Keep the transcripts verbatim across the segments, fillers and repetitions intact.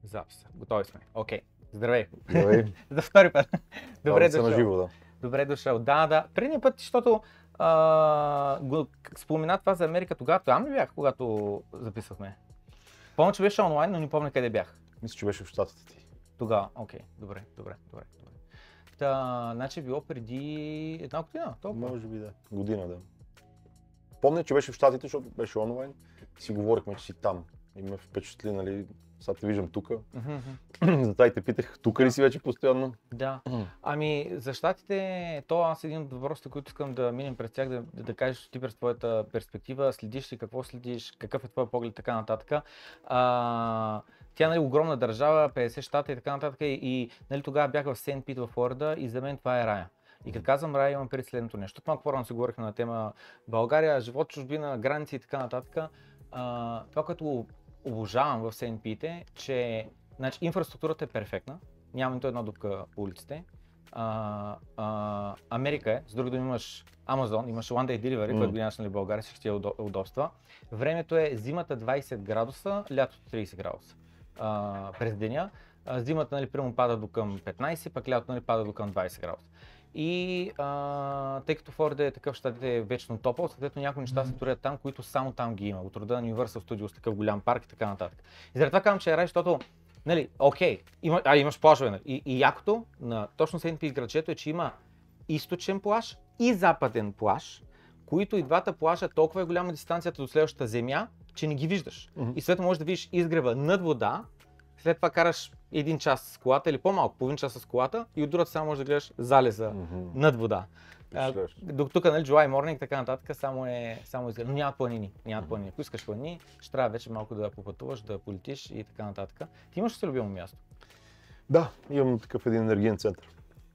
Запис. Готови сме. Окей. Okay. Здравей. Здравей. За втори път. Добре да дошъл. Живо, да. Добре дошъл. Да, да. Предния път, защото а, го спомена това за Америка, тогава там ли бях, когато записвахме? Помня, че беше онлайн, но не помня къде бях. Мисля, че беше в щатите ти. Тогава, окей. Okay. Добре, добре, добре. добре. Та, значи било преди една година, толкова? Може би да. Година, да. Помня, че беше в щатите, защото беше онлайн. Си говорихме, че си там. И ме впечатли, нали, сега те виждам тука. Mm-hmm. Затова и те питах, тука ли си вече постоянно? Да. Ами за щатите, то аз един от въпросите, които искам да минем през тях, да, да, да кажеш ти през твоята перспектива, следиш ли, какво следиш, какъв е твой поглед, така нататък. А, тя нали огромна държава, петдесет щата и така нататък и нали, тогава бях в Сейнт Пит в Флорида и за мен това е рая. И като казвам рая, имам пред следното нещо. Малко по-рано си говорихме на тема България, живот, чужбина, граници и така нататък. А, това, което обожавам в Сейнт Пит е, че значи, инфраструктурата е перфектна, няма нито една дупка по улиците. А, а, Америка е, с други думи имаш Amazon, имаш One Day Delivery, mm. което го нямаш нали в България, всички тия удобства. Времето е зимата двайсет градуса, лятото трийсет градуса а, през деня. А, зимата нали, прямо пада до към петнайсет, пък лятото нали, пада до към двайсет градуса. И а, тъй като Флорида е такъв, щатите е вечно топъл, съответно някои неща се творят там, които само там ги има. От рода на Universal Studios, такъв голям парк и така нататък. И заради това казвам, че е рай, защото нали, окей, има, а имаш плажове. Нали. И, и якото на точно Сейнт Пит градчето е, че има източен плаж и западен плаж, които и двата плажа толкова е голяма дистанцията до следващата земя, че не ги виждаш. Mm-hmm. И след това можеш да видиш изгрева над вода, след това караш един час с колата или по-малко, половин час с колата и от другата само можеш да гледаш залеза mm-hmm. над вода. До тук, нали, July Morning и така нататък, само е само изгледа. Но нямат планини, нямат планини. Ако искаш планини, ще трябва вече малко да попътуваш, да полетиш и така нататък. Ти имаш ли си любимо място? Да, имам такъв един енергиен център.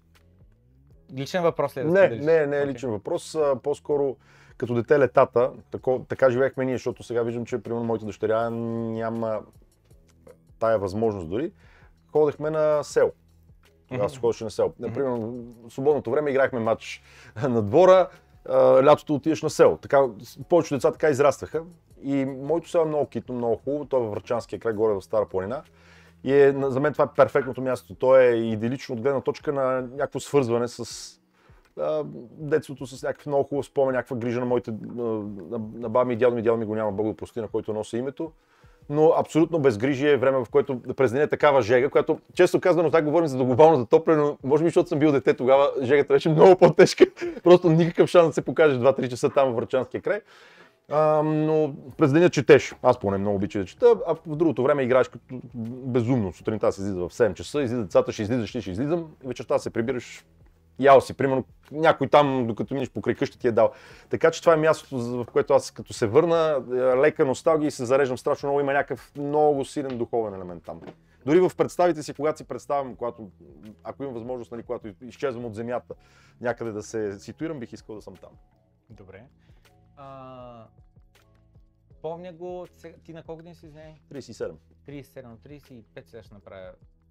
Личен въпрос ли е да Не, споделиш? не, не е Okay. личен въпрос, а, по-скоро като дете летата, тако, така живеехме ние, защото сега виждам, че примерно моята дъщеря няма тая възможност дори. Ходехме на село. Тогава се ходеше на село. Например, в свободното време играхме матч на двора, лятото отидеш на село. Така, повечето деца така израстваха. И моето село е много китно, много хубаво. То е във Врачанския край, горе в Стара планина. И е, за мен това е перфектното място. То е идилично от гледна точка на някакво свързване с а, детството, с някакъв много хубав спомен, някаква грижа на моите, на, на баба ми и дядо ми. Дядо ми го няма, Бог го прости, на който носи името. Но абсолютно безгрижие е време, в което през деня е такава жега, която често казвам, так говорим за глобално затопляне, но може би, защото съм бил дете тогава, жегата беше много по-тежка. Просто никакъв шанс да се покажеш два-три часа там в Врачанския край. А, но през деня четеш. Аз поне много обичам да чета, а в другото време играеш като безумно. Сутринта се излиза в седем часа, излиза децата, ще излизаш, ще излизам, и вечерта се прибираш. Ял си, примерно някой там, докато минеш покрай къща, ти е дал. Така че това е мястото, в което аз като се върна, лека носталгия и се зареждам страшно много, има някакъв много силен духовен елемент там. Дори в представите си, когато си представям, когато, ако имам възможност, нали, когато изчезвам от земята, някъде да се ситуирам, бих искал да съм там. Добре. А, помня го, ти на колко години си извиняй? трийсет и седем. трийсет и седем, трийсет и пет сега ще направя.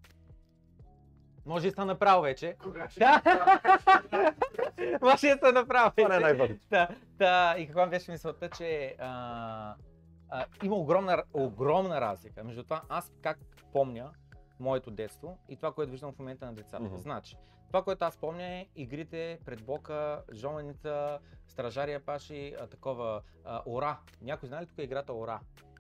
Може и сте направо вече. Да. Може и сте направо вече. Това не е най-важното. Да, да. И каква беше мисълта, че а, а, има огромна, огромна разлика между това аз как помня моето детство и това, което виждам в момента на децата. Mm-hmm. Значи, това, което аз помня е игрите пред блока, жоменица, стражария паши, а, такова а, ора. Някой знае ли тук е играта ора?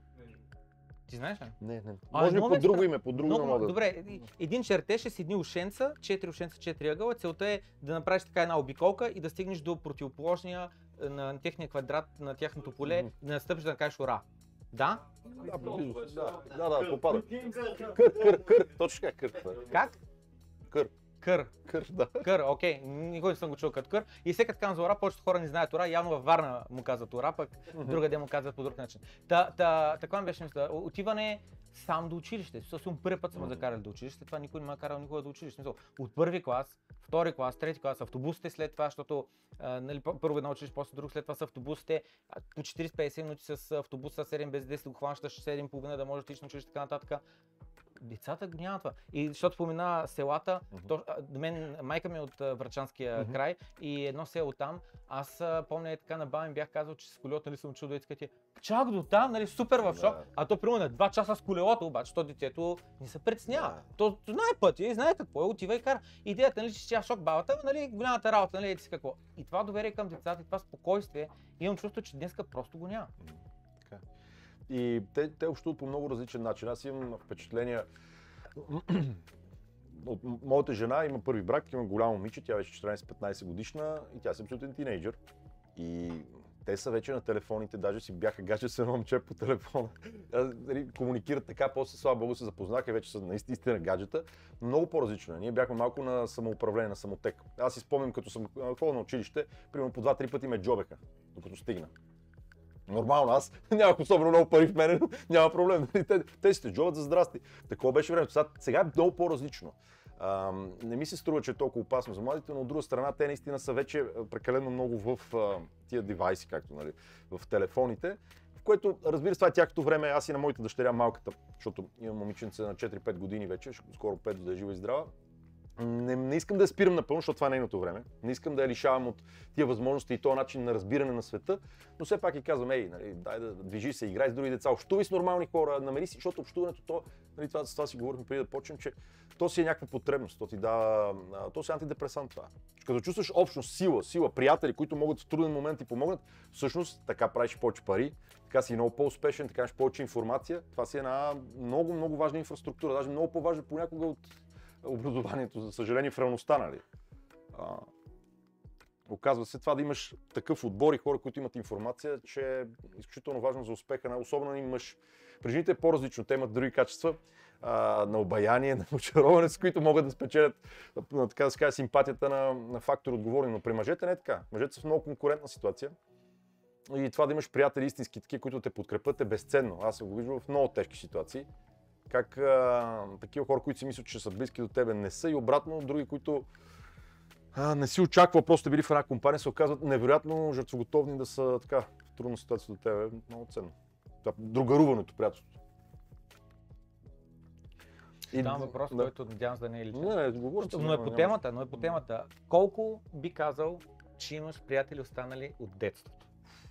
Ти знаеш ли? Не, не. А, може би по друго стра... име, по друго много, да... Добре, един чертеж е с едни ушенца, четири ушенца, четири ъгъла. Целта е да направиш така една обиколка и да стигнеш до противоположния на техния квадрат, на тяхното поле, mm-hmm. да настъпиш да кажеш ура. Да? Да, да, да, да, попада. Кър, кър, кър, точно как кър. Как? Кър. Кър. Кър, да. Кър, окей. Никога не съм го чул като кър. И всеки казвам за ура, повечето хора не знаят ура. Явно във Варна му казват ура, пък mm-hmm. друга ден му казват по друг начин. Та, та, такова беше мисля. Отиване сам до училище. Също първи път съм mm-hmm. закарали до училище. Това никой не ме е карал никога до училище. От първи клас, втори клас, трети клас, автобусите след това, защото а, нали, първо едно училище, после друг, след това са автобусите. По четирийсет-петдесет минути с автобуса, седем без десет го хванащаш, седем и половина да можеш да отидеш на училище, така нататък. децата го няма това. И защото спомена селата, Mm-hmm. то, а, до мен, майка ми е от а, Врачанския Mm-hmm. край и едно село там, аз а, помня е така на баба ми бях казал, че с колелото нали съм чул да ти чак до там, нали супер в шок, Да. а то примерно на два часа с колелото, обаче то детето не се притеснява. Да. То знае пътя и знае какво е, отива и кара. Идеята, нали, че тя шок бабата, нали, голямата работа, нали, ети си какво. И това доверие към децата и това спокойствие, имам чувство, че днеска просто го няма. Така. И те, те общуват по много различен начин. Аз имам впечатления. От моята жена има първи брак, има голямо момиче, тя беше четиринайсет-петнайсет годишна и тя е абсолютен тинейджър. И те са вече на телефоните, даже си бяха гаджет с едно момче по телефона. Комуникират така, после слава богу се запознаха и вече са наистина гаджета. Много по-различно е. Ние бяхме малко на самоуправление, на самотек. Аз си спомням, като съм ходил на училище, примерно по два-три пъти ме джобеха, докато стигна. Нормално, аз нямах особено много пари в мене, но няма проблем. Те, те си те джобат за здрасти. Такова беше времето. Сега, сега е много по-различно. А, не ми се струва, че е толкова опасно за младите, но от друга страна те наистина са вече прекалено много в а, тия девайси, както нали, в телефоните, в което, разбира се, това е тяхното време. Аз и на моята дъщеря малката, защото имам момиченце на четири-пет години вече, скоро пет да е жива и здрава. Не, не искам да я спирам напълно, защото това е нейното време. Не искам да я лишавам от тия възможности и този начин на разбиране на света, но все пак и казвам, ей, нали, дай да движи се, играй с други деца, общувай с нормални хора, намери си, защото общуването, то, нали, това, това си говорихме преди да почнем, че то си е някаква потребност, то ти дава, то си е антидепресант това. Като чувстваш общност, сила, сила, приятели, които могат в труден момент ти помогнат, всъщност така правиш повече пари, така си много по-успешен, така имаш повече информация, това си е една много, много важна инфраструктура, даже много по-важна понякога от образованието, за съжаление, в реалността, нали. А, оказва се това да имаш такъв отбор и хора, които имат информация, че е изключително важно за успеха на особено един мъж. При жените е по-различно, те имат други качества а, на обаяние, на очароване, с които могат да спечелят, така да се каже, симпатията на, на фактор отговорни, но при мъжете не е така. Мъжете са в много конкурентна ситуация и това да имаш приятели истински такива, които те подкрепят, е безценно. Аз съм го виждал в много тежки ситуации. Как а, такива хора, които си мислят, че са близки до тебе, не са и обратно, други, които а, не си очаква, просто били в една компания, се оказват невероятно жертвоготовни да са така в трудна ситуация до тебе, много ценно. Това другаруването, приятелството. И дам въпрос, да. Който надявам се да не е личен. Не, не, говорим, но е по темата, но е по темата. Колко би казал, че имаш приятели останали от детството?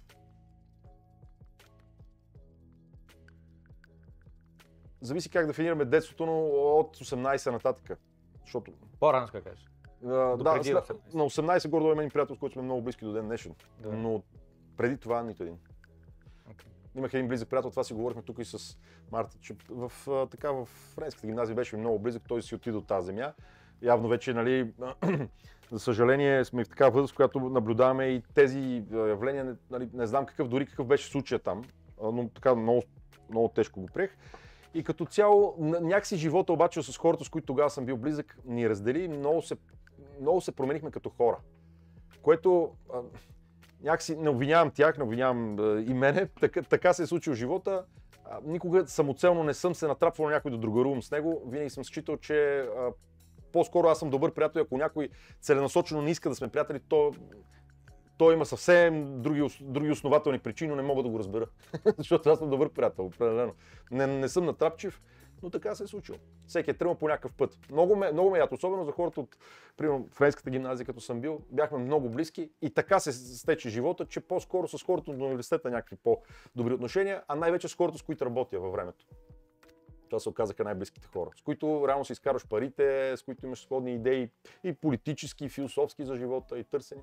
Зависи как дефинираме детството, но от осемнайсет нататък. Защото... По-рано ще кажеш. Uh, да, осемнайсет. На осемнайсет гордо има един приятел, с който сме много близки до ден днешен. Да. Но преди това нито един. Okay. Имах един близък приятел, това си говорихме тук и с Марта, че в, така, в френската гимназия беше много близък, той си отиде от тази земя. Явно вече, нали, за съжаление, сме в такава възраст, в която наблюдаваме и тези явления, нали, не знам какъв, дори какъв беше случая там, но така много, много тежко го приех. И като цяло, някакси живота обаче с хората, с които тогава съм бил близък, ни раздели, много се, много се променихме като хора. Което а, някакси не обвинявам тях, не обвинявам а, и мене, така, така се е случил живота. А, никога самоцелно не съм се натрапвал на някой да другарувам с него, винаги съм считал, че а, по-скоро аз съм добър приятел, ако някой целенасочено не иска да сме приятели, то той има съвсем други, други основателни причини, но не мога да го разбера. Защото аз съм добър приятел, определено. Не, не съм натрапчив, но така се е случило. Всеки е тръгнал по някакъв път. Много ме, много ме яд, особено за хората от, примерно, френската гимназия, като съм бил, бяхме много близки и така се стече живота, че по-скоро с хората от университета някакви по-добри отношения, а най-вече с хората, с които работя във времето. Това се оказаха най-близките хора, с които реално си изкарваш парите, с които имаш сходни идеи и политически, и философски за живота, и търсени.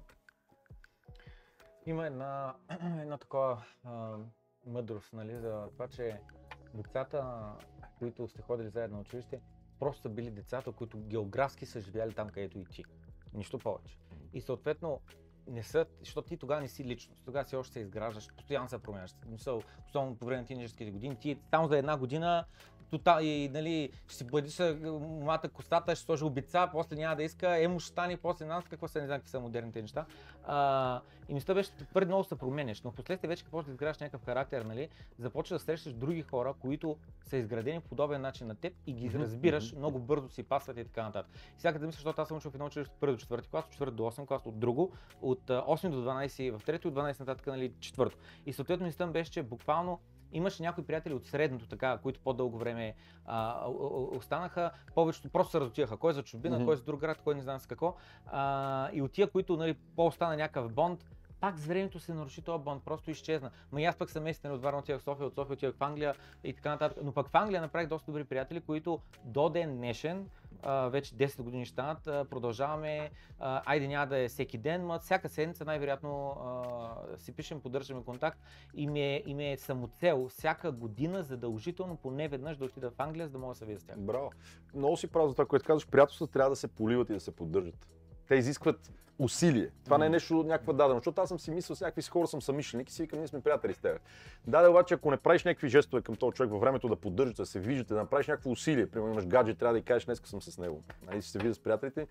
Има една, една такова а, мъдрост, нали, за това, че децата, които сте ходили заедно на училище, просто са били децата, които географски са живяли там, където и ти. Нищо повече. И съответно не са, защото ти тогава не си личност, тогава си още се изграждаш, постоянно се променяш. Особено по време на тинейджърските години, ти само за една година Тота, и, нали, ще си бъдиш млата костата, ще сложи обица, после няма да иска, емо ще стане, после нас, какво са, не знам какви са модерните неща. А, и мисля беше, твърде много се променяш, но впоследствие вече какво да изграждаш някакъв характер, нали, започваш да срещаш други хора, които са изградени по подобен начин на теб и ги разбираш, много бързо си пасват и така нататък. И сега да мисля, защото аз съм учил в едно училище от първи до четвърти клас, от четвърти до осми клас, от друго, от осми до дванайсети в трети, от дванайсети нататък, нали, четвърто. И съответно мислям беше, че буквално Имаше някои приятели от средното, така, които по-дълго време а, останаха, повечето просто се разотиваха. Кой за чужбина, mm-hmm. кой за друг град, кой не знам с какво. А, и от тия, които нали, по-остана някакъв бонд, пак с времето се наруши този бонд, просто изчезна. Ма и аз пък съм местен от Варна отивах в София, от София отивах в Англия и така нататък. Но пък в Англия направих доста добри приятели, които до ден днешен, а, вече десет години щанат, а, продължаваме, а, айде няма да е всеки ден, но всяка седмица най-вероятно а, си пишем, поддържаме контакт и ми, е, и ми е самоцел всяка година задължително поне веднъж да отида в Англия, за да мога да се видя с тях. Браво! Много си прав за това, което казваш, приятелствата трябва да се поливат и да се поддържат. Те изискват усилие. Това mm. не е нещо някаква дадено, защото аз съм си мислил с някакви хора, съм самишленик и си викам, ние сме приятели с теб. Да, обаче, ако не правиш някакви жестове към този човек във времето да поддържате, да се виждате, да направиш някакво усилие, примерно имаш гадже, трябва да й кажеш, днес съм с него, нали, си се видя с приятелите,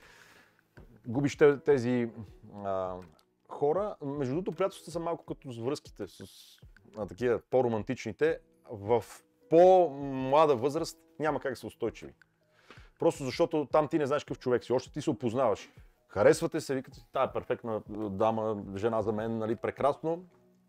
губиш тези а, хора. Между другото, приятелствата са малко като с връзките, с а, такива по-романтичните. В по-млада възраст няма как да са устойчиви. Просто защото там ти не знаеш какъв човек си, още ти се опознаваш. Харесвате се, викате, тая е перфектна дама, жена за мен, нали, прекрасно.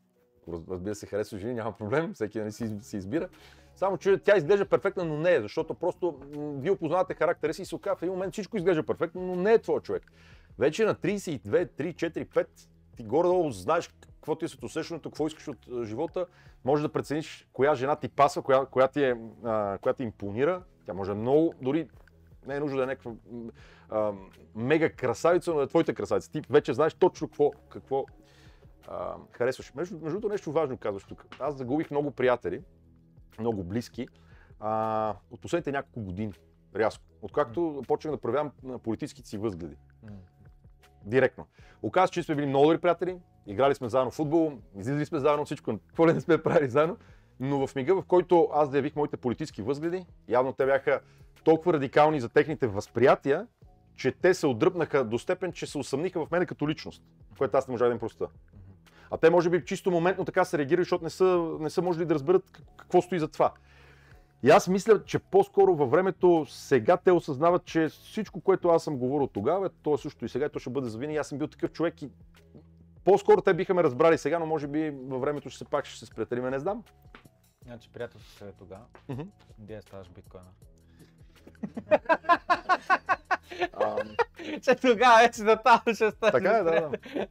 Разбира се, харесва жени, няма проблем, всеки нали, си, си избира. Само че тя изглежда перфектна, но не е, защото просто вие опознавате характера си и се оказва в един момент всичко изглежда перфектно, но не е твой човек. Вече на трийсет и две, три, четири, пет ти горе-долу знаеш какво ти е светосещането, какво искаш от живота, можеш да прецениш коя жена ти пасва, коя, коя, ти, е, а, коя ти импонира. Тя може много, дори не е нужда да е някаква а, мега красавица, но е твоята красавица. Ти вече знаеш точно какво, какво а, харесваш. Между, между другото нещо важно казваш тук. Аз загубих много приятели, много близки, а, от последните няколко години, рязко. Откакто почнах да проявявам политическите си възгледи. Директно. Оказва, че сме били много добри приятели, играли сме заедно в футбол, излизали сме заедно всичко, какво ли не сме правили заедно, но в мига, в който аз заявих моите политически възгледи, явно те бяха толкова радикални за техните възприятия, че те се отдръпнаха до степен, че се усъмниха в мене като личност, което аз не можах да им простя. А те може би чисто моментно така се реагирали, защото не са, не са можели да разберат какво стои за това. И аз мисля, че по-скоро във времето сега те осъзнават, че всичко, което аз съм говорил тогава, то е също и сега, и то ще бъде завинаги. Аз съм бил такъв човек и по-скоро те биха ме разбрали сега, но може би във времето ще се пак ще се сприятелиме, не знам. Значи приятелството е тогава, где ставаш биткоинър? Че тогава вече да там ще стане. Така е, да, да.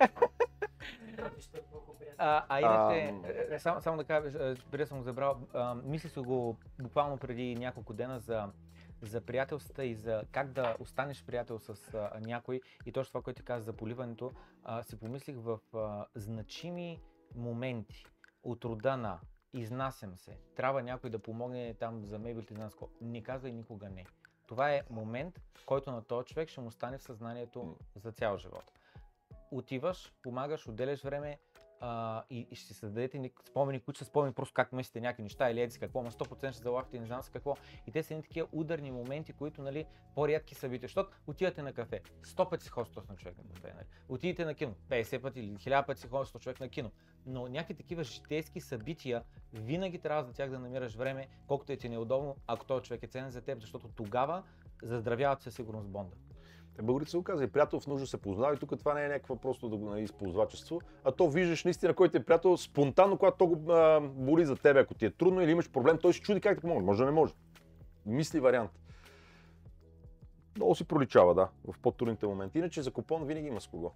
А, а иначе, а... само, само да кажа, преди съм го забрал, мисля си го буквално преди няколко дена за, за приятелствата и за как да останеш приятел с а, някой и точно това, което ти каза за поливането, а, си помислих в а, значими моменти от рода на изнасям се, трябва някой да помогне там за мебелите, не знам какво. Не казвай никога не. Това е момент, който на този човек ще му стане в съзнанието за цял живот. Отиваш, помагаш, отделяш време а, и, и ще си създадете спомени, които ще спомени просто как месите някакви неща или еди си какво, но сто процента ще залахте и не знам с какво. И те са едни такива ударни моменти, които нали, по-рядки събития, защото отивате на кафе, сто пъти си ходи сто човек на кафе, нали? Отидете на кино, петдесет пъти или хиляда пъти си ходи сто човек на кино. Но някакви такива житейски събития, винаги трябва за тях да намираш време, колкото е ти неудобно, ако този човек е ценен за теб, защото тогава заздравяват със сигурност бонда. Българите се оказа и приятел в нужда се познава и тук това не е някаква просто да го нали, използвачество, а то виждаш наистина кой ти е приятел спонтанно, когато то го а, боли за тебе, ако ти е трудно или имаш проблем, той се чуди как да помогне, може да не може. Мисли вариант. Много си проличава, да, в по-трудните моменти. Иначе за купон винаги има с кого.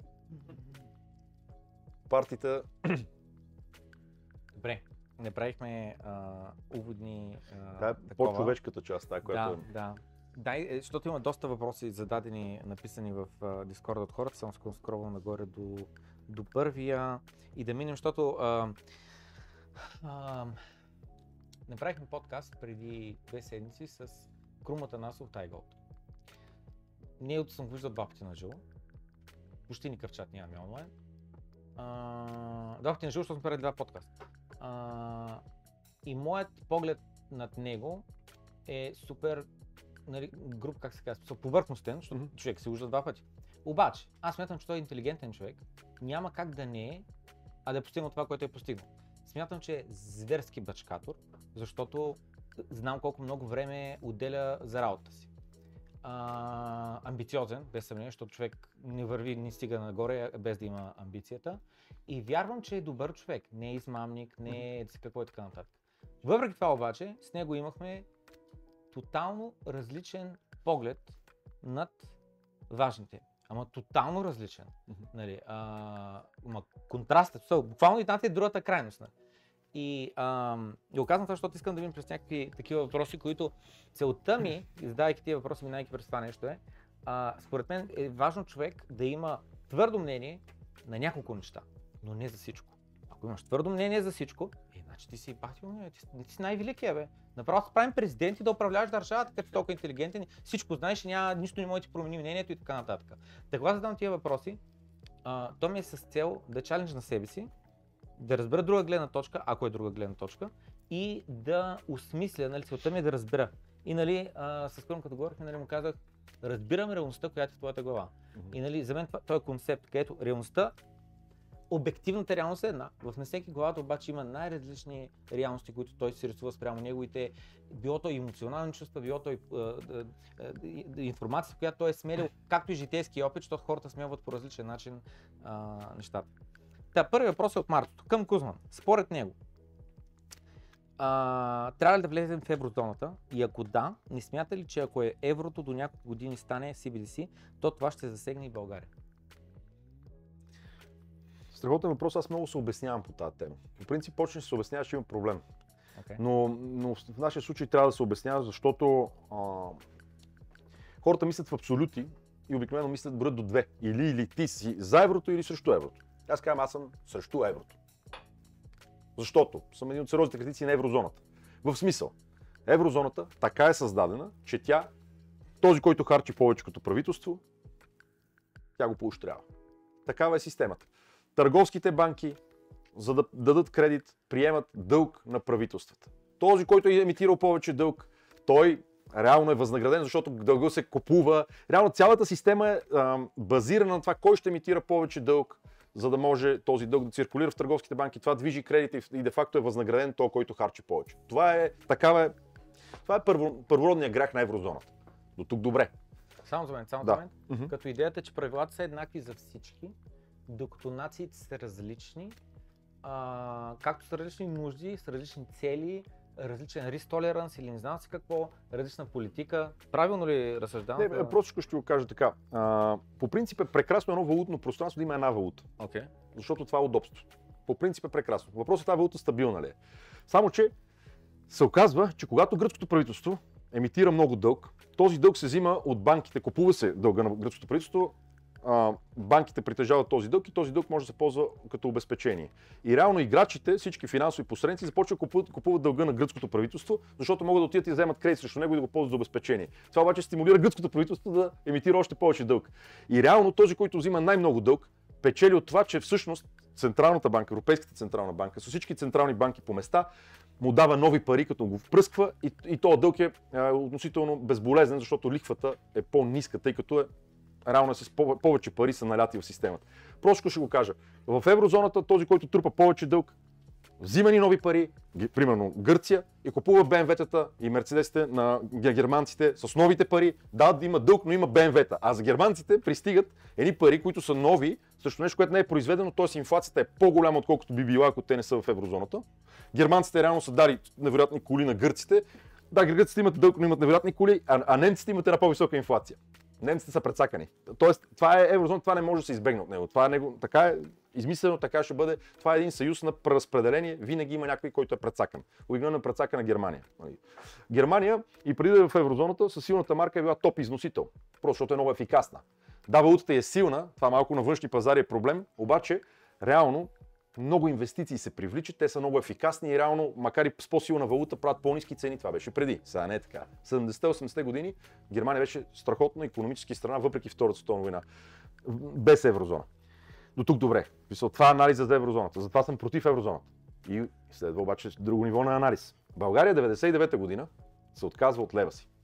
Партията... Добре, не правихме а, уводни... А, да, е по-човешката част, тази, която... Да, да. Дай, защото има доста въпроси зададени, написани в Discord от хората, само се скровам нагоре до, до първия и да минем, защото а, а, направихме подкаст преди две седмици с Крум Атанасов Тайголд. Ние от съм виждал два пъти на живо, почти никакъв чат нямаме онлайн. А, два пъти на живо, защото сме правили два подкаста. А, и моят поглед над него е супер нали, груп, как се казва, повърхностен, защото mm-hmm. човек се вижда два пъти. Обаче, аз смятам, че той е интелигентен човек, няма как да не е, а да е постигнал това, което е постигнал. Смятам, че е зверски бачкатор, защото знам колко много време отделя за работата си. а, амбициозен, без съмнение, защото човек не върви, не стига нагоре, без да има амбицията. И вярвам, че е добър човек, не е измамник, не е какво е така нататък. Въпреки това обаче, с него имахме тотално различен поглед над важните. Ама тотално различен. Mm-hmm. Нали, а, ма, контрастът, буквално едната е другата крайност. Нали. И, а, и оказвам това, защото искам да видим през някакви такива въпроси, които целта ми, задавайки тия въпроси, минайки през това нещо е, а, според мен е важно човек да има твърдо мнение на няколко неща, но не за всичко. Ако имаш твърдо мнение за всичко, е, значи ти си бахтил, не, ти, ти си най-великия, бе. Направо правим президент и да управляваш държавата, като си толкова интелигентен, всичко знаеш и няма, нищо не може да ти промени мнението и така нататък. Така, когато задам тия въпроси, а, то ми е с цел да чалендж на себе си, да разбера друга гледна точка, ако е друга гледна точка, и да осмисля, нали, целта ми е да разбера. И нали, а, с Кръм като говорихме, нали, му казах, разбирам реалността, която е в твоята глава. Mm-hmm. И нали, за мен това, това е концепт, където реалността, обективната реалност е една. В на всеки главата обаче има най-различни реалности, които той се рисува спрямо неговите, било то емоционални чувства, било то и, информация, която той е смелил, както и житейски опит, защото хората смелват по различен начин а, нещата. Та, първият въпрос е от Мартото. Към Кузман. Според него, а, трябва ли да влезем в еврозоната? И ако да, не смята ли, че ако е еврото до няколко години стане Си Би Ди Си, то това ще засегне и България? Страхотен въпрос, аз много се обяснявам по тази тема. По принцип почнеш да се обясняваш, че има проблем. Okay. Но, но в нашия случай трябва да се обяснява, защото а, хората мислят в абсолюти и обикновено мислят броят до две. Или, или ти си за еврото, или срещу еврото. Аз казвам, аз съм срещу еврото. Защото съм един от сериозните критици на еврозоната. В смисъл, еврозоната така е създадена, че тя, този, който харчи повече като правителство, тя го поощрява. Такава е системата. Търговските банки, за да дадат кредит, приемат дълг на правителствата. Този, който е емитирал повече дълг, той реално е възнаграден, защото дълга се купува. Реално цялата система е а, базирана на това, кой ще емитира повече дълг, за да може този дълг да циркулира в търговските банки. Това движи кредита и де-факто е възнаграден този, който харчи повече. Това е, такава е, това е първо, първородният грях на еврозоната. До тук добре. Само за мен, само да. за мен. Mm-hmm. Като идеята, че правилата са еднакви за всички, докато нациите са различни, а, както са различни нужди, с различни цели, различен риск толеранс или не знам си какво, различна политика. Правилно ли разсъждавам? Не, да... просто ще го кажа така. А, по принцип е прекрасно едно валутно пространство да има една валута. Okay. Защото това е удобство. По принцип е прекрасно. Въпросът е тази валута стабилна ли е. Само че се оказва, че когато гръцкото правителство емитира много дълг, този дълг се взима от банките, купува се дълга на гръцкото правителство, банките притежават този дълг и този дълг може да се ползва като обезпечение. И реално играчите, всички финансови посредници започват да купуват, купуват дълга на гръцкото правителство, защото могат да отидат и вземат кредит срещу него и да го ползват за обезпечение. Това обаче стимулира гръцкото правителство да емитира още повече дълг. И реално този, който взима най-много дълг, печели от това, че всъщност Централната банка, Европейската централна банка, с всички централни банки по места, му дава нови пари, като го впръсква и, и този дълг е, е относително безболезнен, защото лихвата е по-ниска, тъй като е реално с повече пари са наляти в системата. Просто ще го кажа. В еврозоната този, който трупа повече дълг, взима ни нови пари, примерно Гърция, и купува Бе Ем Ве-тата и Мерцедесите на германците с новите пари. Да, да има дълг, но има Бе Ем Ве-та. А за германците пристигат едни пари, които са нови, срещу нещо, което не е произведено, т.е. инфлацията е по-голяма, отколкото би била, ако те не са в еврозоната. Германците реално са дали невероятни коли на гърците. Да, гърците имат дълг, но имат невероятни коли, а, а немците имат една по-висока инфлация. Немците са прецакани. Тоест, това е еврозона, това не може да се избегне от него. Това е него, така е измислено, така ще бъде. Това е един съюз на преразпределение. Винаги има някой, който е прецакан. Обикновено е прецакана Германия. Германия и преди да е в еврозоната, със силната марка е била топ износител. Просто защото е много ефикасна. Да, валутата е силна, това малко на външни пазари е проблем, обаче реално много инвестиции се привличат, те са много ефикасни и реално, макар и с по-силна валута, правят по-ниски цени. Това беше преди, сега не е така. седемдесетте-осемдесетте години Германия беше страхотна икономически страна, въпреки Втората световна война, без еврозона. До тук добре. Това е анализа за еврозоната, затова съм против еврозоната. И следва обаче друго ниво на анализ. България деветдесет и девета година се отказва от лева си.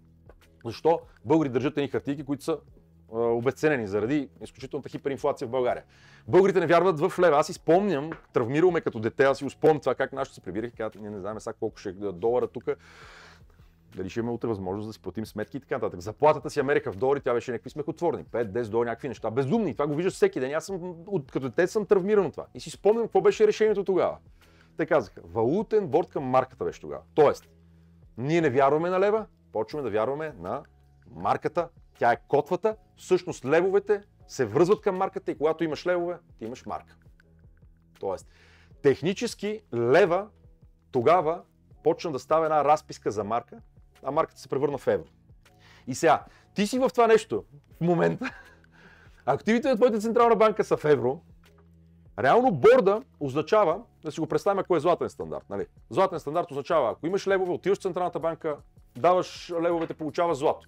Защо? Българи държат едни хартийки, които са обезценени заради изключителната хиперинфлация в България. Българите не вярват в лева. Аз си спомням, травмирал ме като дете, аз си спомням това как нашите се прибираха и казват, ние не знаем сега колко ще е долара тук. Дали ще имаме утре възможност да си платим сметки и така нататък. Заплатата си Америка в долари, тя беше някакви смехотворни. пет-десет долари, някакви неща. Безумни. Това го виждаш всеки ден. Аз съм, от, като дете съм травмиран от това. И си спомням какво беше решението тогава. Те казаха, валутен борд към марката беше тогава. Тоест, ние не вярваме на лева, почваме да вярваме на марката. Тя е котвата. Всъщност левовете се връзват към марката и когато имаш левове, ти имаш марка. Тоест, технически лева тогава почна да става една разписка за марка, а марката се превърна в евро. И сега, ти си в това нещо в момента. Активите на твоята централна банка са в евро. Реално борда означава, да си го представим, ако е златен стандарт. Нали? Златен стандарт означава, ако имаш левове, отиваш в централната банка, даваш левовете, получаваш злато.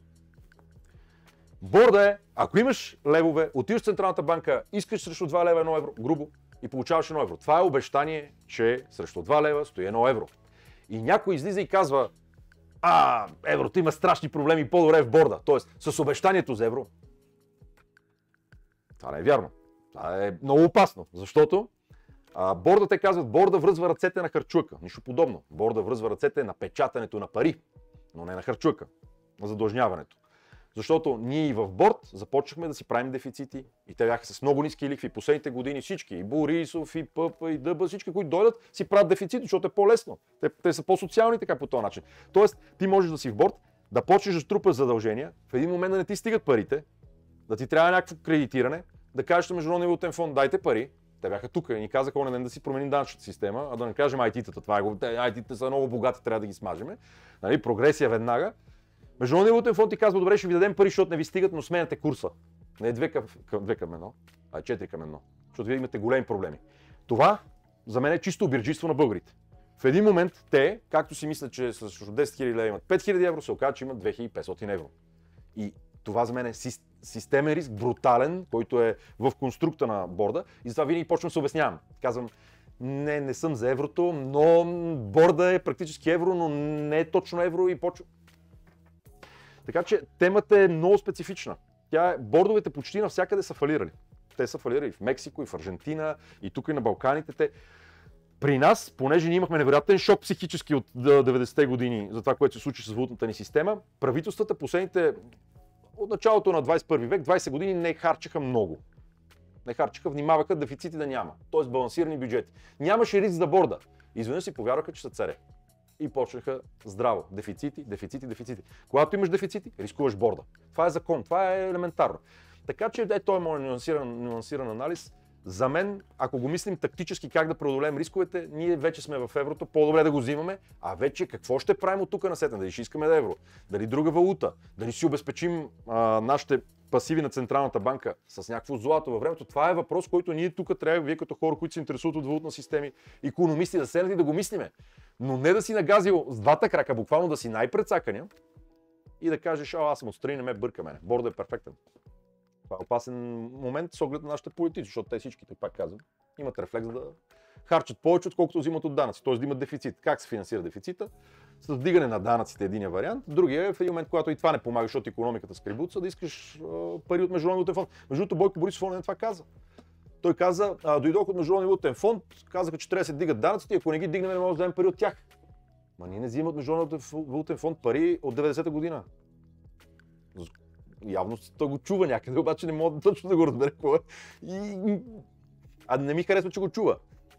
Борда е, ако имаш левове, отиваш в централната банка, искаш срещу два лева едно евро, грубо, и получаваш едно евро. Това е обещание, че срещу два лева стои едно евро. И някой излиза и казва, а, еврото има страшни проблеми, по-добре в борда. Тоест, с обещанието за евро. Това не е вярно. Това е много опасно, защото а, борда, те казват, борда връзва ръцете на харчука. Нищо подобно. Борда връзва ръцете на печатането на пари, но не на харчука, на задлъжняването. Защото ние и в борд започнахме да си правим дефицити и те бяха с много ниски лихви. Последните години всички, и Борисов, и Пъпа, и Дъба, всички, които дойдат, си правят дефицити, защото е по-лесно. Те, те са по-социални така по този начин. Тоест, ти можеш да си в борд, да почнеш да струпаш задължения, в един момент да не ти стигат парите, да ти трябва някакво кредитиране, да кажеш на Международния валутен фонд, дайте пари. Те бяха тук и ни казаха онен ден да си променим данъчната система, а да не кажем ай ти-тата. Това е, ай ти-тата са много богати, трябва да ги смажеме. Нали, прогресия веднага. Международният валутен фонд ти казва, добре, ще ви дадем пари, защото не ви стигат, но сменяте курса. Не е две към, две към едно, а е четири към едно. Защото вие имате големи проблеми. Това за мен е чисто обирджийство на българите. В един момент те, както си мислят, че с десет хиляди лева имат пет хиляди евро, се оказва, че имат две хиляди и петстотин евро. И това за мен е системен риск, брутален, който е в конструкта на борда. И затова винаги почвам да се обяснявам. Казвам, не, не съм за еврото, но борда е практически евро, но не е точно евро и почвам. Така че темата е много специфична. Тя е, бордовете почти навсякъде са фалирали. Те са фалирали в Мексико, и в Аржентина, и тук и на Балканите. Те... При нас, понеже ние имахме невероятен шок психически от деветдесетте години за това, което се случи с валутната ни система, правителствата последните, от началото на двадесет и първи век, двадесет години не харчеха много. Не харчеха, внимаваха дефицити да няма. Тоест балансирани бюджети. Нямаше риск за борда. Изведнъж си повярваха, че са царе. И почнаха здраво. Дефицити, дефицити, дефицити. Когато имаш дефицити, рискуваш борда. Това е закон, това е елементарно. Така че е, той е моят нюансиран, нюансиран анализ. За мен, ако го мислим тактически как да преодолеем рисковете, ние вече сме в еврото, по-добре да го взимаме, а вече какво ще правим от тук насетне? Дали ще искаме да евро, дали друга валута, дали ще обезпечим а, нашите пасиви на Централната банка с някакво злато във времето. Това е въпрос, който ние тук трябва, вие като хора, които се интересуват от валутна системи, икономисти, да седнете и да го мислиме. Но не да си нагазил с двата крака, буквално да си най-предсакания и да кажеш, а аз съм отстрани, не ме бърка мене. Бордът е перфектен. Това е опасен момент с оглед на нашите политици, защото те всичките, пак казвам, имат рефлекс да харчат повече, отколкото взимат от данъци, т.е. да имат дефицит. Как се финансира дефицита? С вдигане на данъците единия вариант, другия е в един момент, когато и това не помага, защото икономиката скребуца, да искаш а, пари от Международния валутен фонд. Между другото, Бойко Борисов не това каза. Той каза, а, дойдох от Международния валутен фонд, казаха, че трябва да се дигат данъците и ако не ги дигнем, не можем да вземем пари от тях. Ма ние не взимаме от Международния валутен фонд пари от деветдесета година. Явно той го чува някъде, обаче не мога точно да го разбере какво е. И... А не ми харесва, че го чува.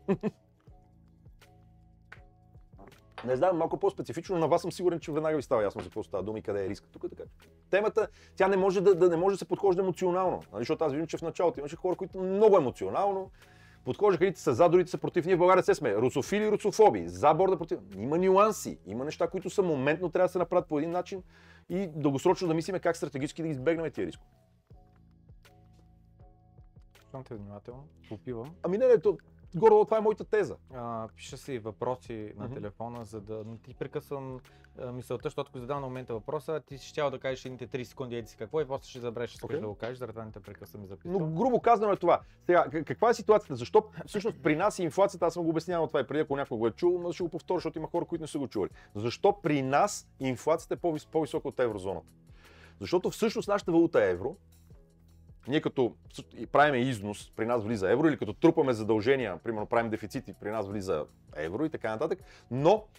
Не знам, малко по-специфично, на вас съм сигурен, че веднага ви става ясно за какво става дума и къде е риска. Тук така. Темата, тя не може да, да не може да се подхожда емоционално. Нали? Защото аз виждам, че в началото имаше хора, които много емоционално подхождаха, едните са за, другите са против. Ние в България се сме русофили, русофоби, за борда, против. Има нюанси, има неща, които са моментно трябва да се направят по един начин и дългосрочно да мислиме как стратегически да избегнем тия рискове. Слушам те внимателно, попивам. Ами не, не, то, горе това е моята теза. А, пиша си въпроси на mm-hmm. телефона, за да не ти прекъсвам а, мисълта, защото ако задам на момента въпроса, ти си щял да кажеш едните тридесет секунди еди си какво и после ще забравиш, че okay. да го кажеш, заради това не те прекъсвам и записвам. Но грубо казано е това. Сега, каква е ситуацията? Защо всъщност при нас и инфлацията, аз съм го обяснявал това и преди, ако някой го е чул, но ще го повторя, защото има хора, които не са го чували. Защо при нас инфлацията е по-висока от еврозоната? Защото всъщност нашата валута е евро. Ние като правиме износ, при нас влиза евро, или като трупаме задължения, примерно правим дефицити, при нас влиза евро и така нататък, но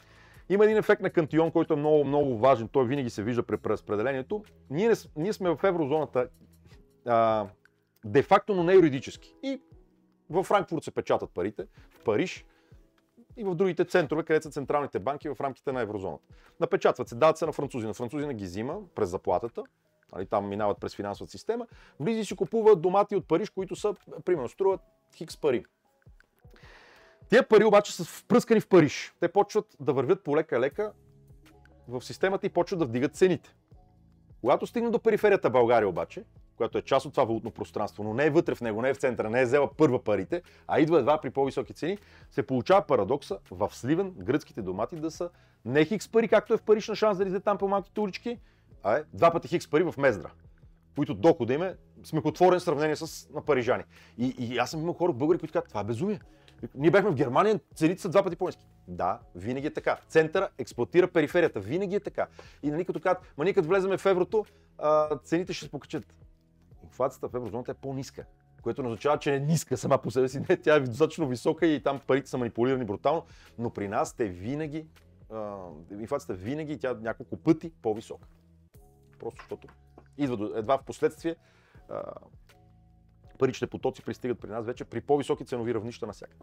Има един ефект на Кантион, който е много, много важен. Той винаги се вижда при преразпределението. Ние, ние сме в еврозоната а, де-факто, но не юридически. И във Франкфурт се печатат парите, в Париж и в другите центрове, където са централните банки в рамките на еврозоната. Напечатват се, дават се на французина. Французина ги взима през заплатата, али, там минават през финансовата система, влиза и си купуват домати от Париж, които са, примерно, струват хикс пари. Тия пари обаче са впръскани в Париж. Те почват да вървят полека-лека в системата и почват да вдигат цените. Когато стигнат до периферията България обаче, която е част от това валутно пространство, но не е вътре в него, не е в центъра, не е взела първа парите, а идва едва при по-високи цени, се получава парадокса в Сливен гръцките домати да са не хикс пари, както е в Париж на Шанс-Елизе там по малките улички, а е два пъти хикс пари в Мездра, които дохода им е смехотворен в сравнение с на парижани. И, и аз съм имал хора българи, които казват, това е безумие. Ние бяхме в Германия, цените са два пъти по-ниски. Да, винаги е така. Центъра експлоатира периферията, винаги е така. И нали като казват, ма ние като влеземе в еврото, а, цените ще се покачат. Инфлацията в еврозоната е по-ниска, което не означава, че е ниска сама по себе си. Не, тя е достатъчно висока и там парите са манипулирани брутално, но при нас те винаги, а, инфлацията винаги и тя няколко пъти по-висока. Просто защото идва до, едва в последствие а, паричните потоци пристигат при нас вече при по-високи ценови равнища навсякъде.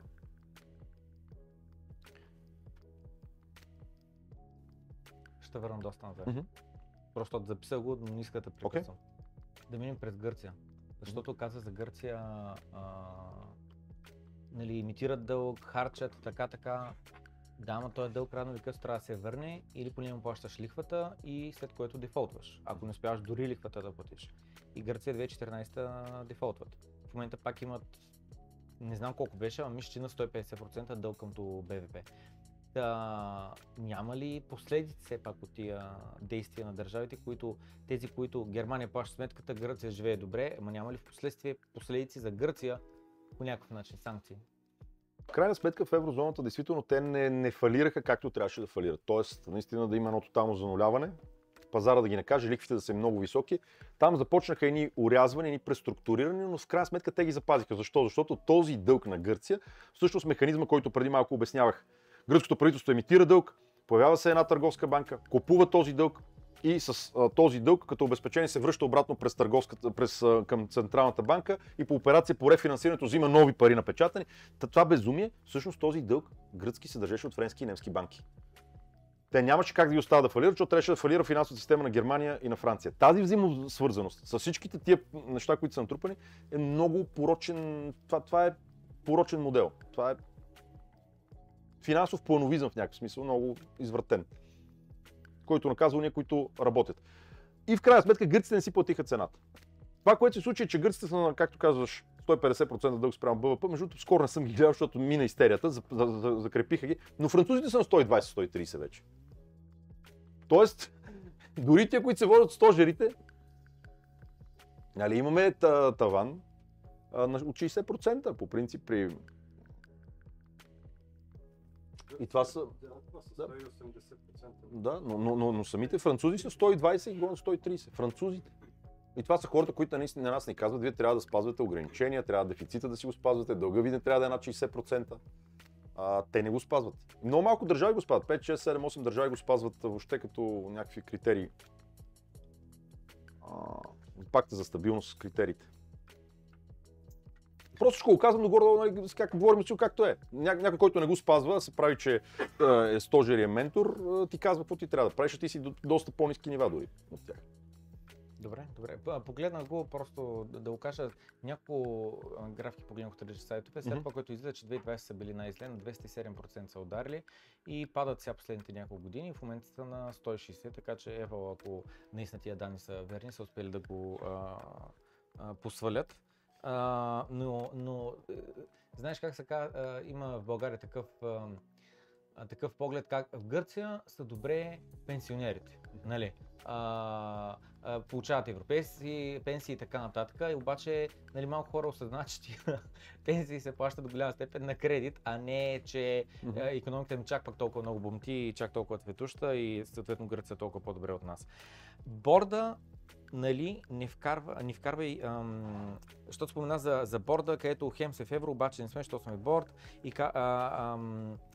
Ще върна доста назад. Mm-hmm. Просто записах го, но не иска да прекъсвам. Okay. Да минем през Гърция. Защото mm-hmm. каза за Гърция, а, нали, имитират дълг, харчат, така, така. Да, но този дълг рано или късно трябва да се върне или поне му плащаш лихвата и след което дефолтваш, ако не успяваш дори лихвата да платиш. И Гърция две хиляди и четиринадесета дефолтват. В момента пак имат, не знам колко беше, ама мисля, че на сто и петдесет процента дълг къмто Б В П. Та, няма ли последици все пак от тия действия на държавите, които тези, които Германия плаща сметката, Гърция живее добре, ама няма ли в последствие последици за Гърция по някакъв начин, санкции? В крайна сметка в еврозоната действително те не, не фалираха както трябваше да фалират. Тоест, наистина да има едно тотално зануляване, пазара да ги накаже, лихвите да са много високи. Там започнаха едни урязвания, едни преструктурирани, но в крайна сметка те ги запазиха. Защо? Защото този дълг на Гърция, всъщност механизма, който преди малко обяснявах, гръцкото правителство емитира дълг, появява се една търговска банка, купува този дълг и с а, този дълг като обезпечение се връща обратно през търговската, през, а, към Централната банка и по операция по рефинансирането взима нови пари напечатани. Та, това безумие, всъщност този дълг гръцки се държеше от френски и немски банки. Те нямаше как да ги оставят да фалират, защото трябваше да фалира финансовата система на Германия и на Франция. Тази взаимосвързаност с всичките тия неща, които са натрупани, е много порочен. Това, това е порочен модел. Това е финансов плановизъм в някакъв смисъл, много извратен, който наказва ние, които работят. И в крайна сметка гърците не си платиха цената. Това, което се случи, е, че гърците са на, както казваш, сто и петдесет процента дълг спрямо Б В П, между другото скоро не съм ги гледал, защото мина истерията, закрепиха ги, но французите са на сто и двадесет - сто и тридесет вече. Тоест, дори тия, които се водят стожерите, нали, имаме таван от шейсет процента по принцип при... И това са... Да, да но, но, но, но самите французи са сто и двадесет и горе сто и тридесет. Французите. И това са хората, които на нас ни казват, вие трябва да спазвате ограничения, трябва дефицита да си го спазвате, дълга ви не трябва да е над шейсет процента. А, те не го спазват. Много малко държави го спазват. пет, шест, седем, осем държави го спазват въобще като някакви критерии. А, пакта за стабилност, критериите. Просто ще го казвам догоре, нали, как говорим си както е. Ня, някой, който не го спазва, се прави, че е стожер и е ментор, ти казва какво ти трябва да правиш, а ти си до, доста по-ниски нива дори от тях. Добре, добре. Погледнах го просто да, да го кажа няколко графики погледнах от сайтове, след mm-hmm. това, което излиза, че две хиляди и двадесета са били най-зле, на двеста и седем процента са ударили и падат сега последните няколко години, в момента са на сто и шейсет, така че Apple, ако наистина тия данни са верни, са успели да го а, а, посвалят. А, но, но знаеш как се казва, има в България такъв, а, такъв поглед, как в Гърция са добре пенсионерите, нали? А, а, получават европейски пенсии и така нататък, и обаче, нали, малко хора осъзнават, че тия пенсии се плащат до голяма степен на кредит, а не, че mm-hmm. икономиката им чак пак толкова много бомти и чак толкова цветуща и съответно Гърция толкова по-добре от нас. Борда, нали, не вкарва, не вкарва и, ам, защото спомена за, за борда, където хем се в евро, обаче не сме, защото сме борд и а, ам,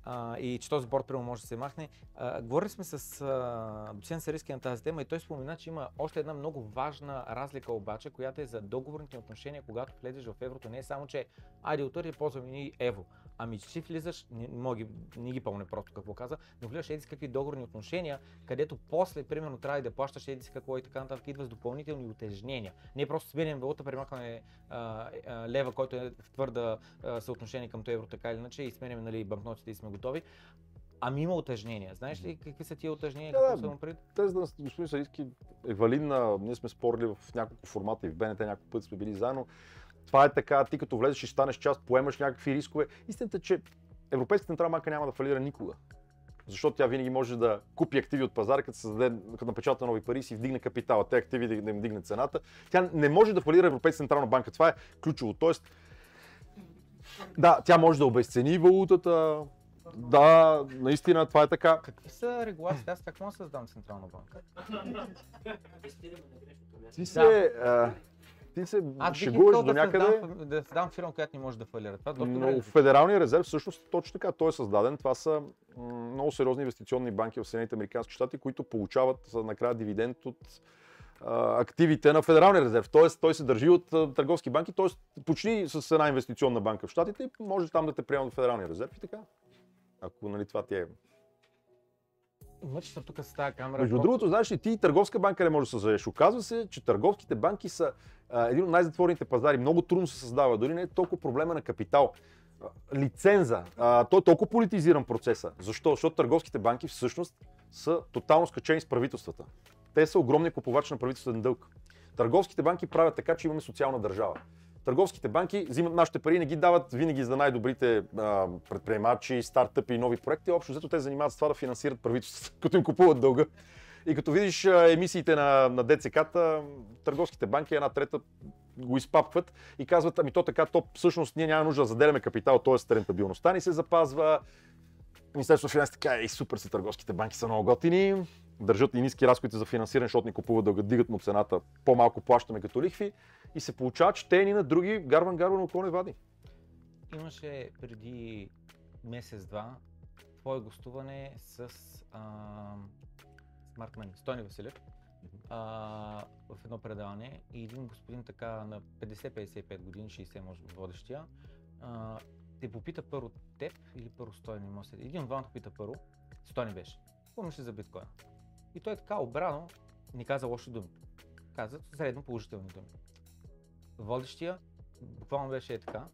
а, и че този борд примерно може да се махне. А, говорили сме с а, доцент Сариски на тази тема и той спомена, че има още една много важна разлика обаче, която е за договорните отношения, когато влезеш в еврото. Не е само, че айде отър ползваме ни евро. Ами че си влизаш, не, не, не ги помня просто какво каза, но влизаш еди с какви договорни отношения, където после, примерно, трябва да плащаш еди с какво и така нататък, идва с допълнителни утежнения. Не просто сменяме валута, премахваме а, а, лева, който е в твърда а, съотношение към евро, така или иначе, и сменяме, нали, банкнотите и сме готови. Ами има утежнения. Знаеш ли какви са тия утежнения? Да, какво да, са пред? теза на господин Сариски е валидна. Ние сме спорили в няколко формата и в БНТ няколко пъти сме били заедно. Това е така, ти като влезеш и станеш част, поемаш някакви рискове. Истината е, че Европейската централна банка няма да фалира никога. Защото тя винаги може да купи активи от пазара, като създаде, като напечата нови пари и си вдигне капитала, те активи да, да им вдигне цената. Тя не може да фалира Европейската централна банка. Това е ключово. Тоест, да, тя може да обезцени валутата. Да, наистина това е така. Какви са регулациите? Аз как мога да създам централна банка? Ти се, а, ти се шегуваш до да някъде. Създам, да създам фирма, която не може да фалира. Това Но Федералния резерв всъщност точно така, той е създаден. Това са м, много сериозни инвестиционни банки в Съединените американски щати, които получават накрая дивиденд от а, активите на Федералния резерв. Тоест той се държи от а, търговски банки, т.е. почти с една инвестиционна банка в щатите и може там да те приемат в Федералния резерв и така. Ако нали това ти е. Мъчно тук с тази камера. Между другото, знаеш ли, ти и търговска банка не можеш да създадеш. Оказва се, че търговските банки са а, един от най-затворените пазари. Много трудно се създава. Дори не е толкова проблема на капитал. А, лиценза. А, той е толкова политизиран процеса. Защо? Защото търговските банки всъщност са тотално скачени с правителствата. Те са огромни купувачи на правителствен дълг. Търговските банки правят така, че имаме социална държава. Търговските банки взимат нашите пари и не ги дават винаги за най-добрите а, предприемачи, стартъпи и нови проекти. Общо взето те занимават с това да финансират правителството, като им купуват дълга. И като видиш а, емисиите на, на ДЦК-та, търговските банки една трета го изпапват и казват, ами то така, то всъщност ние няма нужда да заделяме капитал, т.е. рентабилността ни се запазва. Министерството на финансите така, ей, супер са търговските банки, са много готини. Държат и ниски разходи за финансиране, защото ни купуват дълга, дигат му цената, по-малко плащаме като лихви и се получава, че те ни на други гарван гарван около не вади. Имаше преди месец-два твое гостуване с а, Smart Money, Стойни Василев, а, в едно предаване и един господин така на петдесет петдесет и пет години, шейсет може би водещия, а, те попита първо теб или първо Стойни, не може да. Един от двамата попита първо, Стойни беше. Помниш ли за биткоина? И той така обрано ни каза лоши думи. Каза средно положителни думи. Водещия буквално беше е така.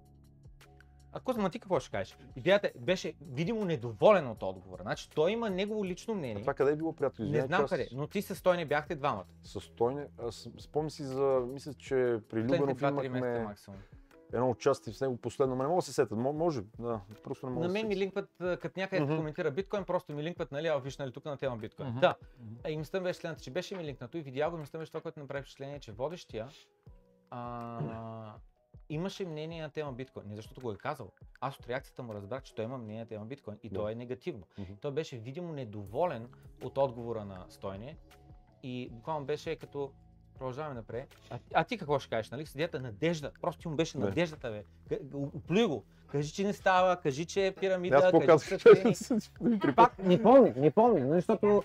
А Козма, ти какво ще кажеш? Идеята беше видимо недоволен от отговора. Значи той има негово лично мнение. А това къде е било, приятел? Не знам къде, но ти със Стойни бяхте двамата. Със Стойни? Спомни си за, мисля, че при Любенов имахме едно участие с него последно, но не мога да се сетят, може, да, просто не мога на мен ми линкват, като някъде uh-huh. коментира биткоин, просто ми линкват, нали, а виж, нали, тук на тема биткоин. Uh-huh. Да, uh-huh. и мислям беше следната, че беше ми линкнато и видял го, мислям беше това, което направи впечатление, че водещия а, имаше мнение на тема биткоин, не защото го е казал. Аз от реакцията му разбрах, че той има мнение на тема биткоин и yeah. то е негативно. Uh-huh. Той беше видимо недоволен от отговора на Стойне и буквално беше като продължаваме напред. А, а ти какво ще кажеш, нали? Седята надежда. Просто ти му беше не. надеждата, бе. Оплюй го. Кажи, че не става, кажи, че е пирамида, кажи, че е пак, не помня, не помня, защото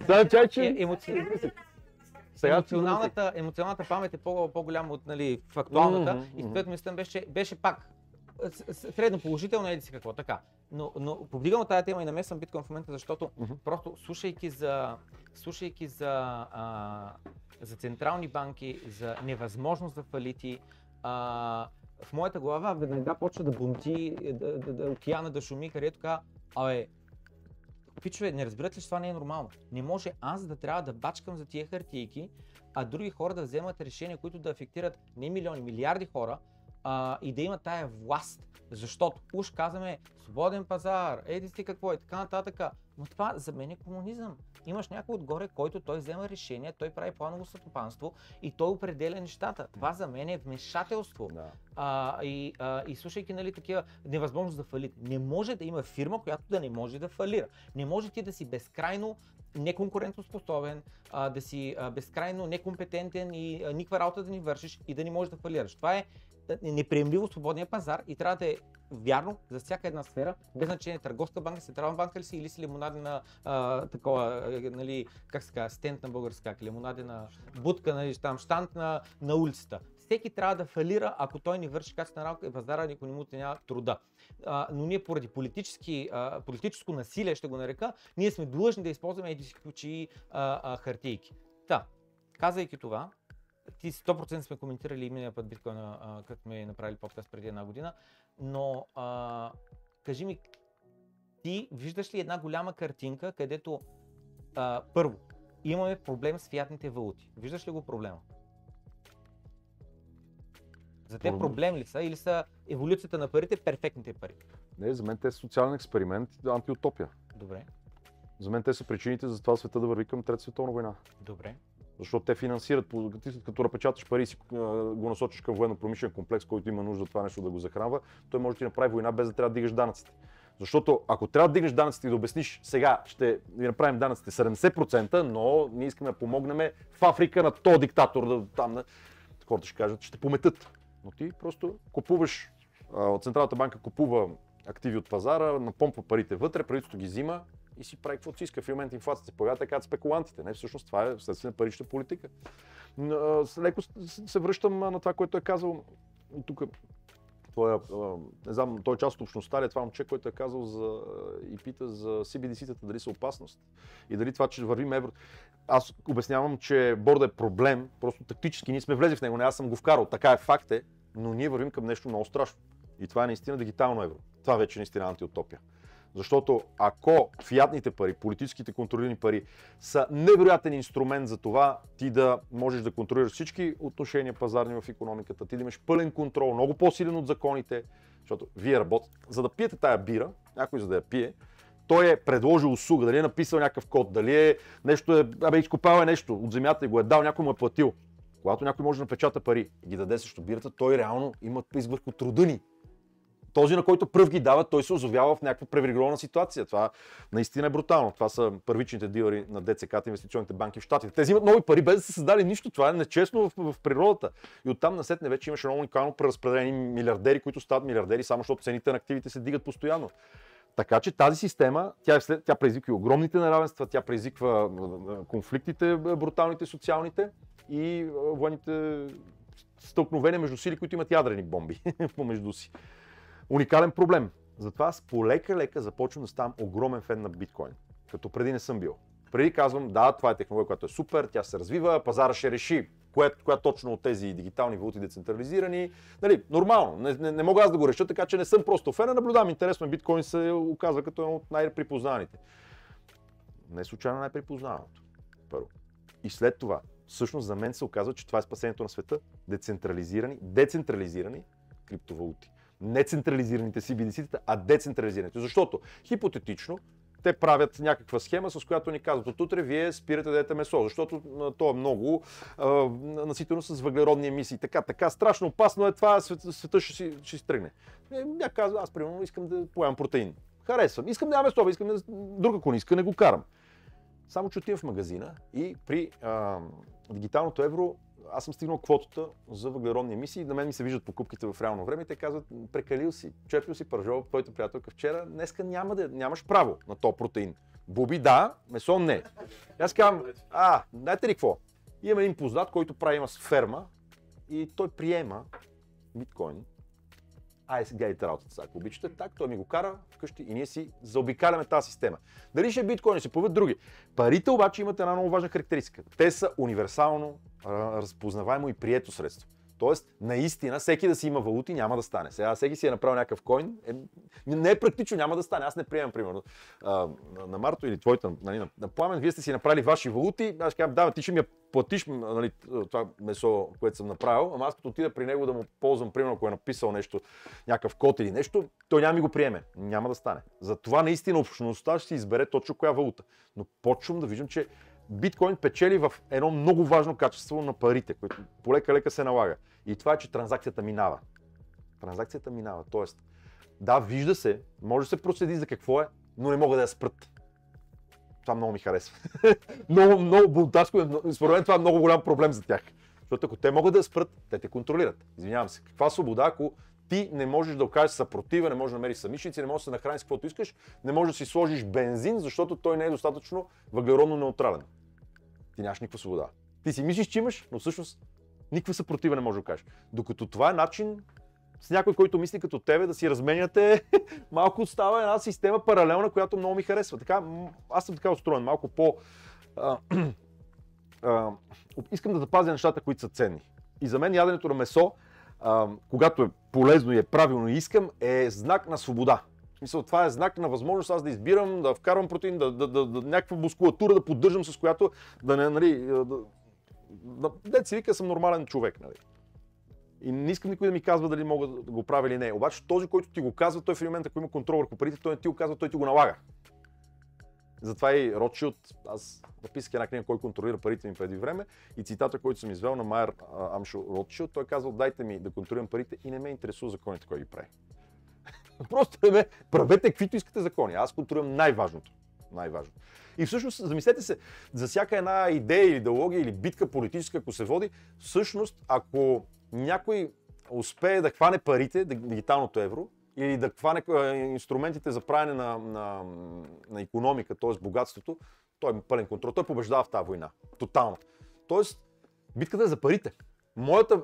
емоционалната, емоционалната памет е по-голяма от, нали, фактуалната mm-hmm. и съответно мислям беше, беше пак средно положително, еди си какво, така. Но, но повдигам тази тема и намесвам биткоин в момента, защото mm-hmm. просто слушайки за, слушайки за, а, за централни банки, за невъзможност за фалити, а, в моята глава веднага почва да бунти, да, да, да, океана да шуми, където така, абе, пичове, не разбират ли, че това не е нормално? Не може аз да трябва да бачкам за тия хартийки, а други хора да вземат решения, които да афектират не милиони, милиарди хора, а, и да има тая власт, защото уж казваме свободен пазар, еди си какво и така нататък, но това за мен е комунизъм. Имаш някой отгоре, който той взема решение, той прави планово стопанство и той определя нещата. Това за мен е вмешателство. Да. А, и, а, и слушайки, нали, такива невъзможност да фалира. Не може да има фирма, която да не може да фалира. Не може ти да си безкрайно неконкурентоспособен, а, да си а, безкрайно некомпетентен и а, никаква работа да ни вършиш и да не можеш да фалираш. Това е неприемливо свободния пазар и трябва да е вярно за всяка една сфера, без значение търговска банка, централна банка ли си или си лимонадена а, такова, нали, как се казва, стенд на българска, лимонадена будка, нали, там щанд на, на улицата. Всеки трябва да фалира, ако той не върши качествена работа и пазара никой не му отнема труда. А, но ние поради политически, а, политическо насилие, ще го нарека, ние сме длъжни да използваме еди си ключи а, а, хартийки. Та, казвайки това, ти сто процента сме коментирали и миналия път биткоина, като сме направили подкаст преди една година, но а, кажи ми, ти виждаш ли една голяма картинка, където а, първо, имаме проблем с фиатните валути. Виждаш ли го проблема? За те проблем ли са или са еволюцията на парите, перфектните пари? Не, за мен те са социален експеримент, антиутопия. Добре. За мен те са причините за това света да върви към Трета световна война. Добре. Защото те финансират, като напечаташ пари и си го насочиш към военно-промишлен комплекс, който има нужда това нещо да го захранва, той може да ти направи война без да трябва да дигаш данъците. Защото ако трябва да дигнеш данъците и да обясниш, сега ще ви направим данъците седемдесет процента, но ние искаме да помогнем в Африка на този диктатор, да, там, на... хората ще кажат, ще пометат. Но ти просто купуваш, от Централната банка купува активи от пазара, напомпва парите вътре, правителството ги взима и си прави каквото си иска. В момента инфлацията се появява така от спекулантите. Не, всъщност това е следствие на парична политика. Но, леко се връщам на това, което е казал тук. Твоя, не знам, той е част от общността, това момче, който е казал за, и пита за си би ди си-тата дали са опасност и дали това, че вървим евро. Аз обяснявам, че борда е проблем, просто тактически ние сме влезли в него, не аз съм го вкарал, така е, факт е, но ние вървим към нещо много страшно. И това е наистина дигитално евро. Това вече е наистина антиутопия. Защото ако фиатните пари, политическите контролирани пари са невероятен инструмент за това ти да можеш да контролираш всички отношения пазарни в икономиката, ти да имаш пълен контрол, много по-силен от законите, защото вие работите, за да пиете тая бира, някой за да я пие, той е предложил услуга, дали е написал някакъв код, дали е нещо, е, абе изкопал е нещо от земята и го е дал, някой му е платил. Когато някой може да напечата пари и ги даде срещу бирата, той реално има призък върху труда ни. Този, на който пръв ги дава, той се озовява в някаква привилегирована ситуация. Това наистина е брутално. Това са първичните дилъри на Д Ц К, инвестиционните банки в Щатите. Те взимат нови пари без да са създали нищо. Това е нечестно в, в природата. И оттам насетне вече имаше много уникално преразпределени милиардери, които стават милиардери, само защото цените на активите се дигат постоянно. Така че тази система, тя, е след, тя предизвиква огромните неравенства, тя предизвиква конфликтите, бруталните, социалните и военните стълкновения между сили, които имат ядрени бомби помежду си. Уникален проблем. Затова аз полека-лека започвам да ставам огромен фен на биткоин, като преди не съм бил. Преди казвам, да, това е технология, която е супер, тя се развива, пазара ще реши, коя, коя точно от тези дигитални валути децентрализирани. Нали, нормално, не, не, не мога аз да го реша, така че не съм просто фен, а наблюдавам. Интересно, биткоин се оказва като един от най-припознаните. Не е случайно най-припознаваното. Първо. И след това, всъщност за мен се оказва, че това е спасението на света. Децентрализирани, децентрализирани криптовалути. Не централизираните си би ди си-тата, а децентрализираните. Защото хипотетично те правят някаква схема, с която ни казват от утре вие спирате да ядете месо, защото то е много а, наситено с въглеродни емисии. Така, така, страшно опасно е това, света, света ще си, ще си тръгне. Ня казва, аз примерно искам да поям протеин. Харесвам. Искам да ям месо, искам да... Друг ако не иска, не го карам. Само че отивам в магазина и при а, дигиталното евро аз съм стигнал квотата за въглеродни емисии, на мен ми се виждат покупките в реално време и те казват, прекалил си, черпил си пържол, твоята приятелка вчера, днеска няма да, нямаш право на то протеин. Буби да, месо не. Аз казвам, а, знаете ли какво? Имам един познат, който прави има ферма и той приема биткоин. Ай, сега гледайте работата сега, ако обичате, так, той ми го кара вкъщи и ние си заобикаляме тази система. Дали ще е биткоин, ще се появят други. Парите обаче имат една много важна характеристика. Те са универсално разпознаваемо и прието средство. Тоест, наистина, всеки да си има валути няма да стане. Сега всеки си е направил някакъв койн, е, не е практично, няма да стане. Аз не приемам, примерно, а, на Марто или твоята, нали, на, на Пламен, вие сте си направили ваши валути, аз казвам, да, ти ще ми я платиш, нали, това месо, което съм направил, ама аз като отида при него да му ползвам, примерно, ако е написал нещо, някакъв код или нещо, той няма ми го приеме. Няма да стане. Затова наистина общността ще си избере точно коя валута. Но почвам да виждам, че биткоин печели в едно много важно качество на парите, което полека-лека се налага. И това е, че транзакцията минава. Транзакцията минава. Тоест, да, вижда се, може да се проследи за какво е, но не могат да я спрат. Това много ми харесва. много, много бунтарско. Според мен това е много голям проблем за тях. Защото ако те могат да спрат, те те контролират. Извинявам се. Каква свобода, ако ти не можеш да окажеш съпротива, не можеш да намериш самишници, не можеш да се нахраниш с каквото искаш, не можеш да си сложиш бензин, защото той не е достатъчно въглеродно неутрален. Ти нямаш никаква свобода. Ти си мислиш, че имаш, но всъщност никаква съпротива не можеш да окажеш. Докато това е начин с някой, който мисли като тебе, да си разменяте, малко става една система паралелна, която много ми харесва. Така, аз съм така устроен, малко по... А, а, искам да запазя нещата, които са ценни. И за мен яденето на месо, а, когато е полезно и е правилно и искам, е знак на свобода. В смисъл, това е знак на възможност аз да избирам, да вкарвам протеин, да, да, да, да някаква мускулатура да поддържам, с която да не, нали, да, да, да си вика, съм нормален човек, нали. И не искам никой да ми казва дали мога да го правя или не. Обаче този, който ти го казва, той в момента, ако има контрол върху парите, той не ти го казва, той ти го налага. Затова и Ротшилд, аз написах една книга, кой контролира парите ми преди време, и цитата, който съм извел на Майер Амшо Ротшилд, той казал: дайте ми да контролирам парите и не ме интересува законите, кой ги прави. Просто не ме, правете каквито искате закони, аз контролирам най-важното. Най-важното. И всъщност, замислете се, за всяка една идея или идеология или битка политическа, ако се води, всъщност, ако някой успее да хване парите, дигиталното евро, или да хване инструментите за правене на, на, на икономика, т.е. богатството, той е пълен контрол. Той побеждава в тази война. Тотално. Тоест, битката е за парите. Моята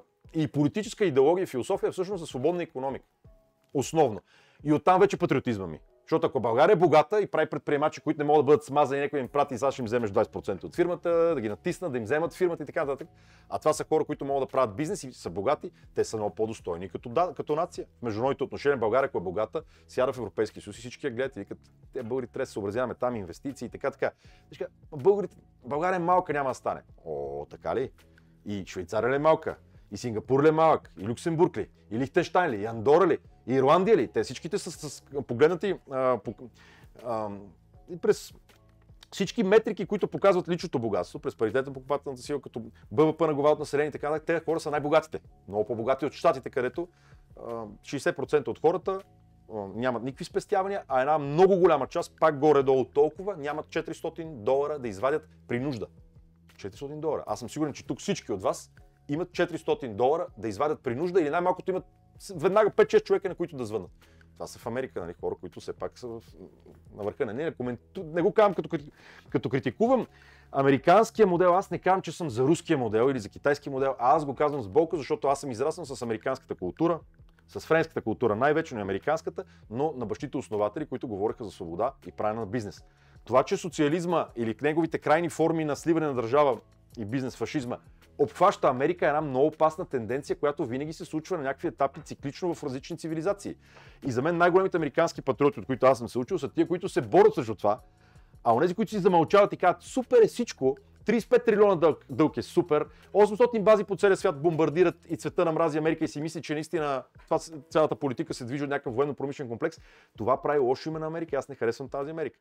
и политическа идеология и философия е всъщност за свободна икономика. Основно. И оттам вече патриотизма ми. Защото ако България е богата и прави предприемачи, които не могат да бъдат смазани, някой им прати и сега ще им вземеш двайсет процента от фирмата, да ги натиснат, да им вземат фирмата и така нататък. А това са хора, които могат да правят бизнес и са богати, те са много по-достойни като, да, като нация. В международните отношения България, ако е богата, сяда в Европейския съюз и всички я гледат и викат: те българи трябва да се съобразяваме там, инвестиции и така така. Вижка, българите, България е малка, няма да стане. О, така ли? И Швейцария ли е малка? И Сингапур ли е малък? И Люксембург ли? И Лихтенщайн ли? И Андора ли? И Ирландия ли? Те всичките са с, с, погледнати а, по, а, и през всички метрики, които показват личното богатство, през паритета на покупателната сила, като БВП на глава от население и така нататък, тези хора са най-богатите. Много по-богати от щатите, където а, шейсет процента от хората а, нямат никакви спестявания, а една много голяма част, пак горе-долу толкова, нямат четиристотин долара да извадят при нужда. четиристотин долара. Аз съм сигурен, че тук всички от вас имат четиристотин долара да извадят при нужда или най-малкото имат веднага пет-шест човека, на които да звънат. Това са в Америка, нали, хора, които все пак са в, на върха. Не, не, коменту... не го казвам като, като критикувам американския модел, аз не казвам, че съм за руския модел или за китайския модел, а аз го казвам с болка, защото аз съм израснал с американската култура, с френската култура, най-вече, но и американската, но на бащите основатели, които говореха за свобода и правене на бизнес. Това, че социализма или неговите крайни форми на сливане на държава и бизнес, фашизма, обхваща Америка, е една много опасна тенденция, която винаги се случва на някакви етапи циклично в различни цивилизации. И за мен най-големите американски патриоти, от които аз съм се учил, са тия, които се борят срещу това, а онези, които си замълчават и казват: супер е всичко, трийсет и пет трилиона дълг, дълг е супер, осемстотин бази по целия свят бомбардират и цвета на мрази Америка и си мисли, че наистина това, цялата политика се движи от някакъв военно-промишлен комплекс. Това прави лошо име на Америка. Аз не харесвам тази Америка.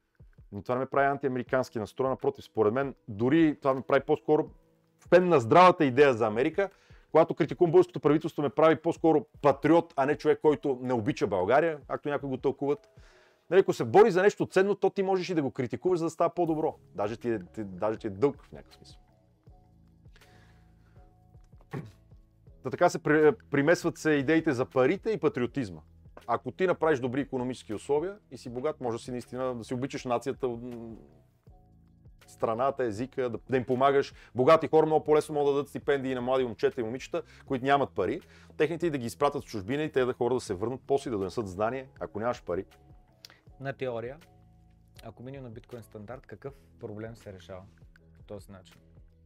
Но това не ме прави антиамерикански настрой, напротив. Според мен, дори това ме прави по-скоро фен на здравата идея за Америка, когато критикувам българското правителство, ме прави по-скоро патриот, а не човек, който не обича България, както някои го тълкуват. Нали, ако се бори за нещо ценно, то ти можеш и да го критикуваш, за да става по-добро. Даже ти е, ти, даже ти е дълг в някакъв смисъл. Да, така се примесват се идеите за парите и патриотизма. Ако ти направиш добри икономически условия и си богат, може да си наистина да си обичаш нацията, страната, езика, да, да им помагаш. Богати хора много по-лесно могат да дадат стипендии на млади момчета и момичета, които нямат пари. Техните и да ги изпратят в чужбина и те да хора да се върнат после да донесат знание, ако нямаш пари. На теория, ако минем на биткоин стандарт, какъв проблем се решава по този начин?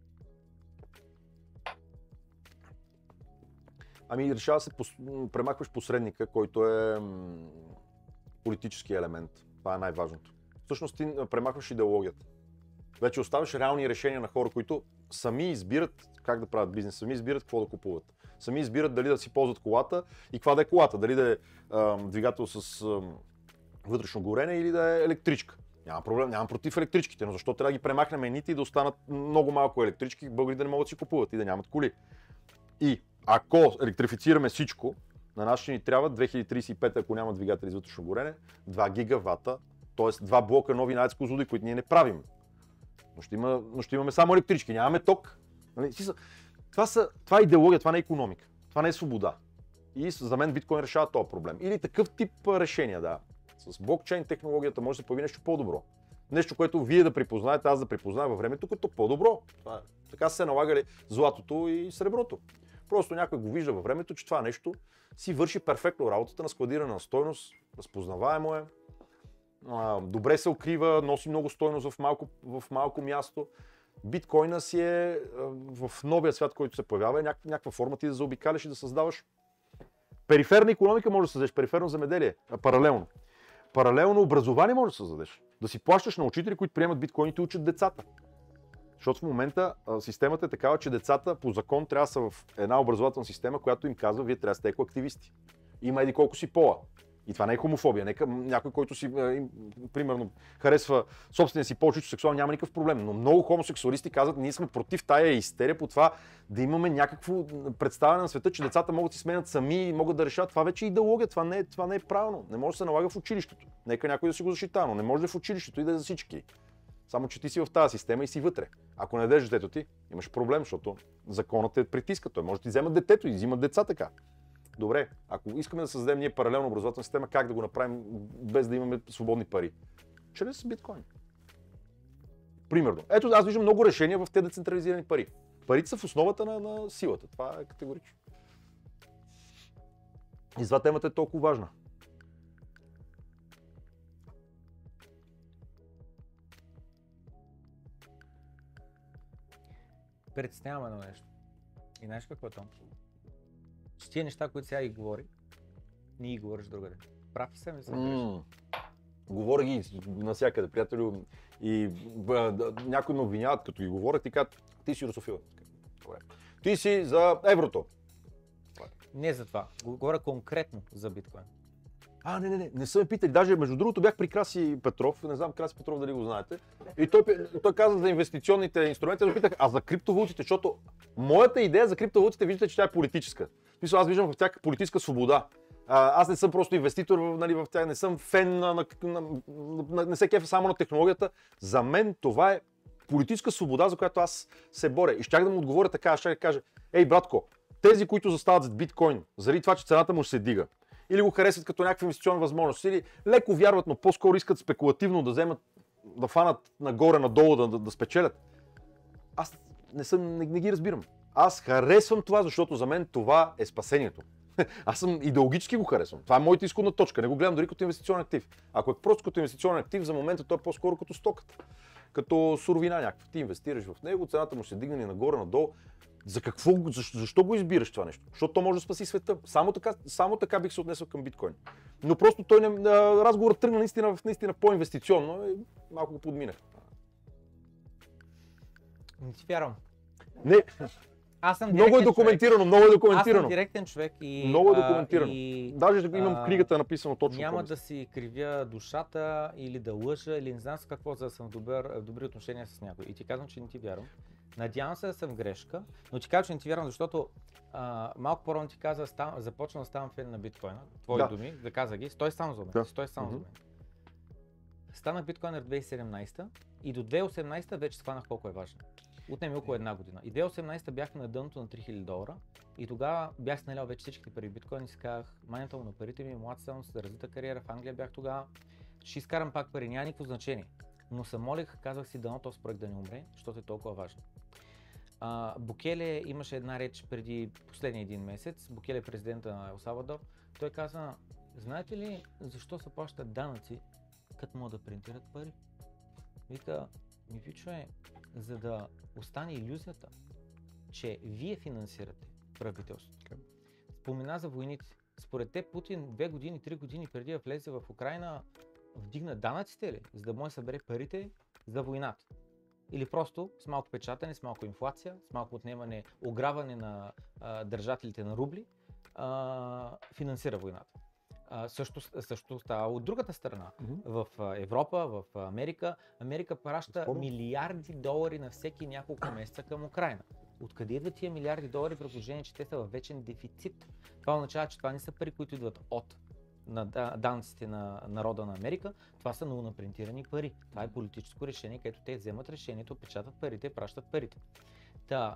Ами решава се, премахваш посредника, който е политически елемент. Това е най-важното. Всъщност ти премахваш идеологията. Вече оставаш реални решения на хора, които сами избират как да правят бизнес, сами избират какво да купуват. Сами избират дали да си ползват колата и каква да е колата. Дали да е а, двигател с а, вътрешно горене или да е електричка. Няма проблем, нямам против електричките, но защо трябва да ги премахнем едните и да останат много малко електрички, българите да не могат да си купуват и да нямат коли. И ако електрифицираме всичко, на нас ще ни трябва две хиляди трийсет и пета, ако няма двигатели с вътрешно горене, два гигавата Тоест два блока нови на АЕЦ Козлодуй, които ние не правим. Но ще, има, но ще имаме само електрички, нямаме ток. Нали? Това, са, това е идеология, това не е икономика, това не е свобода. И за мен биткоин решава този проблем. Или такъв тип решения, да. С блокчейн технологията може да се появи нещо по-добро. Нещо, което вие да припознаете, аз да припозная във времето като по-добро. Това е. Така са се налагали златото и среброто. Просто някой го вижда във времето, че това нещо си върши перфектно работата на складиране на стойност, разпознаваемо е, добре се укрива, носи много стойност в малко, в малко място. Биткоина си е в новия свят, който се появява, е някаква форма ти да заобикаляш и да създаваш. Периферна икономика може да създадеш, периферно земеделие, паралелно. Паралелно образование може да създадеш. Да си плащаш на учители, които приемат биткоин и ти учат децата. Защото в момента системата е такава, че децата по закон трябва да са в една образователна система, която им казва, вие трябва да сте екоактивисти. Има еди колко си пола. И това не е хомофобия. Нека някой, който си, примерно, харесва собствения си пол, чисто сексуално, няма никакъв проблем. Но много хомосексуалисти казват, ние сме против тая истерия по това да имаме някакво представяне на света, че децата могат да си сменят сами и могат да решават. Това вече е идеология, това не е, това не е правилно. Не може да се налага в училището. Нека някой да си го защитава, но не може да е в училището и да е за всички. Само че ти си в тази система и си вътре. Ако не дадеш детето ти, имаш проблем, защото законът те притиска. Той може да ти вземат детето и взимат деца така. Добре, ако искаме да създадем ние паралелна образователна система, как да го направим без да имаме свободни пари? Чрез биткоин. Примерно. Ето, аз виждам много решения в тези децентрализирани пари. Парите са в основата на, на силата. Това е категорично. И затова темата е толкова важна. Притесняваме едно нещо. И знаеш какво е то? Че тия неща, които сега ги говори, не ги говориш другаде. Прав ли съм ли съм? Mm. Говоря ги навсякъде, приятелю. И б, да, някои ме обвиняват, като ги говорят, и казват, ти си русофил. Ти си за еврото. Не за това. Говоря конкретно за биткоин. А, не, не, не, не са ме питали. Даже, между другото, бях при Краси Петров, не знам Краси Петров дали го знаете. И той, той каза за инвестиционните инструменти, да питах, а за криптовалутите, защото моята идея за криптовалутите, виждате, че тя е политическа. Мисля, аз виждам в тях политическа свобода. А, аз не съм просто инвеститор, нали, в тях, не съм фен на, на, на, на не се кефа само на технологията. За мен това е политическа свобода, за която аз се боря. И щях да му отговоря така, аз щях да кажа, ей, братко, тези, които застават зад биткоин, заради това, че цената му ще се дига, или го харесват като някаква инвестиционна възможност, или леко вярват, но по-скоро искат спекулативно да вземат, да фанат нагоре, надолу, да, да, да спечелят. Аз не, съм, не, не ги разбирам. Аз харесвам това, защото за мен това е спасението. Аз съм идеологически го харесвам. Това е моята изходна точка. Не го гледам дори като инвестиционен актив. Ако е просто като инвестиционен актив, за момента той е по-скоро като стоката. Като суровина някаква. Ти инвестираш в него, цената му ще се дигне нагоре, надолу. За какво, защо, защо го избираш това нещо? Защото то може да спаси света. Само така, само така бих се отнесъл към биткоин. Но просто той не, разговорът тръгна наистина, в наистина по-инвестиционно и малко го подминах. Не ти вярвам. Не. Аз съм много е документирано, човек. много е документирано. Аз съм директен човек и... Много е документирано. И, Даже имам а, книгата написано точно. Няма да си кривя душата или да лъжа или не знам с какво, за да съм в добър, добри отношения с някой. И ти казвам, че не ти вярвам. Надявам се да съм грешка, но ти казвам, че не ти вярвам, защото а, малко по-рано ти каза, став, започна да ставам фен на биткоина. Твои да. думи, да каза ги, стой само за мен. Да. Стой само mm-hmm. за мен. Станах биткоинер две хиляди и седемнадесета и до две хиляди и осемнадесета вече схванах колко е важно. Отнеми около една година. И две хиляди и осемнадесета бях на дъното на три хиляди долара и тогава бях сналял вече всичките пари в биткоин и си казах, манята му на парите ми, млад съм, с развита кариера, в Англия бях тогава, ще изкарам пак пари, няма никакво значение. Но се молих, казах си, дано този проект да не умре, защото е толкова важно. А, Букеле имаше една реч преди последния един месец, Букеле, президента на Ел Салвадор, той каза, знаете ли защо се плащат данъци, като могат да принтират пари? Вика, ми пичове, за да остане илюзията, че вие финансирате правителството. Okay. Спомена за войните. Според те Путин две години, три години преди да влезе в Украйна, вдигна данъците ли, за да може да събере парите за войната? Или просто с малко печатане, с малко инфлация, с малко отнемане, ограбване на а, държателите на рубли, а, финансира войната. Uh, също, също става от другата страна. Mm-hmm. В uh, Европа, в uh, Америка, Америка праща Скоро? милиарди долари на всеки няколко месеца към Украйна. Откъде идват тия милиарди долари при положение, че те са във вечен дефицит? Това означава, че това не са пари, които идват от на данците на народа на Америка, това са много напринтирани пари. Това е политическо решение, където те вземат решението, печатат парите, пращат парите. Та,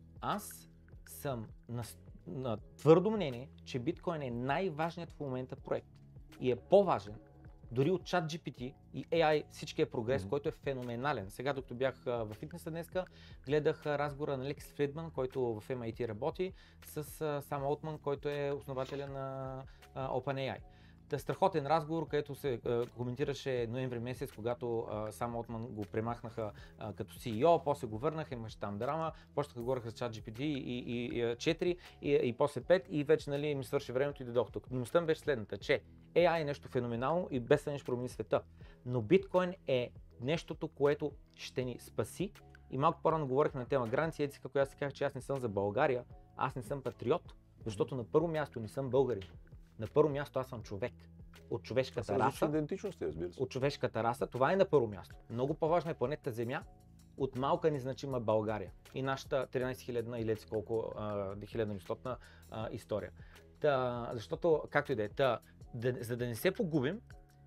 аз съм на, на твърдо мнение, че биткоин е най-важният в момента проект и е по-важен дори от ChatGPT и Ей Ай, всичкият прогрес, mm-hmm. който е феноменален. Сега, докато бях в фитнеса днеска, гледах разговора на Лекс Фридман, който в Ем Ай Ти работи, с Сам Олтман, който е основателя на OpenAI. Та страхотен разговор, където се а, коментираше ноември месец, когато а, Сам Олтман го премахнаха а, като Си И О, после го върнаха, имаше там драма, почнаха да говореха с ChatGPT и, и, и четири и, и после пет и вече нали, ми свърши времето и дойдох тук. Мисълта беше следната, че Ей Ай е нещо феноменално и без да ще промени света, но биткоин е нещото, което ще ни спаси. И малко по-рано говорих на тема граници, етика, която аз си казах, че аз не съм за България, аз не съм патриот, защото на първо място не съм българин. На първо място аз съм човек. От човешката раса. Идентичности, разбира се. От човешката раса. Това е на първо място. Много по-важна е планетата Земя от малка незначима България. И нашата тринайсет хилядна или колко хиляда стотна история. Та, защото, както и да е, та, да, за да не се погубим,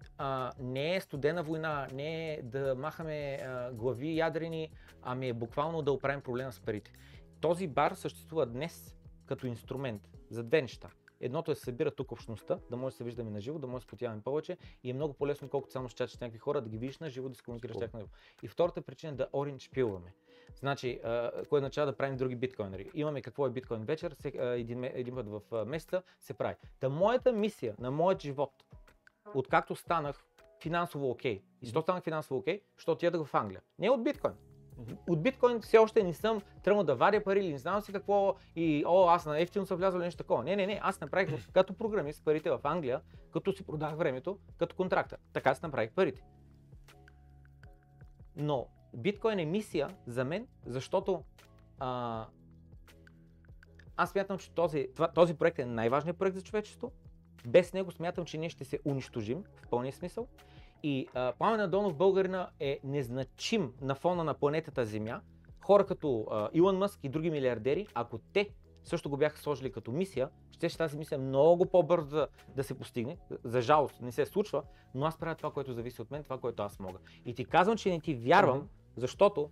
а, не е студена война, не е да махаме а, глави ядрени, ами е буквално да оправим проблема с парите. Този бар съществува днес като инструмент за две неща. Едното е да се събира тук общността, да може да се виждаме на живо, да може да се спотяваме повече и е много по-лесно, колкото само ще чачиш с някакви хора, да ги видиш на живо, да се комуникираш с тях на живо. И втората причина е да оранж пилваме. Значи, кое означава да правим други биткоинери. Имаме какво е биткоин вечер, един, един път в месеца се прави. Та моята мисия на моят живот, откакто станах финансово окей, и защо станах финансово окей, защото отидах в Англия. Не от биткоин. От биткоин все още не съм тръгнал да варя пари или не знам си какво и о, аз на ефтино съм влязъл или нещо такова. Не, не, не, аз направих като програмист парите в Англия, като си продах времето, като контрактор. Така си направих парите. Но биткоин е мисия за мен, защото а, аз смятам, че този, това, този проект е най-важният проект за човечеството. Без него смятам, че ние ще се унищожим в пълния смисъл. И а, Пламен Андонов, българина, е незначим на фона на планетата Земя. Хора като а, Илон Мъск и други милиардери, ако те също го бяха сложили като мисия, ще ще тази мисия много по-бързо да, да се постигне. За жалост не се случва, но аз правя това, което зависи от мен, това, което аз мога. И ти казвам, че не ти вярвам, mm-hmm. защото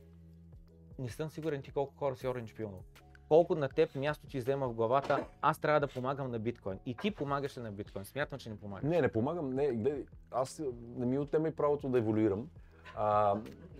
не съм сигурен ти колко хора си оранж пилнал. Колко на теб място ти взема в главата, аз трябва да помагам на биткоин. И ти помагаш ли на биткоин? Смятам, че не помагаш. Не, не помагам. Не, не, аз не ми отнема и правото да еволюирам. А,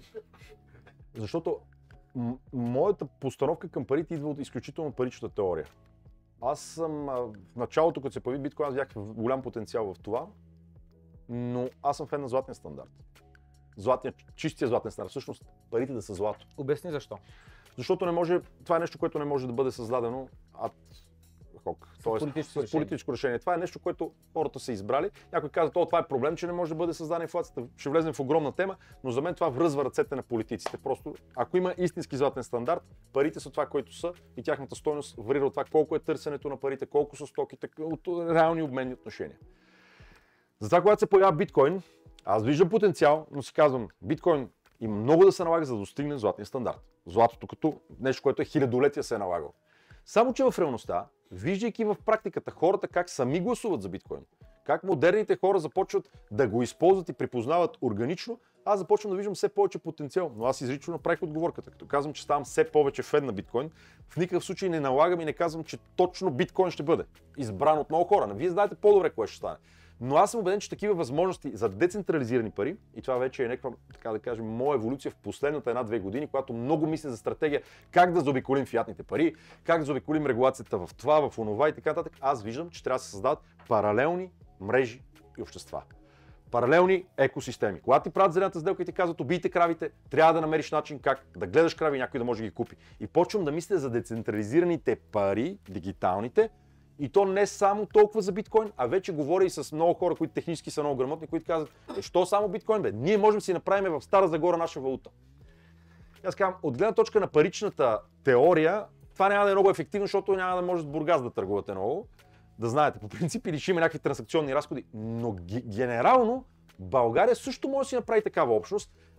защото м- моята постановка към парите идва от изключително паричната теория. Аз съм а, в началото, като се появи биткоин, аз бях голям потенциал в това, но аз съм фен на златния стандарт. Златния, чистия златен стандарт. Всъщност парите да са злато. Обясни защо. Защото не може, това е нещо, което не може да бъде създадено ад хок, т.е. политическо, с политическо решение. Това е нещо, което хората са избрали. Някой казва, това е проблем, че не може да бъде създадена инфлацията. Ще влезем в огромна тема, но за мен това връзва ръцете на политиците. Просто, ако има истински златен стандарт, парите са това, което са и тяхната стойност варира от това колко е търсенето на парите, колко са стоките, от реални обменни отношения. Затова, когато се появява биткоин, аз виждам потенциал, но си казвам, биткоин има много да се налага, за да достигне златния стандарт. Златото като нещо, което е хилядолетия се е налагало. Само че в реалността, виждайки в практиката хората как сами гласуват за биткоин, как модерните хора започват да го използват и припознават органично, аз започвам да виждам все повече потенциал. Но аз изрично направих отговорката, като казвам, че ставам все повече фен на биткоин. В никакъв случай не налагам и не казвам, че точно биткоин ще бъде избран от много хора. Вие знаете по-добре кое ще стане. Но аз съм убеден, че такива възможности за децентрализирани пари, и това вече е някаква, така да кажем, моя еволюция в последната една-две години, когато много мисля за стратегия как да заобиколим фиатните пари, как да заобиколим регулацията в това, в онова и така нататък, аз виждам, че трябва да се създават паралелни мрежи и общества. Паралелни екосистеми. Когато ти правят зелената сделка и ти казват, убийте кравите, трябва да намериш начин как да гледаш крави и някой да може да ги купи. И почвам да мисля за децентрализираните пари, дигиталните, и то не само толкова за биткоин, а вече говоря и с много хора, които технически са много грамотни, които казват, е, що само биткоин бе? Ние можем да си направим в Стара Загора наша валута. Аз казвам, от гледна точка на паричната теория, това няма да е много ефективно, защото няма да може с Бургас да търгувате много. Да знаете, по принцип, или ще има някакви транзакционни разходи, но генерално България също може да си направи такава общност,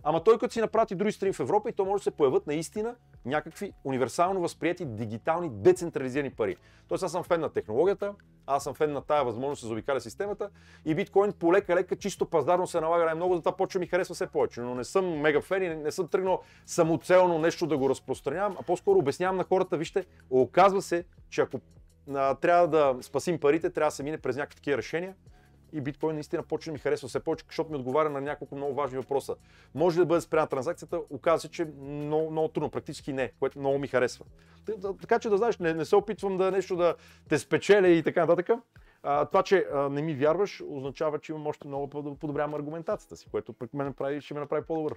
Ама той като си направи други страни в Европа и то може да се появят наистина някакви универсално възприяти дигитални децентрализирани пари. Тоест аз съм фен на технологията, аз съм фен на тая възможност да се заобикаля системата и биткоин полека-лека чисто пазарно се налага най-много, затова почва ми харесва все повече. Но не съм мега фен и не съм тръгнал самоцелно нещо да го разпространявам, а по-скоро обяснявам на хората, вижте, оказва се, че ако а, трябва да спасим парите, трябва да се мине през някакви такива решения. И биткоин наистина почва да ми харесва все повече, защото ми отговаря на няколко много важни въпроса. Може ли да бъде спряна транзакцията? Оказва се, че много, много трудно, практически не, което много ми харесва. Така че да знаеш, не, не се опитвам да нещо да те спечеля и така нататък. А, това, че а, не ми вярваш, означава, че имам още много да подобрявам аргументацията си, което пък ме направи, ще ме направи по-добър.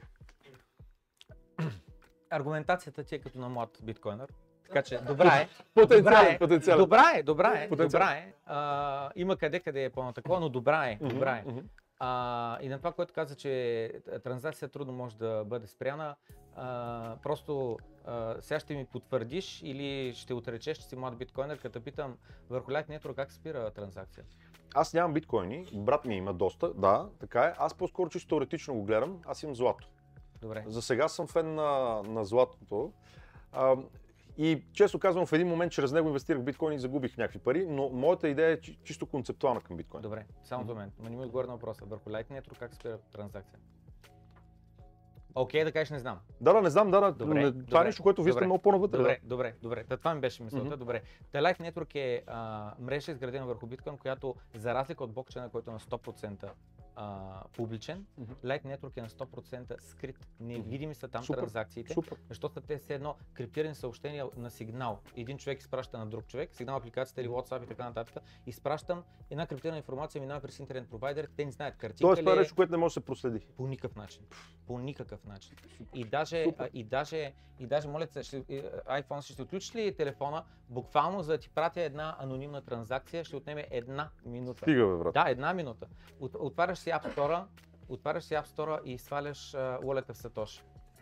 Аргументацията ти е като на млад биткоинър. Така че, добра е. Потенциален, потенциален. Добра е, добра е, Потенциален. добра е. А, има къде къде е по-натакова, но добра е, добра е. Mm-hmm. А, и на това, което каза, че транзакция трудно може да бъде спряна, а, просто а, сега ще ми потвърдиш или ще отречеш, че си млад биткоинър, като питам върху Lightning Network как спира транзакция? Аз нямам биткоини, брат ми има доста, да, така е. Аз по-скоро чисто теоретично го гледам, аз имам злато. Добре. За сега съм фен на, на златото. А, И често казвам, в един момент чрез него инвестирах в биткоин и загубих някакви пари, но моята идея е чисто концептуална към биткоин. Добре, само за мен. Но не ми отговори на въпроса. Върху Lightning Network как спира транзакция? Окей, okay, да кажеш не знам. Да, да, не знам, да, да. Добре, това добре, е нещо, което вие сте много по-навътре. Добре, да. добре, добре. Та, това ми беше мисълта. Mm-hmm. Добре. Та Lightning Network е а, мрежа изградена върху биткоин, която за разлика от блокчейна, който е на сто процента а, публичен, Mm-hmm. Lightning Network е на сто процента скрит. Невидими са там Супер, транзакциите, супер. защото те са едно криптирани съобщения на сигнал. Един човек изпраща на друг човек, сигнал апликацията или WhatsApp и така нататък. Изпращам една криптирана информация, минава през интернет провайдер, те не знаят картинка. Тоест това е ли е. нещо, което не може да се проследи. По никакъв начин. По никакъв начин. И даже, а, и даже, и даже моля те, ще, iPhone ще отключиш ли телефона, буквално за да ти пратя една анонимна транзакция, ще отнеме една минута. Стига, бе, брат. Да, една минута. От, отваряш си App Store, отваряш си App Store и сваляш wallet в Satoshi.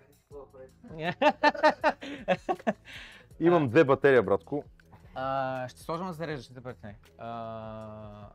Имам две батерия, братко. А, ще сложим да зареждаш да пръкне. А,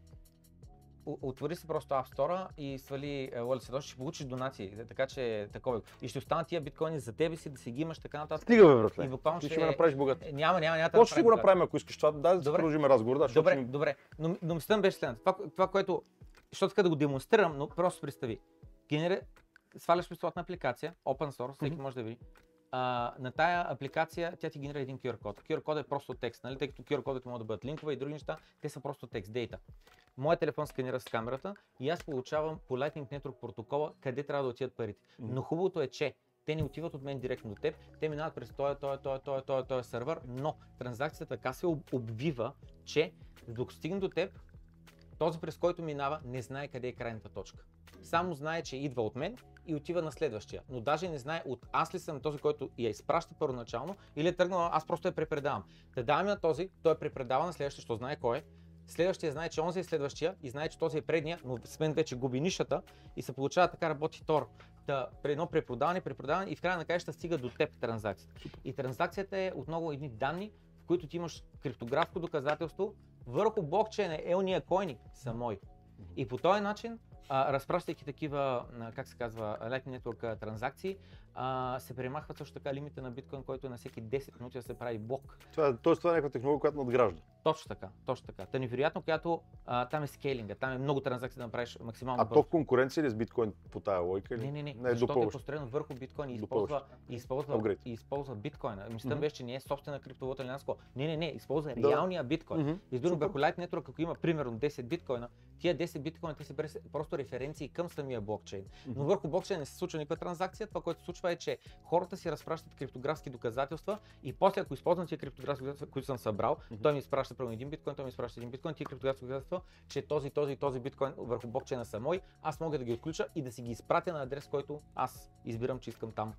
отвори си просто App Store и свали Wallet Satoshi, ще получиш донации, така че такова. И ще останат тия биткоини за тебе си, да си ги имаш така нататък. Стига, бе, братле. И буквално Ти ще... ще ме направиш богат. Няма, няма, няма. Какво ще го направим, ако искаш това? Да, да Добре. продължим разговор. Да, Добре, ще... добре. Но, но мислята беше следната. Това, това, което, защото така да го демонстрирам, но просто представи. Генери... Сваляш безплатна апликация, open source, всеки mm-hmm. може да види. А, на тая апликация тя ти генерира един кю ар код. кю ар код е просто текст, нали? Тъй като кю ар кодите могат да бъдат линкове и други неща, те са просто текст, дейта. Моят телефон сканира с камерата и аз получавам по Lightning Network протокола къде трябва да отидат парите. Mm-hmm. Но хубавото е, че те не отиват от мен директно до теб, те минават през този, този, този, този, този, този сервер, но транзакцията така се обвива, че докато стигне до теб, този през който минава не знае къде е крайната точка. Само знае, че идва от мен и отива на следващия, но даже не знае от аз ли съм този, който я изпраща първоначално или е тръгнал, аз просто я препредавам. Те даваме на този, той е препредава на следващия, защото знае кой е. Следващия знае, че онзи е следващия и знае, че този е предния, но с мен вече губи нишата и се получава така работи Тор. Да, едно препродаване, препродаване и в края на краищата стига до теб транзакцията. И транзакцията е отново едни данни, в които ти имаш криптографско доказателство върху блокчейна, е уния койни са мои. И по този начин, а, разпращайки такива, а, как се казва, Lightning Network транзакции, а, се премахва също така лимита на биткоин, който е на всеки десет минути да се прави блок. Това, тоест това е някаква технология, която надгражда. Точно така, точно така. Та невероятно, която а, там е скейлинга, там е много транзакции да направиш максимално А бързо. то в конкуренция ли с биткоин по тая логика? Или? Не, не, не, не е защото е допълващо. построено върху биткоин и използва, и използва, Upgrade. и използва биткоина. Мислята Mm-hmm. беше, че не е собствена криптовалута или някакво. Не, не, не, използва Да. реалния биткоин. Mm-hmm. И с други Супер. върху Lightning Network, ако има примерно десет биткоина, тия десет биткоина те са прес- просто референции към самия блокчейн. Но върху блокчейн не се случва никаква транзакция. Това, което се случва е, че хората си разпращат криптографски доказателства и после, ако използвам тия криптографски доказателства, които съм събрал, Mm-hmm. той ми изпраща примерно един биткоин, той ми изпраща един биткоин, тия криптографски доказателства, че този, този и този биткоин върху блокчейна са мои, аз мога да ги отключа и да си ги изпратя на адрес, който аз избирам, че искам там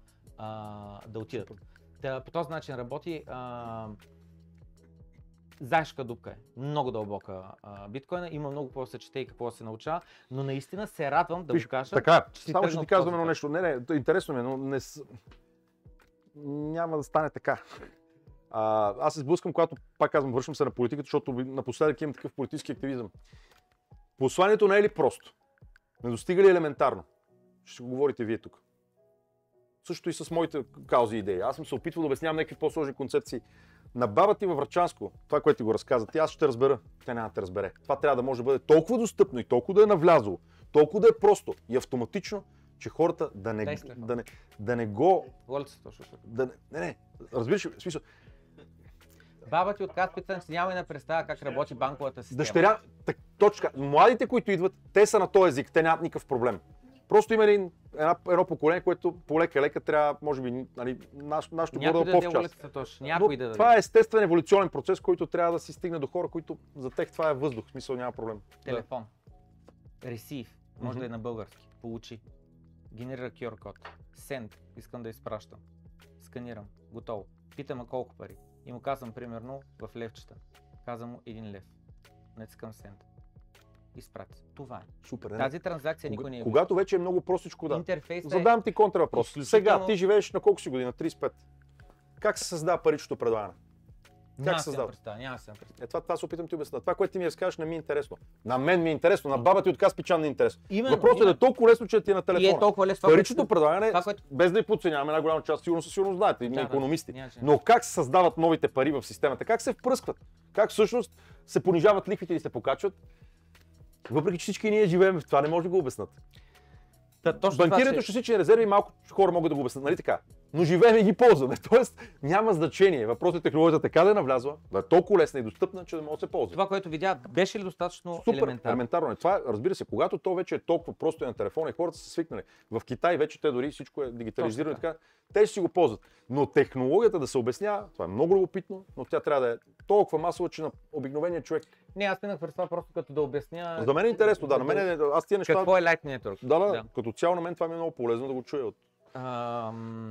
а, да отидат. Та, по този начин работи. А, Заешка дупка е, много дълбока а, биткоина, има много какво да се чете и какво да се научава, но наистина се радвам да Виж, го кажа. Така, че си само ще тръгнал ти казвам по този едно път. нещо. Не, не, то е интересно ми, е, но не с... няма да стане така. А, аз се сблъскам, когато, пак казвам, вършам се на политиката, защото напоследък имам такъв политически активизъм. Посланието не е ли просто? Не достига ли елементарно? Ще го говорите вие тук. Също и с моите каузи и идеи. Аз съм се опитвал да обяснявам някакви по-сложни концепции. На баба ти във Врачанско, това, което ти го разказа, ти аз ще разбера. Тя няма да те разбере. Това трябва да може да бъде толкова достъпно и толкова да е навлязло, толкова да е просто и автоматично, че хората да не, да не, да не го... Да не, не, не, разбираш, в смисъл... Баба ти от Каспица няма и на представа как работи банковата система. Дъщеря, так, точка. Младите, които идват, те са на този език, те нямат никакъв проблем. Просто има един, една, едно поколение, което полека-лека трябва, може би, нали, наш, нашето горе да по-вчас. Някой да това е естествен еволюционен процес, който трябва да си стигне до хора, които за тях това е въздух, в смисъл няма проблем. Телефон. Receive. Може mm-hmm. да е на български. Получи. Генерира ку ар код. Send. Искам да изпращам. Сканирам. Готово. Питам колко пари. И му казвам примерно в левчета. Казвам му един лев. Натискам Send. Изпрати. Това е. Супер. Тази транзакция никой не е. Когато вече е много простичко, да. Интерфейсът Задам ти контравъпрос. изключително... Сега ти живееш на колко си година? трийсет и пет. Как се създава паричното предлагане? Как се създава? Няма се представя. Е, това, това се опитам ти обясня. Това, което ти ми разкажеш, не ми е интересно. На мен ми е интересно, на баба ти от Каспичан не е интересно. Въпросът е да е толкова лесно, че ти е на телефона. И е толкова лесно. Паричното предлагане, това, което... без да я подценяваме, една голяма част сигурно със сигурно знаете, и да, икономисти. Да, но как се създават новите пари в системата? Как се впръскват? Как всъщност се понижават лихвите и се покачват? Въпреки че всички ние живеем в това, не може да го обяснат. Да, банкирането ще си резерви малко хора могат да го обяснят, нали така? Но живеем и ги ползваме. Тоест няма значение. Въпросът е технологията така да е навлязла, да е толкова лесна и достъпна, че да може да се ползва. Това, което видя, беше ли достатъчно Супер, елементарно? елементарно е. Това, разбира се, когато то вече е толкова просто на телефона и хората са свикнали. В Китай вече те дори всичко е дигитализирано и така. Те ще си го ползват. Но технологията да се обяснява, това е много любопитно, но тя трябва да е толкова масова, че на обикновения човек. Не, аз минах през това просто като да обясня. За мен е интересно, да. На мен е, аз тия неща. Какво е Light Network? Да, да, да. Като цяло на мен това ми е много полезно да го чуя от. Ам...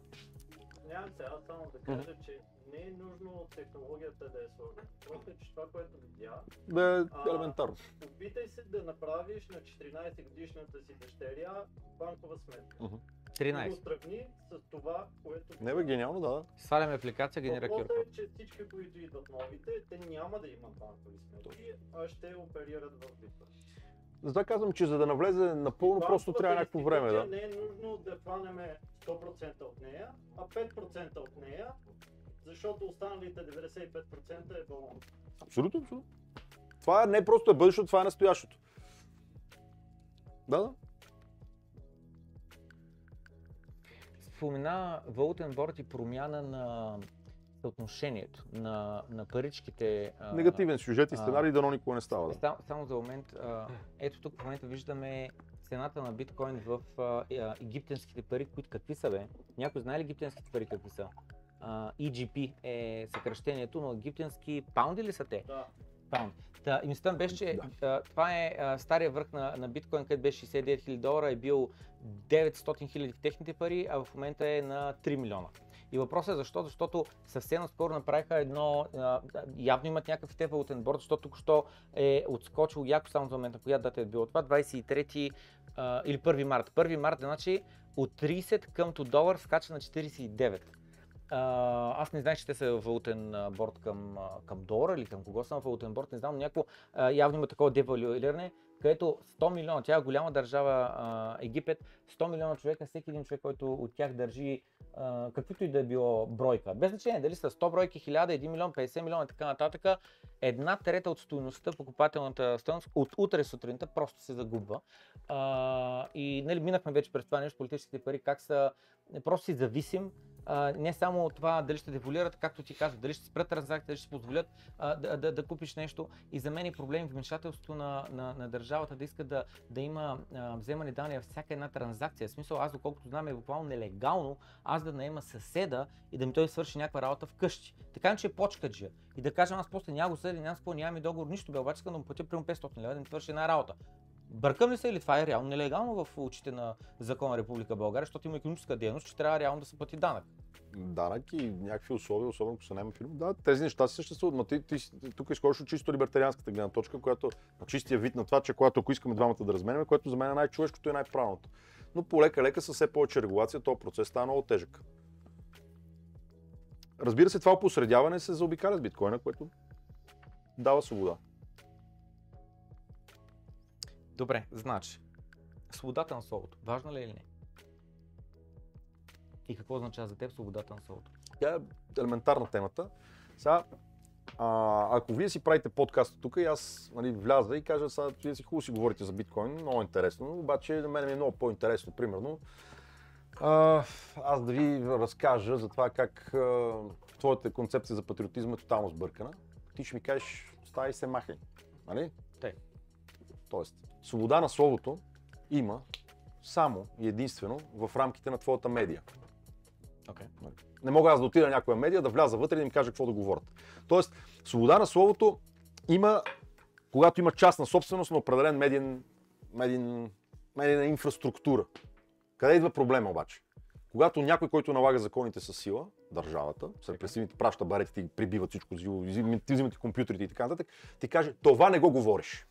Нямам се, аз само да кажа, че не е нужно технологията да е сложна. Просто че това, което видя, да е елементарно. Опитай се да направиш на четиринайсет годишната си дъщеря банкова сметка. Uh-huh. тринайсет. Да го сравни с това, което... Не бе, гениално, да. Сваляме апликация, генерира ку ар код. Въпросът е, че всички, които идват новите, те няма да имат банкови сметки, а ще оперират в битва. Затова казвам, че за да навлезе напълно просто трябва някакво време, да. Не е нужно да хванеме сто процента от нея, а пет процента от нея, защото останалите деветдесет и пет процента е балон. Абсолютно, абсолютно. Това не просто е бъдещето, това е настоящето. Да, да. Спомена валутен борд и промяна на съотношението на, на паричките. Негативен сюжет и сценарий, дано никога не става. Да. Само, само за момент, а, ето тук в момента виждаме цената на биткоин в а, египтенските пари, които какви са бе? Някой знае ли египтенските пари какви са? А, и джи пи е съкръщението, но египтенски паунди ли са те? Да. Паунд. Та, и мислям беше, че да. а, това е а, стария връх на, на биткоин, където беше шейсет и девет хиляди долара, е бил деветстотин хиляди в техните пари, а в момента е на три милиона. И въпросът е защо? Защото съвсем наскоро направиха едно, а, явно имат някакъв те валутен борд, защото тук-що е отскочил яко само за момента, коя дата е било това, двайсет и трети а, или първи март. първи март, значи от трийсет към долар скача на четирийсет и девет. Uh, аз не знаех, че те са валутен борд към, към долара или към кого са валутен борд, не знам, но някакво uh, явно има такова девалюиране, където сто милиона, тя е голяма държава uh, Египет, сто милиона човека, всеки един човек, който от тях държи uh, каквито и да е било бройка, без значение дали са сто бройки, хиляда, един милион, петдесет милиона и така нататък, една трета от стойността, покупателната стойност от утре сутринта просто се загубва. Uh, и нали, минахме вече през това нещо, политическите пари, как са, просто си зависим. Uh, не само от това дали ще девалюират, както ти казваш, дали ще спрат транзакции, дали ще позволят uh, да, да, да купиш нещо. И за мен е проблем вмешателството на, на, на държавата да иска да, да има uh, вземане данни във всяка една транзакция. В смисъл, аз доколкото знам е буквално нелегално, аз да наема съседа и да ми той свърши някаква работа вкъщи. Така че е почкаджия. И да кажем, аз после няма го съди, няма спо, нямаме договор, нищо бе, обаче искам да му платя примерно петстотин лева да ми свърши една работа. Бъркам ли се или това е реално нелегално в очите на закона на Република България, защото има икономическа дейност, че трябва реално да се плати данък? Данък и някакви условия, особено ако се наема фирма. Да, тези неща си съществуват, но ти, ти, ти тук изходиш от чисто либертарианската гледна точка, която чистия вид на това, че когато ако искаме двамата да разменяме, което за мен е най-човешкото и най-правилното. Но полека-лека със все повече регулация, този процес става много тежък. Разбира се, това опосредяване се заобикаля с биткоина, което дава свобода. Добре, значи, свободата на словото, важна ли е или не? И какво означава за теб свободата на словото? Тя е елементарна темата. Сега, а, ако вие си правите подкаст тук и аз, нали, вляза и кажа, сега вие си хубаво си говорите за биткоин, много интересно, обаче на мен е много по-интересно, примерно, а, аз да ви разкажа за това как а, твоята концепция за патриотизма е тотално сбъркана. Ти ще ми кажеш, ставай се махай, нали? Те. Тоест, свобода на словото има само и единствено в рамките на твоята медия. Okay. Не мога аз да отида на някоя медия, да вляза вътре и да им кажа какво да говорят. Тоест, свобода на словото има, когато има частна собственост на определен медиен, медиен, медийна инфраструктура. Къде идва проблема обаче? Когато някой, който налага законите със сила, държавата, с репресивните праща баретите и прибиват всичко, ти взимат компютрите и така нататък, ти каже, това не го говориш.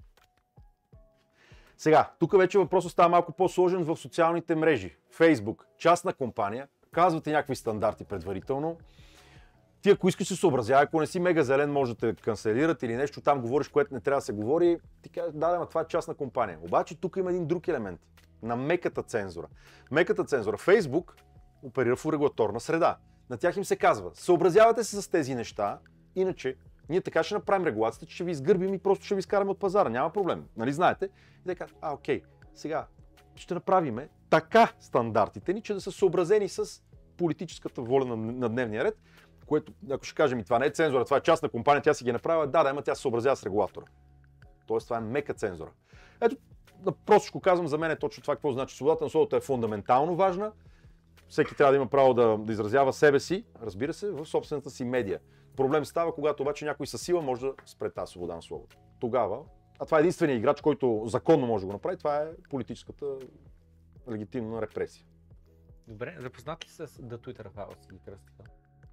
Сега, тук вече въпросът става малко по-сложен в социалните мрежи. Фейсбук, частна компания, казвате някакви стандарти предварително. Ти, ако искаш се съобразява, ако не си мега зелен, може да те канцелират или нещо, там говориш, което не трябва да се говори, ти казваш, да, да, това е частна компания. Обаче тук има един друг елемент на меката цензура. Меката цензура. Фейсбук оперира в регулаторна среда. На тях им се казва, съобразявате се с тези неща, иначе ние така ще направим регулацията, че ще ви изгърбим и просто ще ви изкараме от пазара. Няма проблем. Нали знаете? И те казват, а, окей, сега ще направиме така стандартите ни, че да са съобразени с политическата воля на, на дневния ред, което, ако ще кажем, и това не е цензура, това е частна компания, тя си ги е направила, да, да, ама тя се съобразява с регулатора. Тоест това е мека цензура. Ето, просто ще го казвам, за мен е точно това, какво значи. Свободата на словото е фундаментално важна. Всеки трябва да има право да, да изразява себе си, разбира се, в собствената си медия. Проблем става, когато обаче някой със сила може да спре тази свобода на словото. Тогава, а това е единственият играч, който законно може да го направи, това е политическата легитимна репресия. Добре, запознат ли с The Twitter House или кръстика?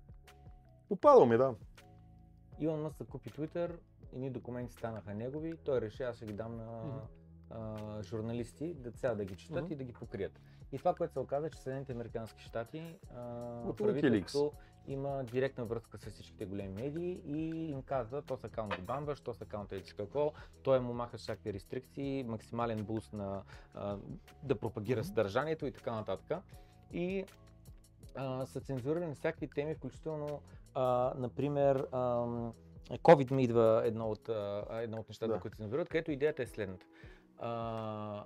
Попадал ми, да. Илон Мъск купи Twitter, едни документи станаха негови, той реши, аз ще ги дам на mm-hmm. а, журналисти, деца да ги четат mm-hmm. и да ги покрият. И това, което се оказа, че Съединените американски щати, правителството има директна връзка с всичките големи медии и им казва, то с акаунт го бамбаш, то с акаунт еди какво, той му маха всякакви рестрикции, максимален буст на а, да пропагира съдържанието и така нататък. И а, са цензурирани всякакви теми, включително, а, например, а, COVID ми идва едно от, а, едно от нещата, да. които се цензурират, където идеята е следната. А,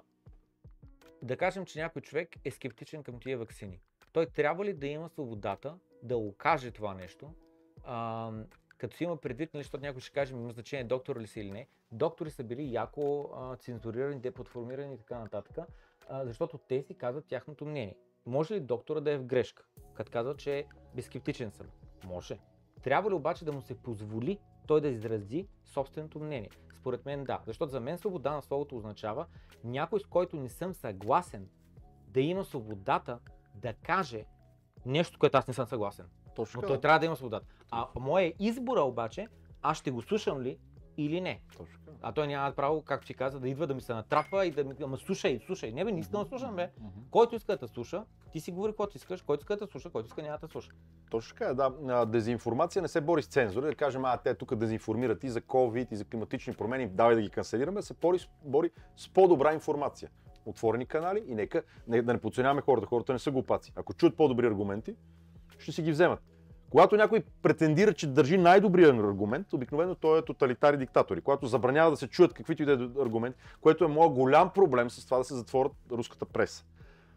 да кажем, че някой човек е скептичен към тия ваксини. Той трябва ли да има свободата да окаже това нещо, а, като си има предвид, нали, защото някой ще каже, има значение доктор ли си или не, доктори са били яко а, цензурирани, деподформирани и така нататък, а, защото те си казват тяхното мнение. Може ли доктора да е в грешка, като казва, че безскептичен съм? Може. Трябва ли обаче да му се позволи той да изрази собственото мнение? Според мен да, защото за мен свобода на словото означава някой, с който не съм съгласен, да има свободата да каже нещо, което аз не съм съгласен. Точно. Но той трябва да има свободата. А моя избора обаче, аз ще го слушам ли или не. Точно. А той няма право, както ти каза, да идва да ми се натрапва и да ми ама слушай, слушай. Не бе, не искам да слушам, бе. Mm-hmm. Който иска да слуша, ти си говори каквото искаш, който иска да слуша, който иска няма да слуша. Точно така, да. Дезинформация не се бори с цензура, да кажем, а те тук дезинформират и за COVID, и за климатични промени, давай да ги канцелираме, се бори, бори с по-добра информация. Отворени канали и нека не, да не подценяваме хората, хората не са глупаци. Ако чуят по-добри аргументи, ще си ги вземат. Когато някой претендира, че държи най-добрия аргумент, обикновено той е тоталитари диктатори. Когато забранява да се чуят каквито и да е аргументи, което е моят голям проблем с това да се затворят руската преса.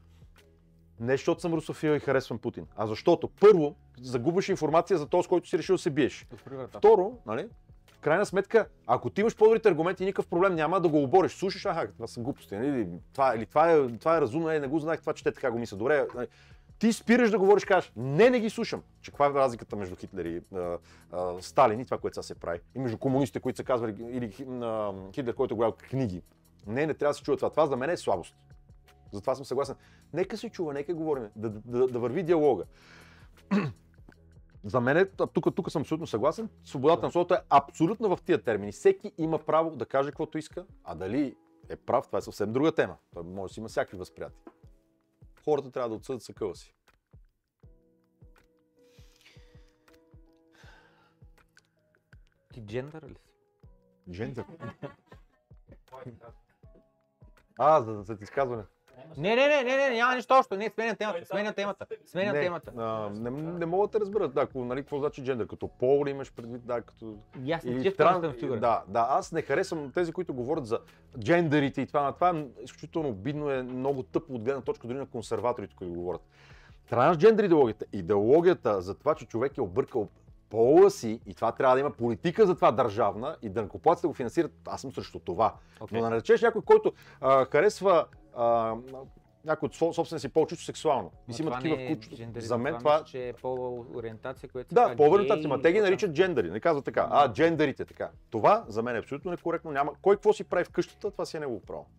Не защото съм русофил и харесвам Путин, а защото първо загубваш информация за този, с който си решил да се биеш. Второ, нали, в крайна сметка, ако ти имаш по-добрите аргументи, никакъв проблем няма да го обориш. Слушаш, аха, това са глупости, или това, или това, е, това е разумно, е, не го знаех, това че те така го мисля. Добре, нали, ти спираш да говориш, кажеш, не, не ги слушам. Че каква е разликата между Хитлер и а, а, Сталин и това, което сега се прави? И между комунистите, които са казвали, или а, Хитлер, който е говорил книги. Не, не трябва да се чува това. Това за мен е слабост. Затова съм съгласен. Нека се чува, нека говорим, да, да, да върви диалога. За мен, тук, тук съм абсолютно съгласен, свободата на словото е абсолютно в тия термини. Всеки има право да каже каквото иска, а дали е прав, това е съвсем друга тема. Той може да си има всякакви възприятия. Хората трябва да отсъдят съкъла си. Ти джендър ли си? Джендър? А, за, за изказване. Не, не, не, не, не, няма нищо общо. Не, сменя темата, сменя темата, сменя не, темата. А, не, не мога да те разбера, да, ако, нали, какво значи джендър, като пол ли имаш предвид, да, като... И аз не Или ти тран- съм сигурен. Да, да, аз не харесвам тези, които говорят за джендерите и това. На това е изключително обидно, е много тъпо от гледна точка дори на консерваторите, които говорят. Трансджендър идеологията, идеологията за това, че човек е объркал пола си и това трябва да има политика за това държавна и данъкоплатците го финансират, аз съм срещу това. Okay. Но да наречеш някой, който а, харесва а, някой от собствения си пол чисто сексуално и си има такива вкучета. За мен това... Мисля, че е по-ориентация, която Да, по-ориентация, ма те ги наричат джендъри, не казват така, а джендерите така. Това за мен е абсолютно некоректно, няма. Кой какво си прави в къщата, това си е негово право.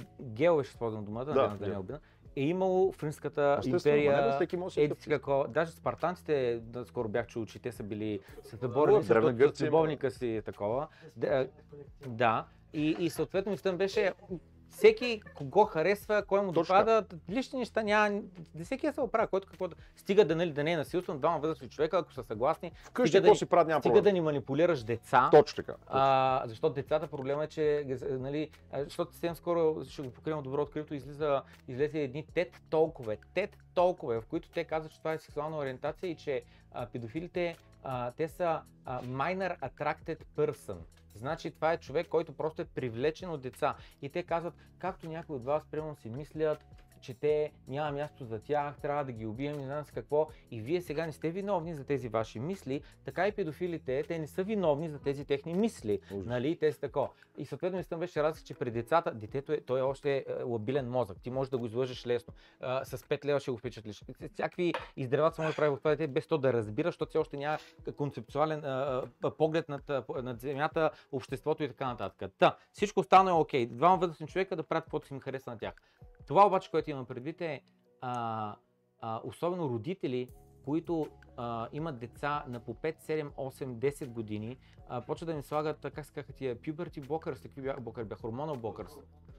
Гео ще използвам думата, Да, да, да не е обидна. Е имало в Римската империя, еди си какво, даже спартанците, да, скоро бях чул, че те са били съборни с любовника си такова. Да, да. И, и съответно мислям беше всеки кого харесва, кой му допада, лични неща няма, всеки да се оправя, който какво да стига да, нали, да не е насилствен, двама възрастни човека, ако са съгласни, вкъщи стига, да, си правят, няма стига да ни манипулираш деца. Точно така. Точно. А, защото децата проблема е, че, нали, защото съвсем скоро ще го покрием добро открито, излиза, излезе едни тет толкове, тет толкове, в които те казват, че това е сексуална ориентация и че а, педофилите, а, те са а, minor attracted person. Значи това е човек, който просто е привлечен от деца. И те казват, както някои от вас примерно си мислят, че те няма място за тях, трябва да ги убием, не знам с какво. И вие сега не сте виновни за тези ваши мисли, така и педофилите, те не са виновни за тези техни мисли. Нали? Те са тако. И съответно мислям беше разлика, че при децата, детето е, той е още лабилен мозък. Ти можеш да го излъжеш лесно. А, с пет лева ще го впечатлиш. Всякакви издевателства може да прави в това дете, без то да разбира, защото все още няма концептуален а, а, поглед над, над земята, обществото и така нататък. Та, всичко останало е окей. Двама възрастни човека да правят каквото си им хареса на тях. Това обаче, което имам предвид е, а, а, особено родители, които а, имат деца на по пет, седем, осем, десет години, а, почват да ми слагат, как се казаха тия, puberty blockers, какви бяха блокър, бяха hormonal blockers.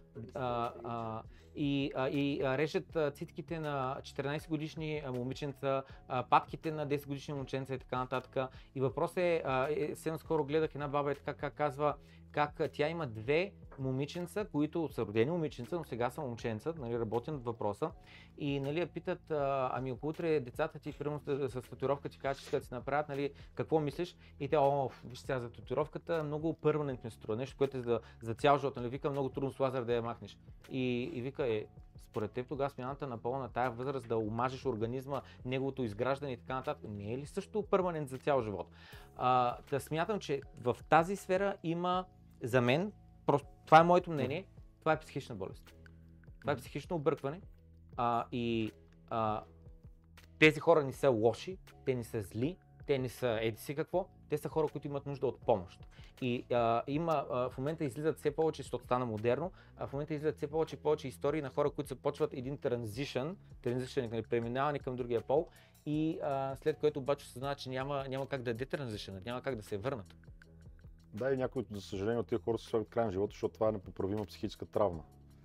А, а, и, а, и а, режат а, цитките на четиринайсет годишни момиченца, а, патките на десет годишни момченца и така нататък. И въпросът е, а, е съвсем скоро гледах една баба и така как казва, как тя има две момиченца, които са родени момиченца, но сега са момченца, нали, работят над въпроса. И нали, питат, а, ами ако утре децата ти, примерно с татуировка ти кажат, че искат да си направят, нали, какво мислиш? И те, о, виж сега за татуировката, много перманент ми струва, нещо, което е за, за цял живот, нали, вика, много трудно с лазер да я махнеш. И, и вика, е, според теб тогава смяната на пола на тая възраст да омажеш организма, неговото изграждане и така нататък, не е ли също перманент за цял живот? А, да смятам, че в тази сфера има, за мен, просто това е моето мнение, това е психична болест. Това е психично объркване а, и а, тези хора не са лоши, те не са зли, те не са еди си какво, те са хора, които имат нужда от помощ. И а, има, а, в момента излизат все повече, защото стана модерно, а в момента излизат все повече и повече истории на хора, които започват един транзишън, транзишън, нали, преминаване към другия пол и а, след което обаче се знае, че няма, няма как да детранзишънат, няма как да се върнат. Да, и някои, за съжаление, от тези хора се слагат край на живота, защото това е непоправима психическа травма.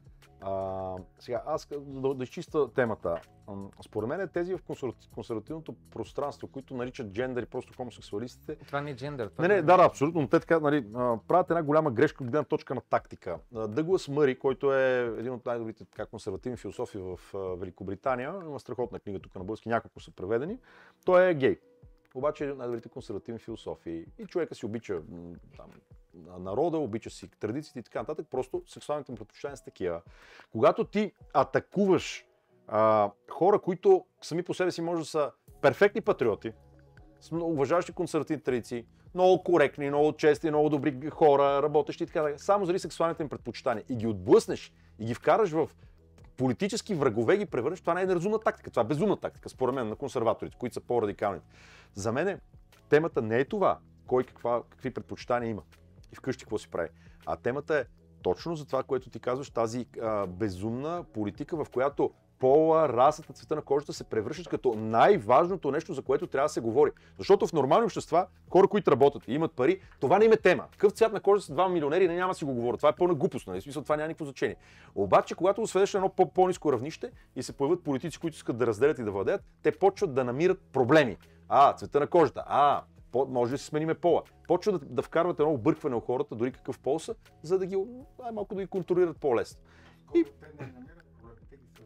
А, сега, аз да, да изчиста темата. Според мен тези в консервативното пространство, които наричат джендъри просто хомосексуалистите. Това не е джендър. Не, не, да, да, абсолютно. Но те така, нали, правят една голяма грешка от гледна точка на тактика. Дъглас Мъри, който е един от най-добрите така, консервативни философи в Великобритания, има страхотна книга тук на български, няколко са преведени. Той е гей. Обаче най-добрите консервативни философии. И човека си обича там, народа, обича си традициите и така нататък. Просто сексуалните му предпочитания са такива. Когато ти атакуваш а, хора, които сами по себе си може да са перфектни патриоти, уважаващи консервативни традиции, много коректни, много честни, много добри хора, работещи и така нататък, само заради сексуалните им предпочитания и ги отблъснеш и ги вкараш в политически врагове, ги превърнеш, това не е неразумна тактика, това е безумна тактика, според мен, на консерваторите, които са по-радикалните. За мен темата не е това, кой каква, какви предпочитания има и вкъщи какво си прави, а темата е точно за това, което ти казваш, тази а, безумна политика, в която пола, расата, цвета на кожата се превръщат като най-важното нещо, за което трябва да се говори. Защото в нормални общества, хора, които работят и имат пари, това не им е тема. Какъв цвят на кожа са двама милионери, не няма да си го говорят. Това е пълна глупост, нали? В смисъл, това няма никакво значение. Обаче, когато го сведеш на едно по-ниско равнище и се появят политици, които искат да разделят и да владеят, те почват да намират проблеми. А, цвета на кожата. А, може да си смениме пола. Почват да, да вкарват едно объркване у хората, дори какъв пол са, за да ги най-малко да ги контролират по-лесно. И...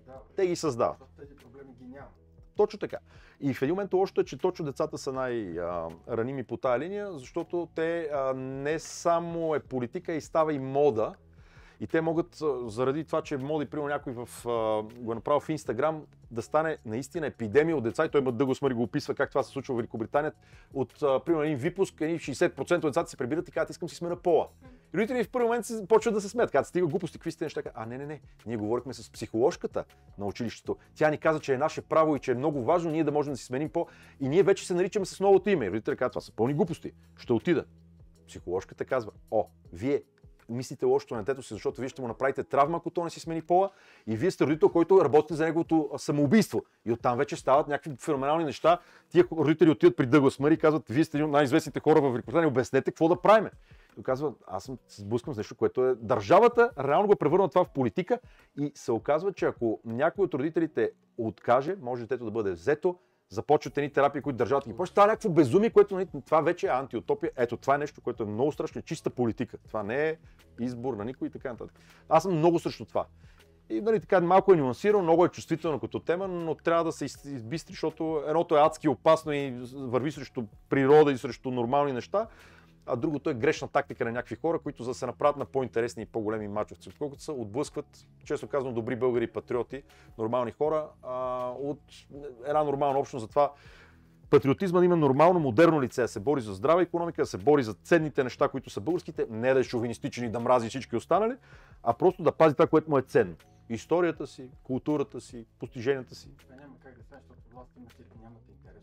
Те ги създават. Защото тези проблеми ги няма. Точно така. И в един момент лошото е, че точно децата са най-раними по тая линия, защото те а, не само е политика, и става и мода. И те могат, заради това, че моди, примерно някой в, а, го е направил в Инстаграм, да стане наистина епидемия от деца. И той Дъглас Мъри го описва как това се случва в Великобритания. От а, примерно един випуск, едни шейсет процента от децата се прибират и казват, искам да си смена пола. И родители в първи момент се почват да се смеят. Казват, стига глупости, какви сте неща. А, не, не, не. Ние говорихме с психоложката на училището. Тя ни каза, че е наше право и че е много важно ние да можем да си сменим по. И ние вече се наричаме с новото име. И родители казват, това са пълни глупости. Ще отида. Психоложката казва, о, вие мислите лошото на детето си, защото вие ще му направите травма, ако то не си смени пола, и вие сте родител, който работите за неговото самоубийство. И оттам вече стават някакви феноменални неща. Тия родители отиват при Дъглас Мъри и казват, вие сте един от най-известните хора в Великобритания, обяснете какво да правим. И казва, аз съм се сблъскам с нещо, което е държавата, реално го е превърнала това в политика, и се оказва, че ако някой от родителите откаже, може детето да бъде взето, започват едни терапии, които държавата ги почва. Това е някакво безумие, което нали, това вече е антиутопия. Ето, това е нещо, което е много страшно, чиста политика. Това не е избор на никой и така нататък. Аз съм много срещу това. И нали, така малко е нюансирано, много е чувствително като тема, но трябва да се избистри, защото едното е адски опасно и върви срещу природа и срещу нормални неща, а другото е грешна тактика на някакви хора, които за да се направят на по-интересни и по-големи мачовци, отколкото са отблъскват, често казвам, добри българи и патриоти, нормални хора, а, от една нормална общност. Затова патриотизма има нормално, модерно лице, да се бори за здрава икономика, да се бори за ценните неща, които са българските, не да е шовинистичен и да мрази всички останали, а просто да пази това, което му е ценно. Историята си, културата си, постиженията си. Те няма как да стане, защото властите нямат интерес.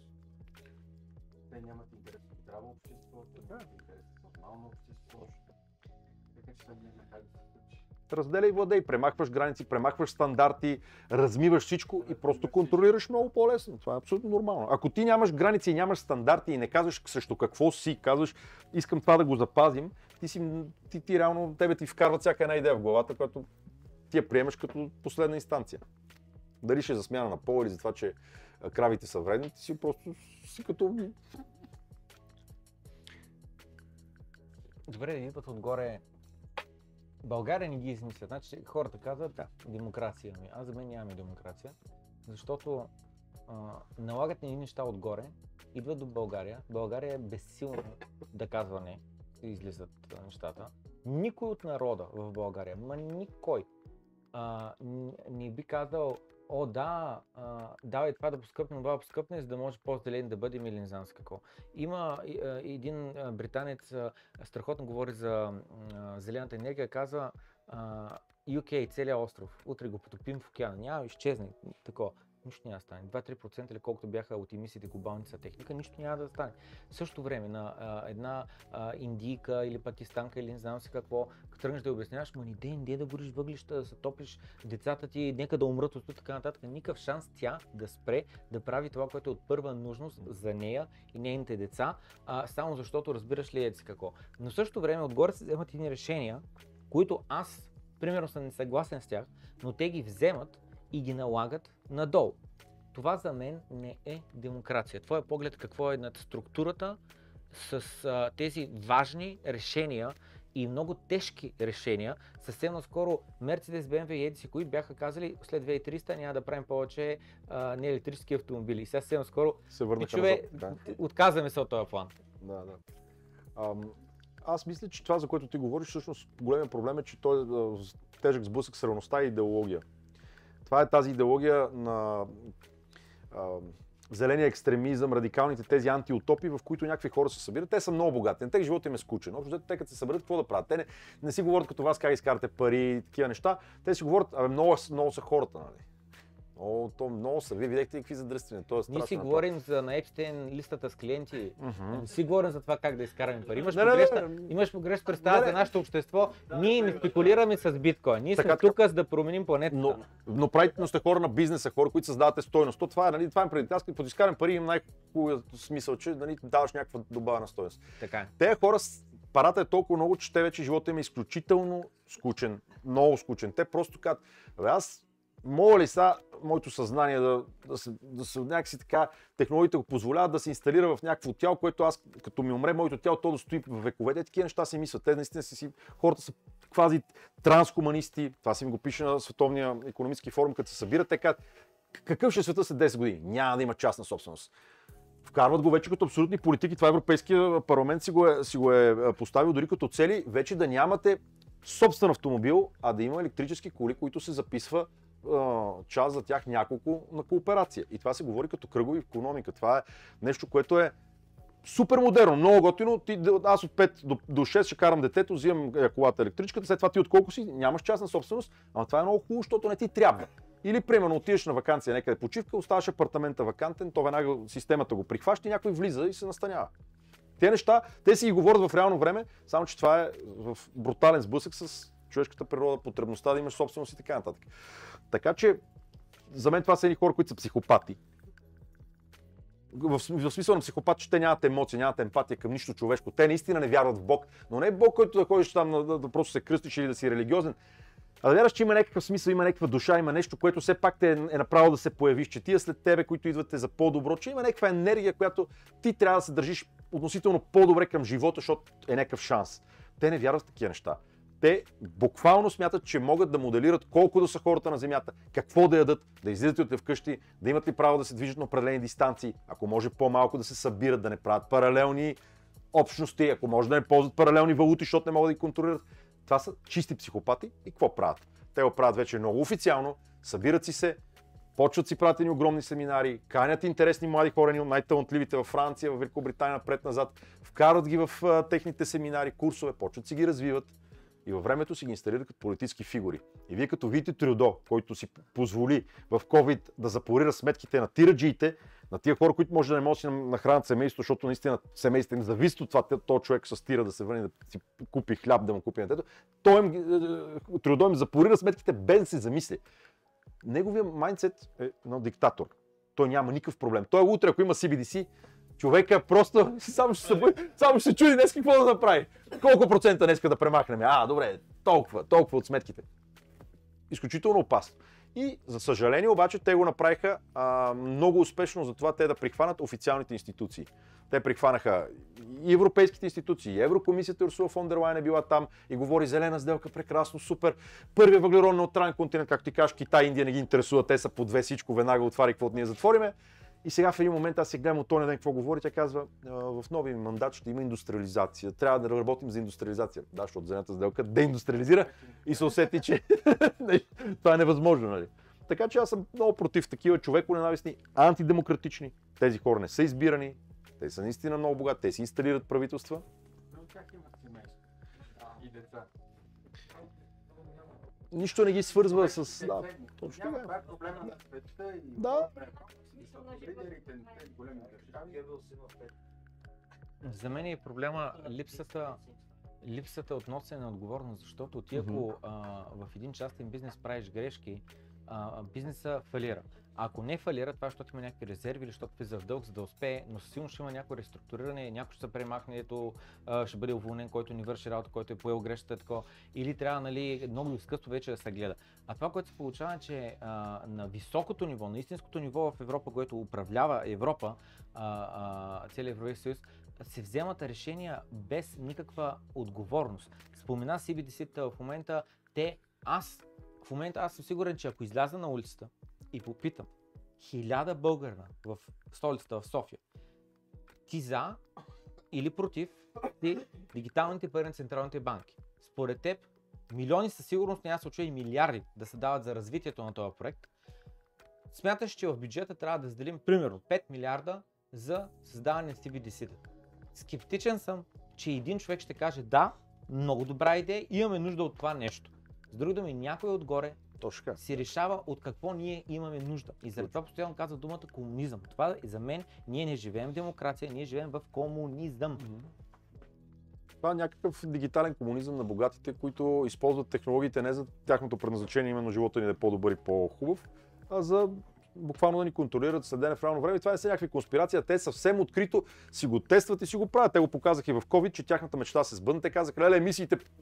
Те нямат интерес от здраво общество, те нямат интерес от нормално общество. Така че това няма как да се случи. Разделяй и владей, премахваш граници, премахваш стандарти, размиваш всичко и просто контролираш много по-лесно. Това е абсолютно нормално. Ако ти нямаш граници и нямаш стандарти и не казваш срещу какво си, казваш искам това да го запазим, ти, си, ти, ти реално тебе ти вкарват всяка една идея в главата, която ти я приемаш като последна инстанция. Дали ще е за смяна на пол или за това, че кравите са вредни, ти си просто си като... Добре, един път отгоре. България не ги измисля. Значи хората казват, да, демокрация. Аз за мен нямаме демокрация, защото а, налагат ни неща отгоре, идват до България. България е безсилна да казва не, и излизат нещата. Никой от народа в България, ма никой, а, не би казал, о да, а, давай това да поскъпне, това да поскъпне, за да може по-зелен да бъдем или не знам с какво. Има а, един а, британец, а, страхотно говори за а, зелената енергия, казва а, Ю Кей, целият остров, утре го потопим в океана, няма изчезне, такова. Нищо няма да стане. два-три процента или колкото бяха от емисиите глобалните са техника, нищо няма да стане. В същото време на а, една а, индийка или пакистанка или не знам си какво, като тръгнеш да обясняваш, ма не дей, не да гориш въглища, да се топлиш децата ти, нека да умрат от така нататък. Никакъв шанс тя да спре да прави това, което е от първа нужност за нея и нейните деца, а, само защото разбираш ли еди си какво. Но в същото време отгоре се вземат едни решения, които аз, примерно, съм несъгласен с тях, но те ги вземат и ги налагат надолу. Това за мен не е демокрация. Твоя поглед какво е над структурата с а, тези важни решения и много тежки решения. Съвсем наскоро Мерцедес, Бе Ем Ве и еди си кои бяха казали след две хиляди и тридесета няма да правим повече а, неелектрически автомобили. И сега съвсем скоро се върнаха пичове, назад. Да. Отказваме се от този план. Да, да. Ам, аз мисля, че това, за което ти говориш, всъщност големият проблем е, че той е тежък сблъсък с реалността и идеология. Това е тази идеология на а, зеления екстремизъм, радикалните тези антиутопии, в които някакви хора се събират. Те са много богати, на тях живота им е скучен. Общо те като се съберат, какво да правят? Те не, не си говорят като вас как изкарате пари и такива неща. Те си говорят, абе много, много са хората, нали? О, то много са. Вие видяхте какви задръствания. Ние си говорим за на Епстейн листата с клиенти. Uh-huh. Не си говорим за това как да изкараме пари. Имаш Не, не, погрешна, не, не. имаш погрешна представа за нашето общество. Ние не спекулираме с биткоин. Ние Така, сме тук, за да променим планетата. Но, но правително сте хора на бизнеса, хора, които създавате стойност. То това е, нали, това е преди. Аз като изкарам пари имам най-хубавия смисъл, че нали, даваш някаква добавена стойност. Така е. Те хора, парата е толкова много, че те вече живота им е изключително скучен, много скучен. Те просто казват, аз мога ли са моето съзнание да, да, се, да се някакси така, технологиите го позволяват да се инсталира в някакво тяло, което аз, като ми умре моето тяло, то да стои в вековете, такива неща си мислят. Те наистина си, хората са квази транскомунисти, това си ми го пише на Световния икономически форум, като се събират, те казват, какъв ще е света след десет години? Няма да има частна собственост. Вкарват го вече като абсолютни политики, това Европейския парламент си го е, си го е поставил дори като цели, вече да нямате собствен автомобил, а да има електрически коли, които се записва част за тях няколко на кооперация. И това се говори като кръгови икономика. Това е нещо, което е супер модерно, много готино. Ти, аз от пет до, до шест ще карам детето, взимам колата електричката, след това ти от колко си, нямаш частна собственост, ама това е много хубаво, защото не ти трябва. Или, примерно, отидеш на ваканция някъде почивка, оставаш апартамента вакантен, то веднага системата го прихваща и някой влиза и се настанява. Те неща, те си ги говорят в реално време, само че това е в брутален сблъсък с човешката природа, потребността да имаш собственост и така нататък. Така че, за мен това са едни хора, които са психопати. В, в смисъл на психопат, че те нямат емоция, нямат емпатия към нищо човешко. Те наистина не вярват в Бог, но не е Бог, който да ходиш там да, да просто се кръстиш или да си религиозен, а да вярваш, че има някакъв смисъл, има някаква душа, има нещо, което все пак те е, е направило да се появиш, че тия след тебе, които идвате за по-добро, че има някаква енергия, която ти трябва да се държиш относително по-добре към живота, защото е някакъв шанс. Те не вярват в такива неща. Те буквално смятат, че могат да моделират колко да са хората на Земята, какво да ядат, да излизат от вкъщи, да имат ли право да се движат на определени дистанции, ако може по-малко да се събират, да не правят паралелни общности, ако може да не ползват паралелни валути, защото не могат да ги контролират. Това са чисти психопати и какво правят? Те го правят вече много официално, събират си се, почват си правят ни огромни семинари, канят интересни млади хора, ни от най-талантливите във Франция, в Великобритания, напред-назад, вкарват ги в а, техните семинари, курсове, почват си ги развиват и във времето си ги инсталират като политически фигури. И вие като видите Трюдо, който си позволи в COVID да запорира сметките на тираджиите, на тия хора, които може да не могат да си нахранят семейството, защото наистина семейството им зависи от това, този човек с тира да се върне да си купи хляб, да му купи на детето. Той им, Трюдо им запорира сметките без да се замисли. Неговия майндсет е на диктатор. Той няма никакъв проблем. Той утре, ако има Си Би Ди Си, човека просто само ще се, само ще се чуди днес какво да направи. Колко процента днеска да премахнем? А, добре, толкова, толкова от сметките. Изключително опасно. И, за съжаление, обаче, те го направиха а, много успешно за това те да прихванат официалните институции. Те прихванаха и европейските институции, и Еврокомисията, Урсула фон дер Лайен е била там и говори зелена сделка, прекрасно, супер. Първият въглеродно неутрален континент, както ти кажеш, Китай, Индия не ги интересува, те са по две всичко, веднага отвари какво ние затвориме. И сега в един момент аз се гледам от този ден какво говори, тя казва, в новия мандат ще има индустриализация, трябва да работим за индустриализация. Да, защото зелената сделка деиндустриализира и се усети, че това е невъзможно, нали? Така че аз съм много против такива човеконенавистни, антидемократични. Тези хора не са избирани, те са наистина много богати, те си инсталират правителства. Но как имат семейство и деца? Нищо не ги свързва с... Да, точно Няма, така. това е проблема на света и Да. лидерите на тези големи държави. За мен е проблема липсата, липсата от носене на отговорност, защото ти ако а, в един частен бизнес правиш грешки, а, бизнеса фалира. Ако не фалира, това защото има някакви резерви или защото влиза в дълг, за да успее, но сигурно ще има някакво реструктуриране, някой ще се премахне, ето, а, ще бъде уволнен, който ни върши работа, който е поел грешката, тако, или трябва, нали, много изкъсно вече да се гледа. А това, което се получава, е, че а, на високото ниво, на истинското ниво в Европа, което управлява Европа, а, а, целият Европейски съюз, се вземат решения без никаква отговорност. Спомена Си Би Ди Си-та в момента, те, аз, в момента аз съм сигурен, че ако изляза на улицата и попитам хиляда българина в столицата в София, ти за или против ти дигиталните пари на централните банки? Според теб, милиони със сигурност, няма се очуя и милиарди да се дават за развитието на този проект. Смяташ, че в бюджета трябва да заделим примерно пет милиарда за създаване на Си Би Ди Си-та. Скептичен съм, че един човек ще каже да, много добра идея, имаме нужда от това нещо. С други думи, някой отгоре Точно така. си решава от какво ние имаме нужда. И заради това постоянно казва думата комунизъм. Това е за мен, ние не живеем в демокрация, ние живеем в комунизъм. Това е някакъв дигитален комунизъм на богатите, които използват технологиите не за тяхното предназначение, именно живота ни да е по-добър и по-хубав, а за буквално да ни контролират следене в реално време. И това не са някакви конспирации, те съвсем открито си го тестват и си го правят. Те го показаха и в COVID, че тяхната мечта се сбъдна. Те казаха, леле, емисиите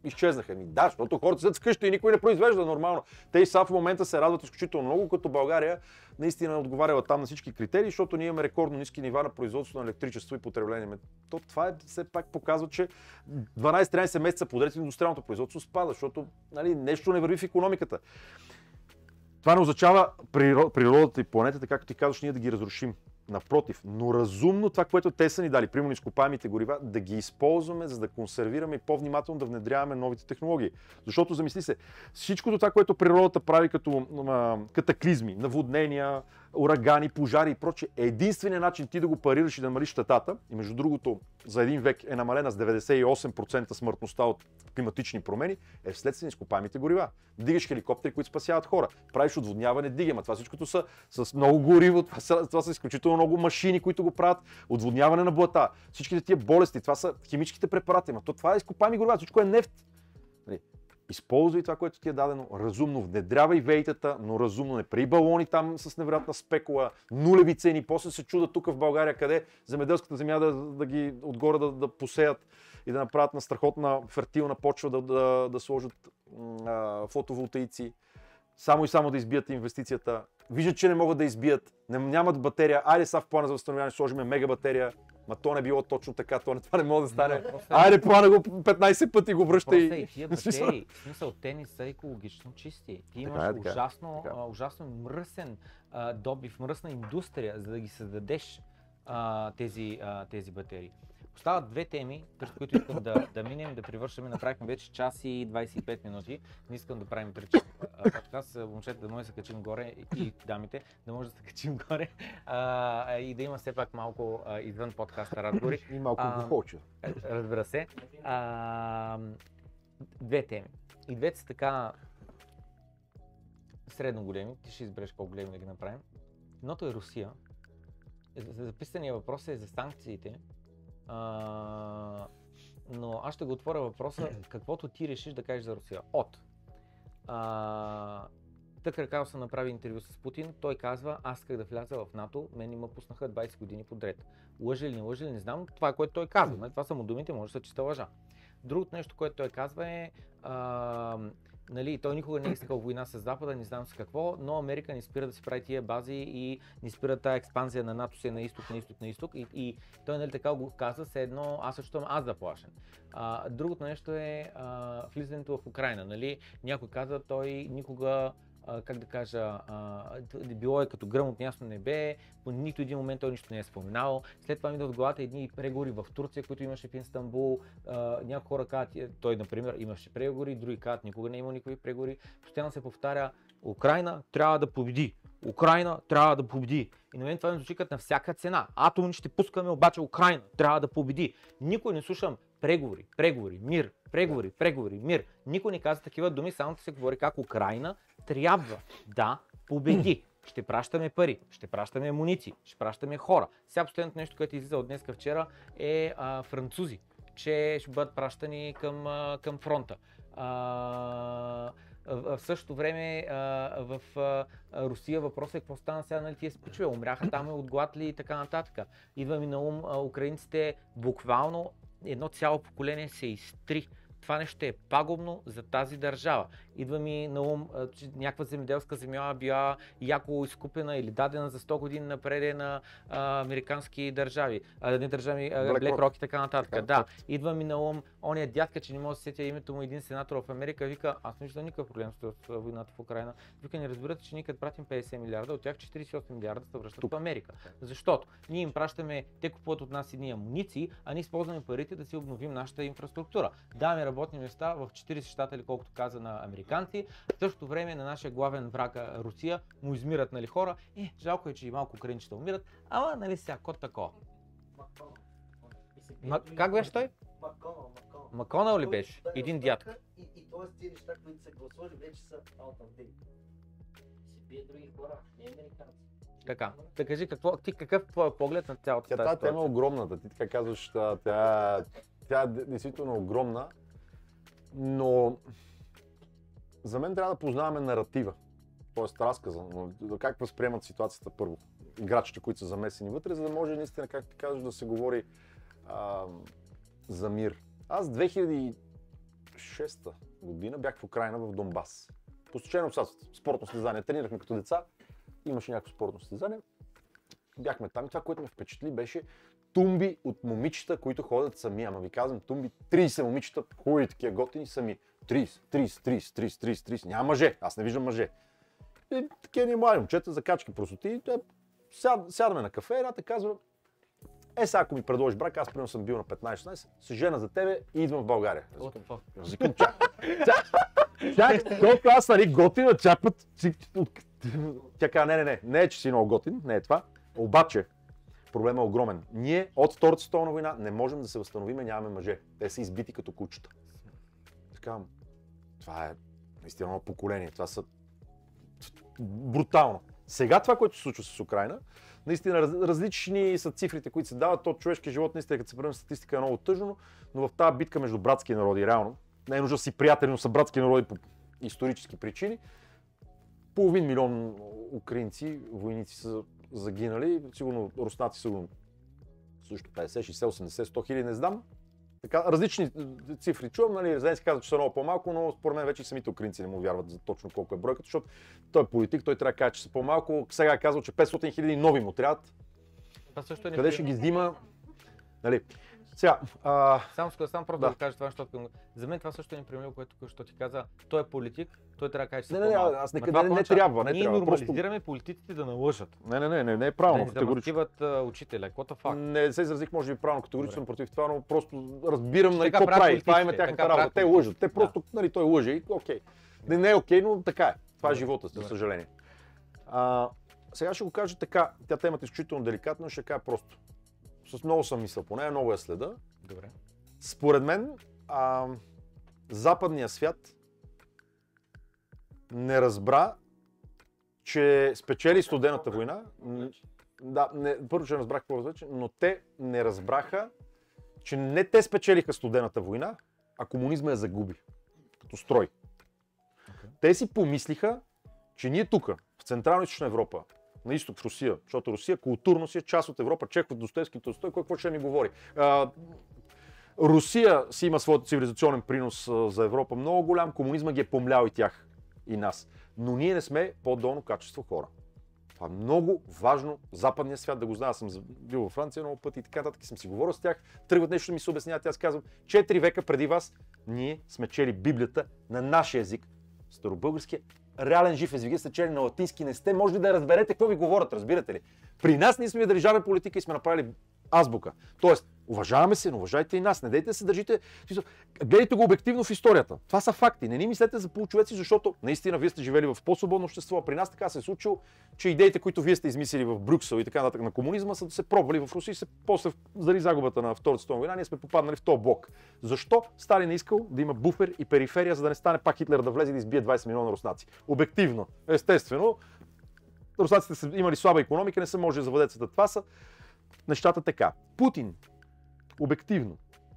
изчезнаха. Ми, да, защото хората седят вкъщи и никой не произвежда нормално. Те и са в момента се радват изключително много, като България наистина отговаряла там на всички критерии, защото ние имаме рекордно ниски нива на производство на електричество и потребление. То, това е, все пак показва, че дванайсет-тринайсет месеца подред индустриалното производство спада, защото нали, нещо не върви в икономиката. Това не означава природата и планетата, както ти казваш, ние да ги разрушим. Напротив, но разумно това, което те са ни дали, примерно изкопаемите горива, да ги използваме, за да консервираме и по-внимателно да внедряваме новите технологии. Защото замисли се, всичкото това, което природата прави като а, катаклизми, наводнения, урагани, пожари и прочее, е единственият начин ти да го парираш и да намалиш щетата. И между другото, за един век е намалена с деветдесет и осем процента смъртността от климатични промени, е вследствие на изкопаемите горива. Дигаш хеликоптери, които спасяват хора. Правиш отводняване, дигаме. Това всичкото са с много гориво, това са, това са изключително много машини, които го правят. Отводняване на блата. Всичките тия болести, това са химическите препарати. Ама то това е изкопаеми горива, всичко е нефт. Използвай това, което ти е дадено, разумно, внедрявай вейтата, но разумно, не прави балони там с невероятна спекула, нулеви цени, после се чудат тук в България, къде земеделската земя да, да ги отгоре да, да посеят и да направят на страхотна фертилна почва, да, да, да сложат а, фотоволтаици, само и само да избият инвестицията. Виждат, че не могат да избият, не, нямат батерия, айде са в плана за възстановяване, сложим мега батерия. Ма то не било точно така, то не, това не може да стане. No, айде, плана го петнайсет пъти го връща и... и тия батерии, в смисъл, те не са екологично чисти. Ти имаш така, ужасно, така. А, ужасно мръсен а, добив, мръсна индустрия, за да ги създадеш а, тези, а, тези батерии. Остават две теми, през които искам да, да минем, да привършаме. Направихме вече час и двайсет и пет минути. Не искам да правим три часа подкаст. Момчета да може да се качим горе и дамите да може да се качим горе а, и да има все пак малко а, извън подкаста разговори. И малко глухоче. Разбира се. А, две теми. И двете са така средно големи. Ти ще избереш колко големи да ги направим. Едното е Русия. Записания въпрос е за санкциите. Uh, но аз ще го отворя въпроса, каквото ти решиш да кажеш за Русия. От uh, Тъкър Карлсън направи интервю с Путин, той казва, аз исках да вляза в НАТО, мен ни ме пуснаха двайсет години подред. Лъжи ли, не лъжи ли, не знам, това е което той казва, това са му думите, може да са чиста лъжа. Другото нещо, което той казва е, uh, нали, той никога не е искал война с Запада, не знам с какво, но Америка не спира да си прави тия бази и не спира тази експанзия на НАТО се на изток, на изток, на изток и, и той нали така го каза, все едно аз също съм аз заплашен. А, другото нещо е а, влизането в Украйна, нали, някой каза, той никога Uh, как да кажа, uh, било е като гръм от ясно небе, по нито един момент той нищо не е споменал. След това ми идват в главата едни преговори в Турция, които имаше в Истанбул. Uh, някои хора казват, той например имаше преговори, други казват никога не е имал никакви преговори. Постоянно се повтаря, Украйна трябва да победи, Украйна трябва да победи. И на мен това ми звучи като на всяка цена. Атоми ще пускаме, обаче Украйна трябва да победи. Никой не слушам преговори, преговори, мир, преговори, преговори, мир. Никой не казва такива думи, само да се говори как Украйна трябва да победи. Ще пращаме пари, ще пращаме амуниции, ще пращаме хора. Сега последното нещо, което излиза от днеска вчера е а, французи, че ще бъдат пращани към, а, към фронта. А, в същото време а, в а, Русия въпросът е какво стана сега, нали, тия спичове, умряха там от глад ли и така нататък. Идва ми на ум, а, украинците буквално едно цяло поколение се изтри. Това нещо е пагубно за тази държава. Идва ми на ум, че някаква земеделска земя била яко изкупена или дадена за сто години напред на а, американски държави, а, не държави, Black Rock и така нататък. Така, да. Идва ми на ум ония дядка, че не може да се сетя името му един сенатор в Америка, вика, аз не виждам никакъв проблем с войната в Украйна. Вика, не разбирате, че ние като пратим петдесет милиарда, от тях четирийсет и осем милиарда се връщат в Америка. Защото ние им пращаме, те купуват от нас едни амуниции, а ние използваме парите да си обновим нашата инфраструктура. Даваме работни места в четирийсет щата или колкото каза на американци. В същото време на нашия главен враг Русия му измират нали, хора. Е, жалко е, че и малко украинчета умират, ама нали сега, код такова. Ма, как беше той? Маконъл, Маконъл. Маконъл ли беше? Един дядка. И, и т.е. тези неща, които са гласували, вече са out of date. Си бие други хора, не американци. Така, да кажи какво, ти какъв е твой поглед на цялата тази ситуация? Тя тема е огромната, ти така казваш, тя, тя е действително огромна, но за мен трябва да познаваме наратива, т.е. разказа, как възприемат ситуацията първо, играчите, които са замесени вътре, за да може наистина, как ти казваш, да се говори а, за мир. Аз две хиляди шеста година бях в Украйна в Донбас. По стечение обстоятелства, спортно състезание. Тренирахме като деца, имаше някакво спортно състезание. Бяхме там и това, което ме впечатли, беше тумби от момичета, които ходят сами. Ама ви казвам, тумби, трийсет момичета, хубави такива готини сами. трийсет, трийсет, трийсет, трийсет, трийсет, трийсет. Няма мъже, аз не виждам мъже. И такива ни млади момчета, закачки простоти. Сяд, сядаме на кафе, едната казва, е сега ако ми предложиш брак, аз примерно съм бил на петнайсет-шестнайсет, се жена за тебе и идвам в България. Викам, чак, чак, колко аз нали готина, чапът. Тя казва, не, не, не, не е, че си много готин, не е това. Обаче, проблемът е огромен. Ние от Втората световна война не можем да се възстановим, нямаме мъже. Те са избити като кучета. Така, това е наистина едно поколение. Това са брутално. Сега това, което се случва с Украйна, наистина раз, различни са цифрите, които се дават. То човешки живот, наистина, като се правим статистика, е много тъжно, но в тази битка между братски народи, реално, не е нужда си приятели, но са братски народи по исторически причини, половин милион украинци, войници са загинали, сигурно руснаци сигурно също петдесет, шейсет, осемдесет, сто хиляди, не знам. Така, различни цифри чувам, нали, Зеленски казва, че са много по-малко, но според мен вече и самите украинци не му вярват за точно колко е бройката, защото той е политик, той трябва да каже, че са по-малко. Сега казва, че петстотин хиляди нови му трябват. Къде ще ги взима? Нали. Сега, а... Само, само просто да, да кажа това, защото за мен това също е неприемливо, което що ти каза. Той е политик, той трябва да каже, че не, не, не, аз не, не, не, не трябва, не ние трябва. нормализираме просто политиците да налъжат. Не, не, не, не, не е правилно. Да замъскиват учителя, каквото факт. Не се изразих, може би правилно, категорично съм против това, но просто разбирам нали, какво прави. Това има тяхната работа. Те лъжат. Те просто, да. Нали, той лъже и окей. Не, не е окей, но така е. Това е живота, за съжаление. А, сега ще го кажа така, тя темата е изключително деликатна, ще кажа просто. С много съм мисъл, поне много я следа. Добре. Според мен, а, западният свят не разбра, че спечели студената война. Да, не, първо, че не разбрах какво вече, но те не разбраха, че не те спечелиха студената война, а комунизма я загуби като строй. Okay. Те си помислиха, че ние тук, в Централна и Източна Европа, на изток в Русия, защото Русия културно си е част от Европа, Чехов, Достоевски, Толстой, кой какво ще ми говори. А, Русия си има своят цивилизационен принос за Европа, много голям, комунизма ги е помлял и тях, и нас. Но ние не сме по-долно качество хора. Това е много важно, западния свят да го знае. Аз съм бил във Франция много пъти и така нататък съм си говорил с тях, тръгват нещо да ми се обясняват, аз казвам, четири века преди вас ние сме чели Библията на нашия език, старобългарския, реален жив език, сте чели на латински, не сте можели да разберете какво ви говорят, разбирате ли? При нас ние сме държавна политика и сме направили азбука. Тоест, уважаваме се, но уважайте и нас, не дейте да се държите, гледайте го обективно в историята. Това са факти, не ни мислете за получовеци, защото наистина вие сте живели в по-свободно общество, а при нас така се е случило, че идеите, които вие сте измислили в Брюксел и така нататък на комунизма, са да се пробвали в Русия и се после заради загубата на Втората световна война, ние сме попаднали в този блок. Защо Сталин е искал да има буфер и периферия, за да не стане пак Хитлер да влезе и да избие двайсет милиона руснаци? Обективно, естествено, руснаците са имали слаба икономика, не са може да завладеят света. Това са нещата така. Путин, обективно,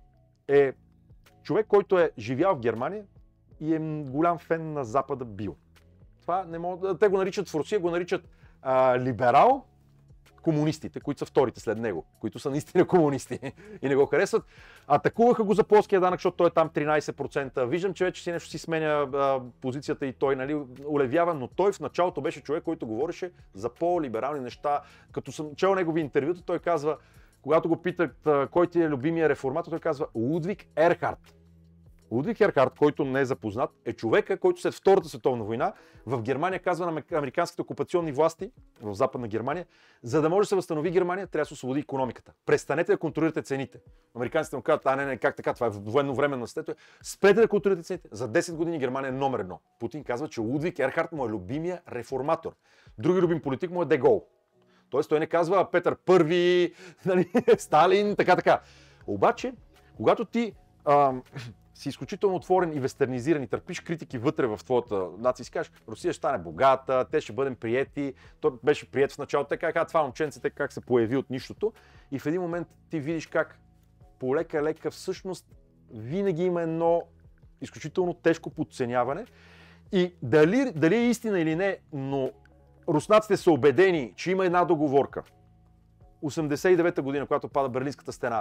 е човек, който е живял в Германия и е голям фен на Запада бил. Това не мога... Те го наричат в Русия, го наричат а, либерал, комунистите, които са вторите след него, които са наистина комунисти и не го харесват. Атакуваха го за плоския данък, защото той е там тринайсет процента. Виждам, че вече си нещо си сменя а, позицията и той нали, улевява, но той в началото беше човек, който говореше за по-либерални неща. Като съм чел негови интервюта, той казва, когато го питат кой ти е любимия реформатор, той казва Лудвиг Ерхард. Лудвиг Ерхард, който не е запознат, е човека, който след Втората световна война в Германия казва на американските окупационни власти в Западна Германия, за да може да се възстанови Германия, трябва да се освободи икономиката. Престанете да контролирате цените. Американците му казват, а не, не, как така, това е военно време на стето. Спрете да контролирате цените. За десет години Германия е номер едно. Путин казва, че Лудвиг Ерхард му е любимия реформатор. Други любим политик му е Де Гол. Тоест той не казва Петър Първи, нали, Сталин, така така. Обаче, когато ти а, си изключително отворен и вестернизиран и търпиш критики вътре в твоята нация и си кажеш, Русия ще стане богата, те ще бъдем приети, то беше приет в началото, така как това момченце, така как се появи от нищото и в един момент ти видиш как полека-лека всъщност винаги има едно изключително тежко подценяване и дали, дали е истина или не, но руснаците са убедени, че има една договорка. осемдесет и девета година, когато пада Берлинската стена,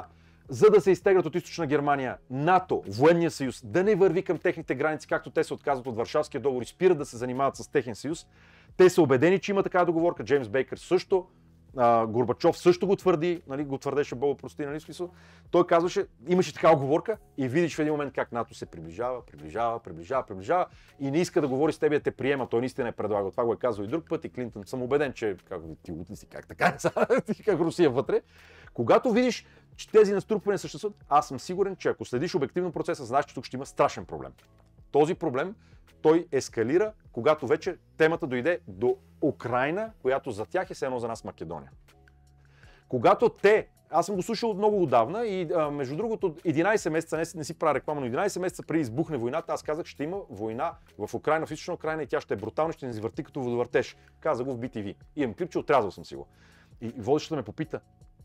за да се изтеглят от източна Германия, НАТО, военния съюз, да не върви към техните граници, както те се отказват от Варшавския договор и спират да се занимават с техен съюз. Те са убедени, че има такава договорка. Джеймс Бейкър също, а, Горбачов също го твърди, нали, го твърдеше Бог прости, нали, смисъл. Той казваше, имаше такава оговорка и видиш в един момент как НАТО се приближава, приближава, приближава, приближава и не иска да говори с теб, да те приема. Той наистина е предлагал. Това го е казал и друг път и Клинтън. Съм убеден, че как ти утли си, как така, как Русия вътре. Когато видиш, че тези наструпвания съществуват, аз съм сигурен, че ако следиш обективно процеса, знаеш, че тук ще има страшен проблем. Този проблем, той ескалира, когато вече темата дойде до Украйна, която за тях е все едно за нас Македония. Когато те, аз съм го слушал много отдавна и а, между другото единайсет месеца, не, не си правя реклама, но единайсет месеца преди избухне войната, аз казах, ще има война в Украйна, в източна Украйна и тя ще е брутална, ще ни извърти като водовъртеж. Каза го в би ти ви. Имам клип, че отрязал съм си го. И водещата ме попита.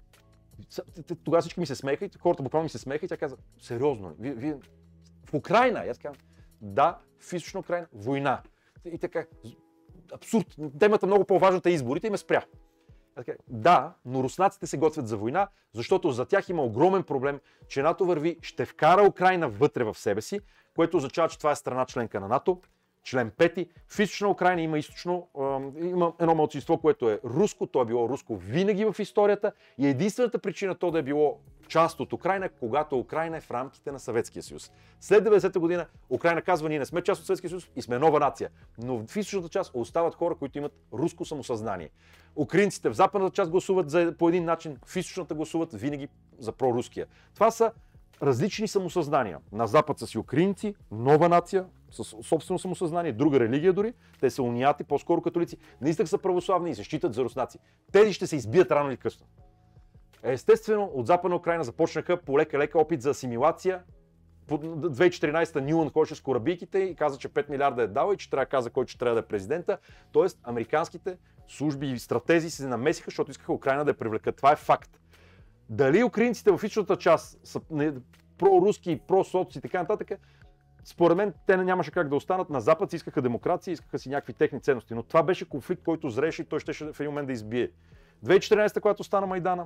Тогава всички ми се смееха и хората буквално ми се смееха и тя каза, сериозно, вие, вие в Украйна? И аз казвам, да, в източна Украйна, война. И така, абсурд, темата много по-важната е изборите и ме спря. Така, да, но руснаците се готвят за война, защото за тях има огромен проблем, че НАТО върви, ще вкара Украйна вътре в себе си, което означава, че това е страна членка на НАТО. Член пети. В източна Украйна има източно, е, има едно малцинство, което е руско, то е било руско винаги в историята и единствената причина то да е било част от Украйна, когато Украйна е в рамките на Съветския съюз. След деветдесета година Украйна казва, ние не сме част от Съветския съюз и сме нова нация, но в източната част остават хора, които имат руско самосъзнание. Украинците в западната част гласуват за, по един начин, в източната гласуват винаги за проруския. Това са различни самосъзнания. На запад са си украинци, нова нация, с собствено самосъзнание, друга религия дори. Те са унияти, по-скоро католици. На изток са православни и се считат за руснаци. Тези ще се избият рано или късно. Естествено, от Западна Украйна започнаха полека-лека опит за асимилация. две хиляди и четиринайсета Нюланд ходеше с корабийките и каза, че пет милиарда е дал и че трябва да каза кой че трябва да е президента. Тоест, американските служби и стратези се намесиха, защото искаха Украйна да я привлекат. Това е факт. Дали украинците в източната част са проруски, просоци и така нататък, според мен те нямаше как да останат. На Запад си искаха демокрация, искаха си някакви техни ценности, но това беше конфликт, който зрееше и той щеше в един момент да избие. две хиляди и четиринайсета, когато стана Майдана,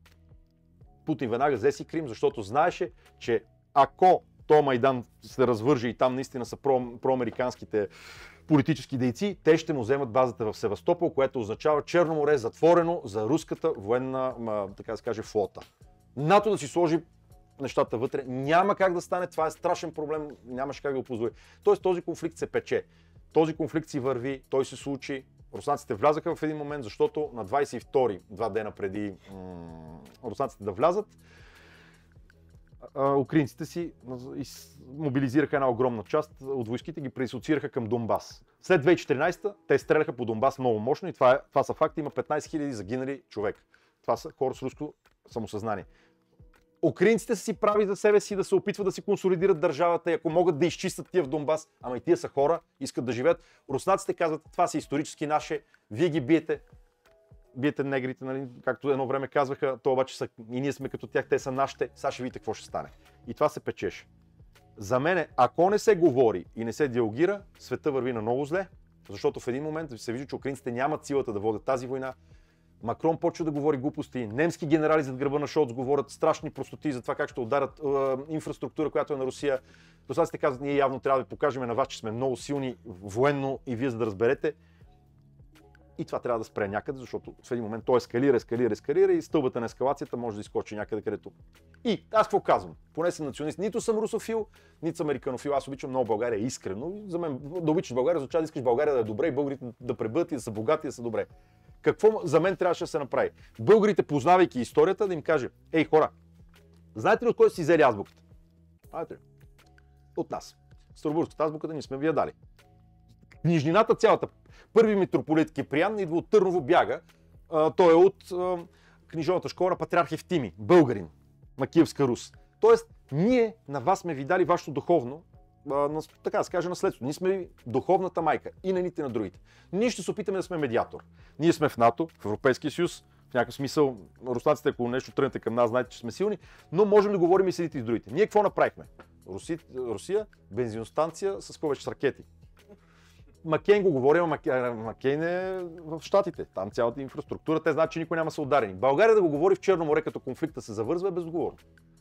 Путин веднага взе си Крим, защото знаеше, че ако то Майдан се развържи и там наистина са про, проамериканските политически дейци, те ще му вземат базата в Севастопол, което означава Черно море затворено за руската военна, така да се каже, флота. НАТО да си сложи нещата вътре, няма как да стане, това е страшен проблем, нямаше как да го позволи. Тоест този конфликт се пече, този конфликт си върви, той се случи, руснаците влязаха в един момент, защото на двайсет и втори, два дена преди м- руснаците да влязат, а, украинците си мобилизираха една огромна част от войските, ги пресоциираха към Донбас. След две хиляди и четиринайсета те стреляха по Донбас много мощно и това, е, това са факти, има петнайсет хиляди загинали човек. Това са хора с руско самосъзнание. Украинците са си прави за себе си да се опитват да си консолидират държавата и ако могат да изчистят тия в Донбас, ама и тия са хора, искат да живеят. Руснаците казват, това са исторически наше, вие ги биете, биете негрите, нали? Както едно време казваха, то обаче са, и ние сме като тях, те са нашите, сега ще видите какво ще стане. И това се печеше. За мен, ако не се говори и не се диалогира, света върви на много зле, защото в един момент се вижда, че украинците нямат силата да водят тази война. Макрон почва да говори глупости, немски генерали зад гърба на Шолц говорят страшни простоти за това как ще ударят е, инфраструктура, която е на Русия. Руснаците казват, ние явно трябва да ви покажем на вас, че сме много силни военно и вие за да разберете. И това трябва да спре някъде, защото в един момент той ескалира, ескалира, ескалира и стълбата на ескалацията може да изскочи някъде където. И аз какво казвам? Поне съм националист, нито съм русофил, нито съм американофил. Аз обичам много България искрено. За мен да обичаш България означава да искаш България да е добре и българите да пребъдат и да са богати и да са добре. Какво за мен трябваше да се направи? Българите, познавайки историята, да им каже, ей хора, знаете ли от кой си взели азбуката? Знаете ли? От нас. Старобурската азбуката ние сме ви я дали. Книжнината цялата. Първи митрополит Киприян идва от Търново, бяга. А, той е от а, книжовната школа на патриарх Евтимий, българин на Киевска Рус. Тоест, ние на вас сме ви дали вашето духовно, а, на, така да се каже, наследство. Ние сме духовната майка и на ните на другите. Ние ще се опитаме да сме медиатор. Ние сме в НАТО, в Европейския съюз, в някакъв смисъл, руснаците, ако нещо тръгнете към нас, знаете, че сме силни, но можем да говорим и с едните и с другите. Ние какво направихме? Руси, Русия, бензиностанция с ковеч с ракети. Маккейн го говори, но Маккейн е в Щатите. Там цялата инфраструктура, те знаят, че никой няма са ударени. България да го говори в Черно море, като конфликта се завързва, е безотговорно.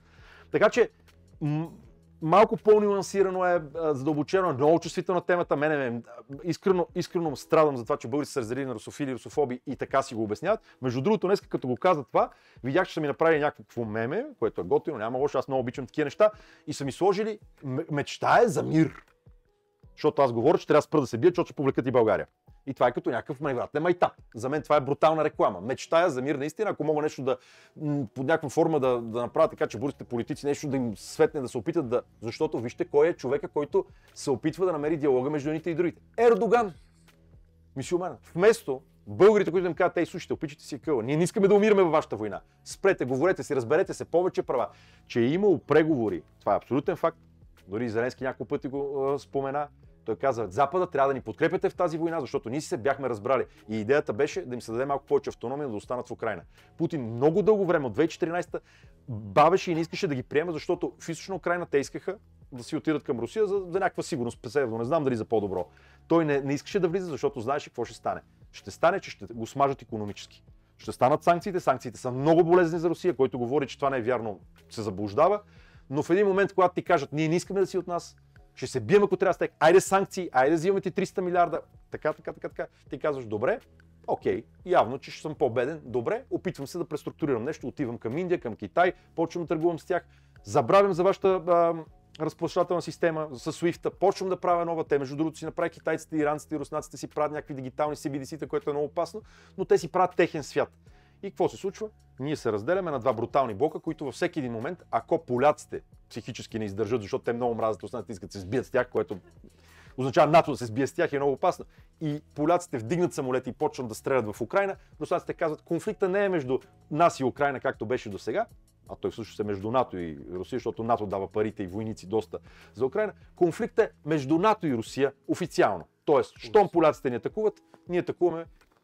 Така че м- малко по-нюансирано е, задълбочено е, много чувствителна темата. Мене ме, искрено, искрено страдам за това, че българите са разделили на русофили и русофоби и така си го обясняват. Между другото, днес като го каза това, видях, че са ми направили някакво меме, което е готино, няма лошо, аз много обичам такива неща, и са ми сложили мечтае за мир. Защото аз говоря, че трябва да спра да се бия, защото ще повлекат и България. И това е като някакъв най-вероятен майтап. За мен това е брутална реклама. Мечтая за мир наистина, ако мога нещо да, под някаква форма да, да направя така, че българските политици нещо да им светне, да се опитат да... Защото вижте кой е човека, който се опитва да намери диалога между едните и другите. Ердоган! Мюсюлман. Вместо българите, които им казват, ей, слушайте, опичате си къла. Ние не искаме да умираме във вашата война. Спрете, говорете си, разберете се, повече права. Че е имало преговори. Това е абсолютен факт. Дори Зеленски няколко пъти го а, спомена. Той каза, Запада трябва да ни подкрепяте в тази война, защото ние си се бяхме разбрали. И идеята беше да им се даде малко повече автономия, да останат в Украйна. Путин много дълго време, от две хиляди и четиринадесета, бавеше и не искаше да ги приема, защото в източна Украйна те искаха да си отидат към Русия за, за някаква сигурност, псевдо, не знам дали за по-добро. Той не, не искаше да влиза, защото знаеше какво ще стане. Ще стане, че ще го смажат икономически. Ще станат санкциите, санкциите са много болезни за Русия, който говори, че това не е вярно, се заблуждава. Но в един момент, когато ти кажат, ние не искаме да си от нас, ще се бием, ако трябва да стек, айде санкции, айде да взимаме ти триста милиарда, така, така, така, така. Ти казваш, добре, окей, явно, че ще съм по-беден, добре, опитвам се да преструктурирам нещо, отивам към Индия, към Китай, почвам да търгувам с тях, забравям за вашата а, разплащателна система, с Суифта, почвам да правя нова, те между другото си направи китайците, иранците и руснаците си правят някакви дигитални си би ди си-та, което е много опасно, но те си правят техен свят. И какво се случва? Ние се разделяме на два брутални блока, които във всеки един момент, ако поляците психически не издържат, защото те много мразят, останалите искат да се сбият с тях, което означава НАТО да се сбие с тях, е много опасно. И поляците вдигнат самолети и почват да стрелят в Украйна, руснаците казват, конфликта не е между нас и Украйна, както беше до сега, а той всъщност е между НАТО и Русия, защото НАТО дава парите и войници доста за Украйна. Конфликтът е между НАТО и Русия официално. Тоест, щом поляците ни атакуват, ние атакуваме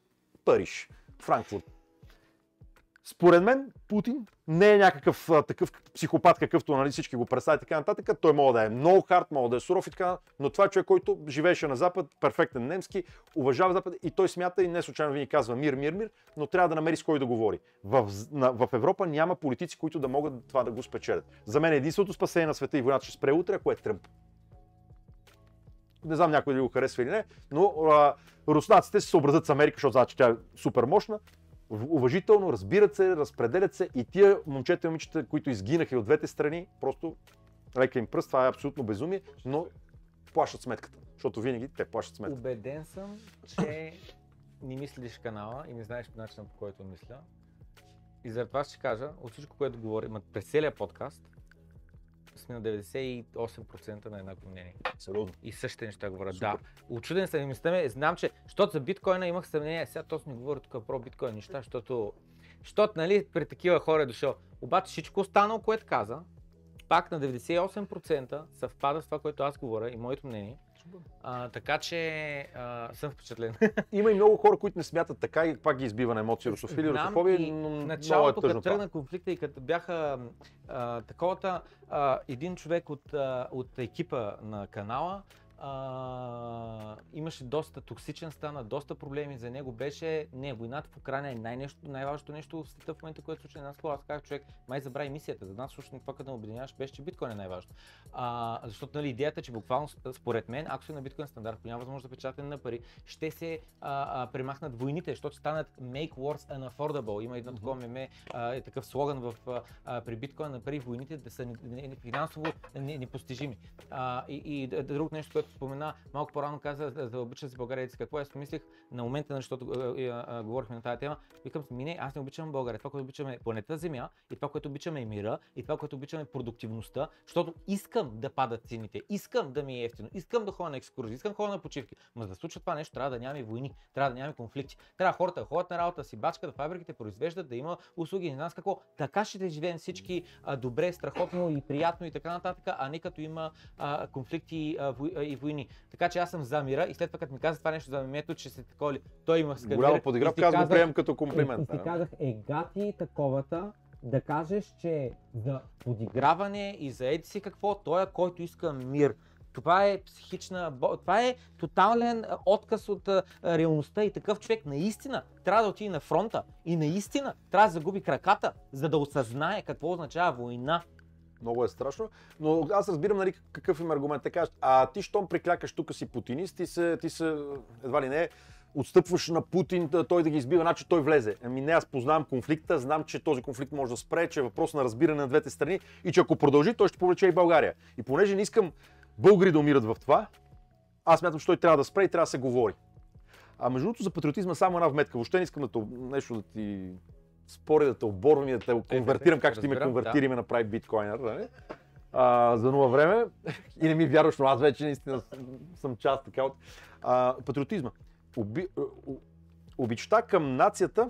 Париж, Франкфурт. Според мен Путин не е някакъв а, такъв психопат, какъвто, нали, всички го представят и така нататък. Той може да е много хард, може да е суров и така, но това е човек, който живееше на Запад, перфектен немски, уважава Запад и той смята, и не случайно винаги казва мир, мир, мир, но трябва да намери с кой да говори. В, на, в Европа няма политици, които да могат това да го спечелят. За мен единственото спасение на света и войната ще спре утре, ако е Тръмп. Не знам някой да го харесва или не, но а, руснаците се съобразят с Америка, защото знаят, че тя е супер мощна. Уважително, разбират се, разпределят се и тия момчета и момичета, които изгинаха и от двете страни, просто лека им пръст, това е абсолютно безумие, но плащат сметката, защото винаги те плащат сметката. Убеден съм, че не мислиш канала и не знаеш по начина, по който мисля. И заради това ще кажа, от всичко, което говорим през целия подкаст, сме на деветдесет и осем процента на еднакво мнение. Абсолютно. И същите неща говорят. Супер. Да. Учуден съм и мисля ми, знам, че, защото за биткоина имах съмнение, сега точно ми говоря тук про биткоин неща, защото, защото, нали, при такива хора е дошъл. Обаче всичко останало, което каза, пак на деветдесет и осем процента съвпада с това, което аз говоря и моето мнение. А, така че а, съм впечатлен. Има и много хора, които не смятат така и пак ги избива на емоции русофили, русофобия, но много е началото, тъжно като тръгна конфликта и като бяха а, таковата, а, един човек от, а, от екипа на канала, а, имаше доста токсичен, стана доста проблеми за него, беше не, войната в Украйна е най-нещо, най-важното нещо в света в момента, което случи на нас хора. Аз казах, човек, май забрави мисията, за нас всъщност това, като да обединяваш, беше, че биткоин е най-важното. А, защото, нали, идеята, че буквално според мен, ако си на биткоин стандарт, ако няма възможност да печатане на пари, ще се а, а, премахнат войните, защото станат make wars unaffordable. Има едно такова меме, а, е такъв слоган в, а, при биткоин на пари, войните да са финансово непостижими. А, и, и друго нещо, което спомена, малко по-рано каза да обичам за България. Какво аз мислех на момента, защото а, а, а, говорихме на тази тема, викам, мине, аз не обичам България. Това, което обичаме е планета Земя, и това, което обичаме е мира, и това, което обичаме е продуктивността, защото искам да падат цените, искам да ми е ефтино, искам да ходя на екскурзии, искам да ходя на почивки. Но за да случва това нещо, трябва да нямаме войни, трябва да нямаме конфликти. Трябва хората да ходят на работа си, бачка, да фабриките произвеждат, да има услуги, не знам с какво. Така ще да живеем всички а, добре, страхотно и приятно и така нататък, а не като има а, конфликти а, вой, а, и войни. Така че аз съм за мира и след това, като ми каза това нещо за мемето, че се такова, той има скандал. Голямо подигравка, аз го приемам като комплимент. И, и си казах, е гати таковата, да кажеш, че за подиграване и за еди си какво, той е който иска мир. Това е психична, това е тотален отказ от а, реалността и такъв човек наистина трябва да отиде на фронта и наистина трябва да загуби краката, за да осъзнае какво означава война. Много е страшно. Но аз разбирам, нали, какъв им аргумент. Те кажат, а ти щом приклякаш тук си путинист, ти се, ти се едва ли не отстъпваш на Путин, той да ги избива, значи той влезе. Ами не, аз познавам конфликта, знам, че този конфликт може да спре, че е въпрос на разбиране на двете страни и че ако продължи, той ще повлече и България. И понеже не искам българи да умират в това, аз смятам, че той трябва да спре и трябва да се говори. А между другото за патриотизма само една вметка. Въобще не искам да те, нещо да ти спори, да те оборвам и да те конвертирам, както ти ме конвертира и ме направи биткоинър. Нали? А, за нова време. И не ми вярваш, но аз вече наистина съм част така от а, патриотизма. Оби, обичта към нацията,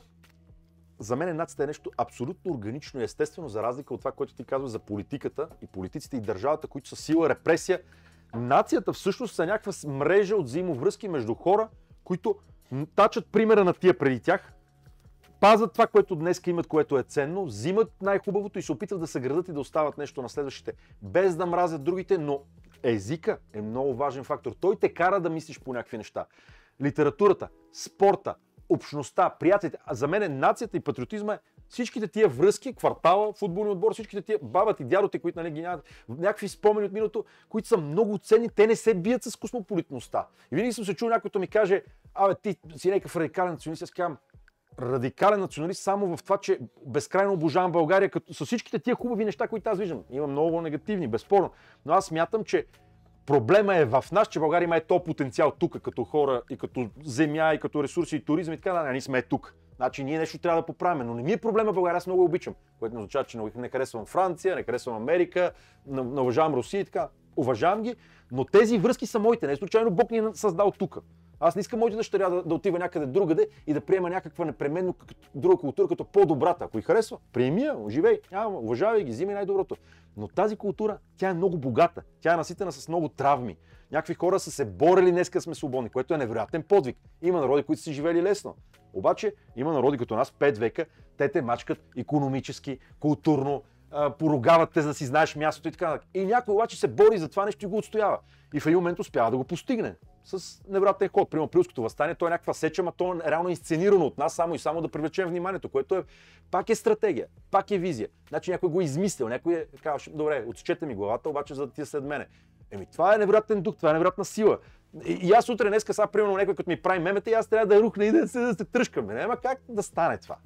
за мен нацията е нещо абсолютно органично и естествено, за разлика от това, което ти казва за политиката и политиците и държавата, които са сила, репресия. Нацията всъщност са някаква мрежа от взаимовръзки между хора, които тачат примера на тия преди тях, пазят това, което днес имат, което е ценно, взимат най-хубавото и се опитват да се градат и да остават нещо на следващите, без да мразят другите, но езика е много важен фактор. Той те кара да мислиш по някакви неща. Литературата, спорта, общността, приятелите. А за мен нацията и патриотизма е всичките тия връзки, квартала, футболни отбор, всичките тия бабата и дядоте, които нали, ги нямат, някакви спомени от миналото, които са много ценни, те не се бият с космополитността. И винаги съм се чул някой, който ми каже, абе ти си някакъв радикален националист, аз казвам, радикален националист само в това, че безкрайно обожавам България, като с всичките тия хубави неща, които аз виждам. Има много негативни, безспорно. Но аз смятам, че проблема е в нас, че България има е то потенциал тук, като хора и като земя, и като ресурси, и туризъм и така, да, ние сме тук. Значи ние нещо трябва да поправим, но не ми е проблема България, аз много я обичам, което не означава, че не харесвам Франция, не харесвам Америка, не уважавам Русия и така. Уважавам ги, но тези връзки са моите, не случайно Бог ни е създал тук. Аз не искам моите дъщеря да, да отива някъде другаде и да приема някаква непременно друга култура като по-добрата. Ако й харесва, приеми я, живей, няма, уважавай ги, взимай най-доброто. Но тази култура, тя е много богата, тя е наситена с много травми. Някакви хора са се борили, днеска сме свободни, което е невероятен подвиг. Има народи, които са си живели лесно. Обаче има народи като нас, пет века, те те мачкат икономически, културно, поругават те, за да си знаеш мястото и така нататък. И някой обаче се бори за това нещо и го отстоява. И в един момент успява да го постигне. С невероятен ход. Примерно Априлското въстание, то е някаква сеча, ама то е реално изсценирано от нас, само и само да привлечем вниманието, което е пак е стратегия, пак е визия. Значи някой го е измислил, някой е казал, добре, отсечете ми главата, обаче за да ти след мене. Еми това е невероятен дух, това е невероятна сила. И, и аз утре днеска сега, примерно някой като ми прави мемета и аз трябва да рухна и да се, да се тръжкам. Няма как да стане това.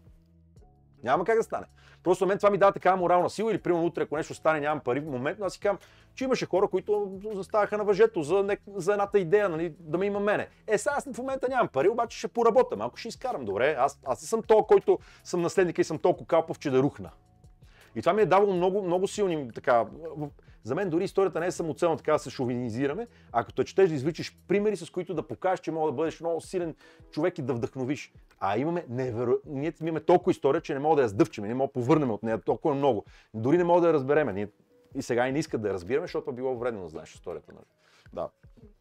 Няма как да стане. Просто мен това ми дава такава морална сила или примерно утре, ако нещо стане, нямам пари в момент, но аз си казвам, че имаше хора, които заставаха на въжето за, не, за едната идея, нали, да ме има мене. Е, сега аз в момента нямам пари, обаче ще поработя, малко ще изкарам. Добре, аз, аз не съм този, който съм наследник и съм толкова калпав, че да рухна. И това ми е давало много, много силни така. За мен дори историята не е самоцелно така да се шовинизираме, а като четеш да извличаш примери, с които да покажеш, че мога да бъдеш много силен човек и да вдъхновиш. А имаме неверо... ние имаме толкова история, че не мога да я сдъвчим, не мога да повърнем от нея толкова много. Дори не мога да я разбереме. Ние и сега и не искат да я разбираме, защото е било вредно да знаеш историята. Да.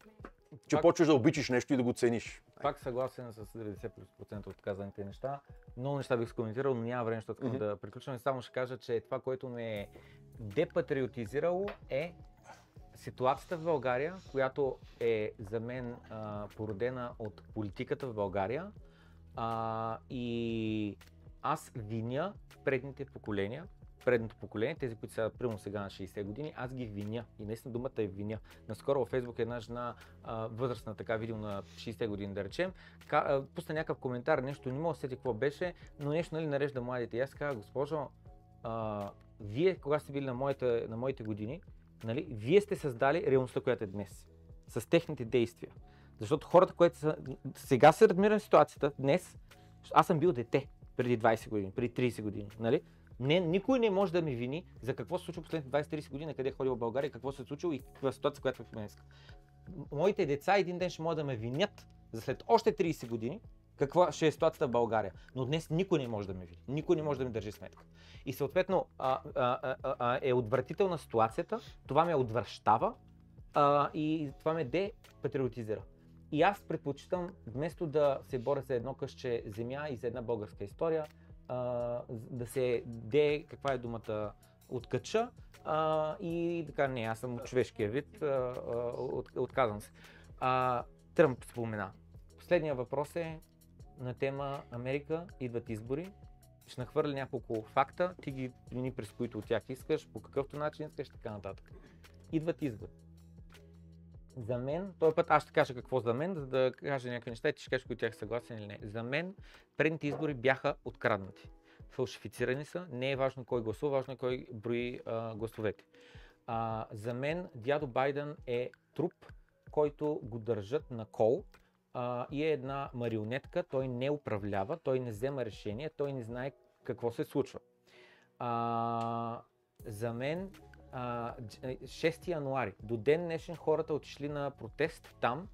Че пак, почваш да обичаш нещо и да го цениш. Пак съгласен с деветдесет процента от казаните неща. Много неща бих скоментирал, но няма време, защото mm-hmm. да приключваме. Само ще кажа, че това, което ме е депатриотизирало е ситуацията в България, която е за мен а, породена от политиката в България. А, и аз виня предните поколения, предното поколение, тези, които са примерно сега на шейсет години, аз ги виня. И наистина думата е виня. Наскоро във Фейсбук една жена, а, възрастна така, видео на шейсет години да речем, ка, а, пусна някакъв коментар, нещо, не мога да сети какво беше, но нещо нали, нарежда младите. И аз казах, госпожо, а, вие, кога сте били на моите, на моите години, нали, вие сте създали реалността, която е днес. С техните действия. Защото хората, които са, сега се размирам ситуацията, днес, аз съм бил дете преди двайсет години, преди трийсет години, нали? Не, никой не може да ми вини за какво се случва последните двайсет-трийсет години, къде е ходил в България, какво се е случило и каква ситуация, която е в момента. Моите деца един ден ще могат да ме винят за след още трийсет години, каква ще е ситуацията в България. Но днес никой не може да ме вини, никой не може да ми държи сметка. И съответно а, а, а, а, е отвратителна ситуацията, това ме отвращава а, и това ме депатриотизира. И аз предпочитам, вместо да се боря за едно късче земя и за една българска история, а, да се де, каква е думата, откача а, и така, не, аз съм от човешкия вид, а, а, от, отказвам се. А, Тръмп спомена. Последният въпрос е на тема Америка, идват избори. ще нахвърля няколко факта, ти ги мини през които от тях искаш, по какъвто начин искаш, така нататък. Идват избори. За мен, този път аз ще кажа какво за мен, за да кажа някакви неща и ти ще кажеш, които тях съгласен или не. За мен предните избори бяха откраднати. Фалшифицирани са, не е важно кой гласува, важно е кой брои а, гласовете. А, за мен дядо Байден е труп, който го държат на кол а, и е една марионетка, той не управлява, той не взема решение, той не знае какво се случва. А, за мен Uh, шести януари. До ден днешен хората отишли на протест там,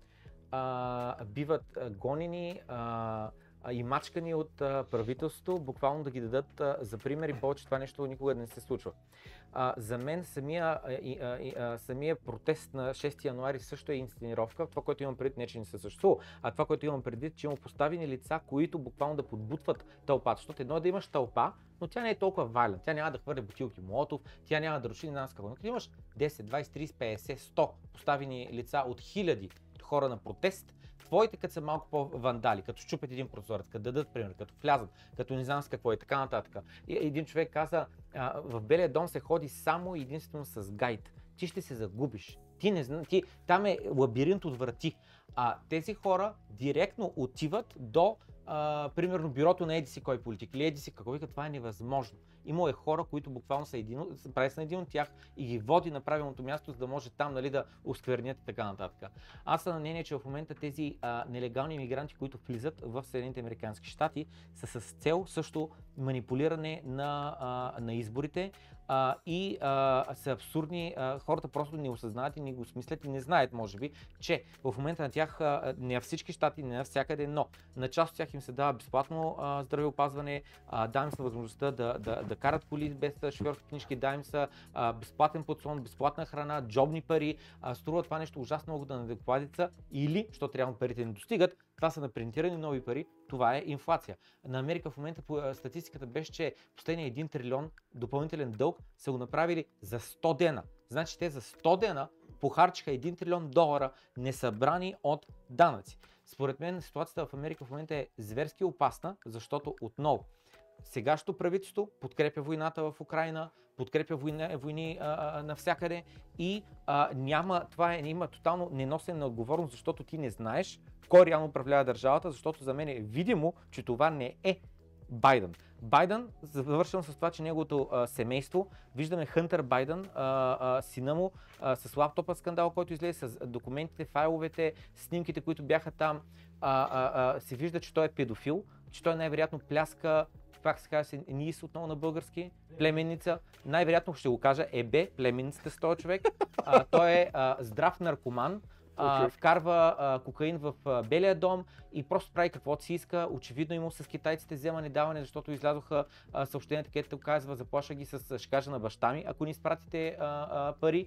uh, биват uh, гонени uh, uh, и мачкани от uh, правителството, буквално да ги дадат uh, за пример и повече това нещо никога не се случва. Uh, за мен самия, uh, uh, uh, самия протест на шести януари също е инсценировка. Това, което имам предвид, не че не се съществува, а това, което имам предвид, че има поставени лица, които буквално да подбутват тълпата. Защото едно е да имаш тълпа, но тя не е толкова вайлент. Тя няма да хвърля бутилки молотов, тя няма да руши нас какво. Но като имаш десет, двайсет, трийсет, петдесет, сто поставени лица от хиляди хора на протест, твоите като са малко по-вандали, като щупят един прозорец, като дадат пример, като влязат, като не знам с какво и така нататък. И един човек каза, а, в Белия дом се ходи само единствено с гайд. Ти ще се загубиш. Ти не зна... ти... Там е лабиринт от врати. А тези хора директно отиват до Uh, примерно бюрото на еди си кой политик или еди си какво, вика, това е невъзможно. Има е хора, които буквално са един, прави са на един от тях и ги води на правилното място, за да може там, нали, да осквернят и така нататък. Аз съм на мнение, че в момента тези uh, нелегални имигранти, които влизат в Съединените американски щати, са с цел също манипулиране на, uh, на изборите uh, и uh, са абсурдни. Uh, хората просто не осъзнават и не го смислят и не знаят, може би, че в момента на тях, uh, не на всички щати, не на всякъде, но на част от тях им се дава безплатно а, здравеопазване, а, дава им се възможността да, да, да карат коли без шофьорски книжки, дава им се а, безплатен подслон, безплатна храна, джобни пари, а, струва това нещо ужасно много да надокладица или, защото реално парите не достигат, това са напринтирани нови пари, това е инфлация. На Америка в момента по статистиката беше, че последния един трилион допълнителен дълг са го направили за сто дена. Значи те за сто дена похарчиха един трилион долара несъбрани от данъци. Според мен ситуацията в Америка в момента е зверски опасна, защото отново сегашното правителство подкрепя войната в Украйна, подкрепя война, войни а, а, навсякъде и а, няма, това е, има тотално неносене на отговорност, защото ти не знаеш кой реално управлява държавата, защото за мен е видимо, че това не е Байден. Байден, завършвам с това, че неговото а, семейство, виждаме Хънтър Байден, а, а, сина му, а, с лаптопа скандал, който излезе, с документите, файловете, снимките, които бяха там, а, а, а, се вижда, че той е педофил, че той най-вероятно пляска, пак се казва, ниис отново на български, племенница, най-вероятно ще го кажа, е бе, племенницата с този човек, а, той е а, здрав наркоман, Uh, вкарва uh, кокаин в uh, Белия дом и просто прави каквото си иска. Очевидно има с китайците вземане даване, защото излязоха uh, съобщенията, където казва, заплаша ги с, ще кажа на баща ми, ако ни изпратите uh, uh, пари.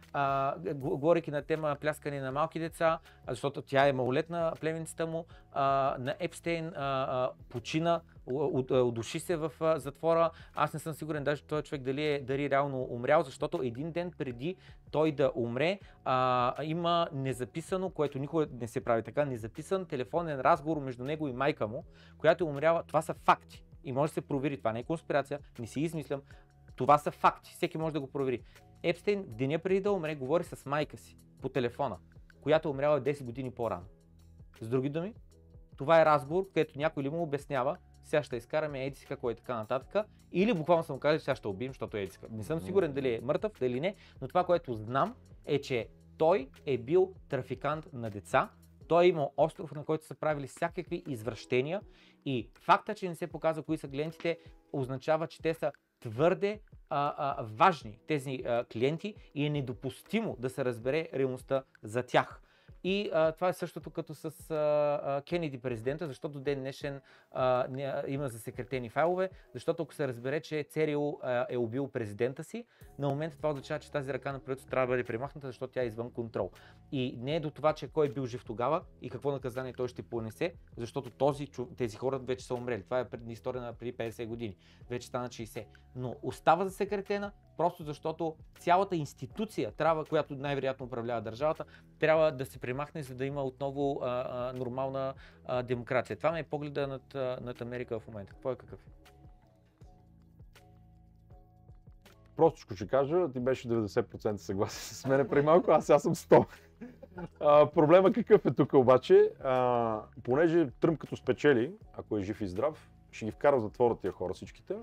Uh, говорейки на тема пляскане на малки деца, защото тя е малолетна, племенницата му, uh, на Епстейн uh, uh, почина, удуши се в uh, затвора. Аз не съм сигурен даже този човек дали е дали реално умрял, защото един ден преди той да умре, uh, има незаписано, което никога не се прави така, незаписан телефонен разговор между него и майка му, която е умряла. Това са факти и може да се провери. Това не е конспирация, не си измислям. Това са факти, всеки може да го провери. Епстейн деня преди да умре говори с майка си по телефона, която е умряла десет години по-рано. С други думи, това е разговор, където някой ли му обяснява, сега ще изкараме еди си какво и така нататък, или буквално съм казал, че сега ще убием, защото еди си. Не съм сигурен дали е мъртъв, дали не, но това, което знам е, че той е бил трафикант на деца, той е имал остров, на който са правили всякакви извращения и факта, че не се показва кои са клиентите, означава, че те са твърде а, а, важни тези а, клиенти и е недопустимо да се разбере реалността за тях. И а, това е същото като с а, а, Кенеди президента, защото ден днешен а, не, има засекретени файлове, защото ако се разбере, че ЦРУ а, е убил президента си, на момента това означава, че тази ръка на правителството трябва да бъде премахната, защото тя е извън контрол. И не е до това, че кой е бил жив тогава и какво наказание той ще понесе, защото този, тези хора вече са умрели. Това е история на преди петдесет години, вече стана шейсет. Но остава засекретена, просто защото цялата институция, трябва, която най-вероятно управлява държавата, трябва да се премахне, за да има отново а, а, нормална а, демокрация. Това ме е погледа над, над Америка в момента. Какво е какъв? Простичко ще кажа, ти беше деветдесет процента съгласен с мен преди малко, аз сега съм сто. А, проблема какъв е тук обаче? А, понеже Тръмп като спечели, ако е жив и здрав, ще ги вкара в затвора тия хора всичките.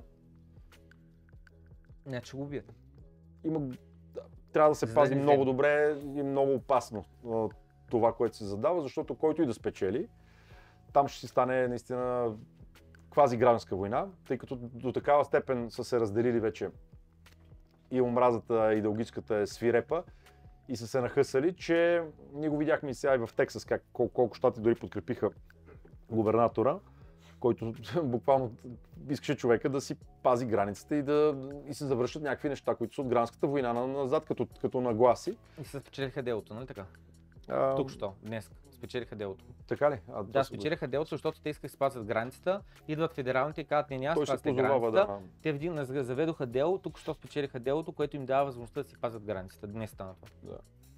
Не, че го убият. Има, трябва да се За пази да не много вземе. добре и много опасно а, това, което се задава, защото който и да спечели, там ще си стане наистина квази гражданска война, тъй като до такава степен са се разделили вече и омразата идеологическата е свирепа и са се нахъсали, че ние го видяхме и сега и в Тексас, как, колко, колко щати дори подкрепиха губернатора, който буквално искаше човека да си пази границата и да и се завършат някакви неща, които са от гражданската война назад, като, като нагласи. И се спечелиха делото, нали така? А, Тук що, днес спечелиха делото. Така ли? А, Да, спечелиха делото, защото те искаха да спазват границата, идват федералните и казват, не няма Той да се спазвате позовава, границата. да. Те вдигна, заведоха дело, тук що спечелиха делото, което им дава възможността да си пазят границата. Днес стана това. да.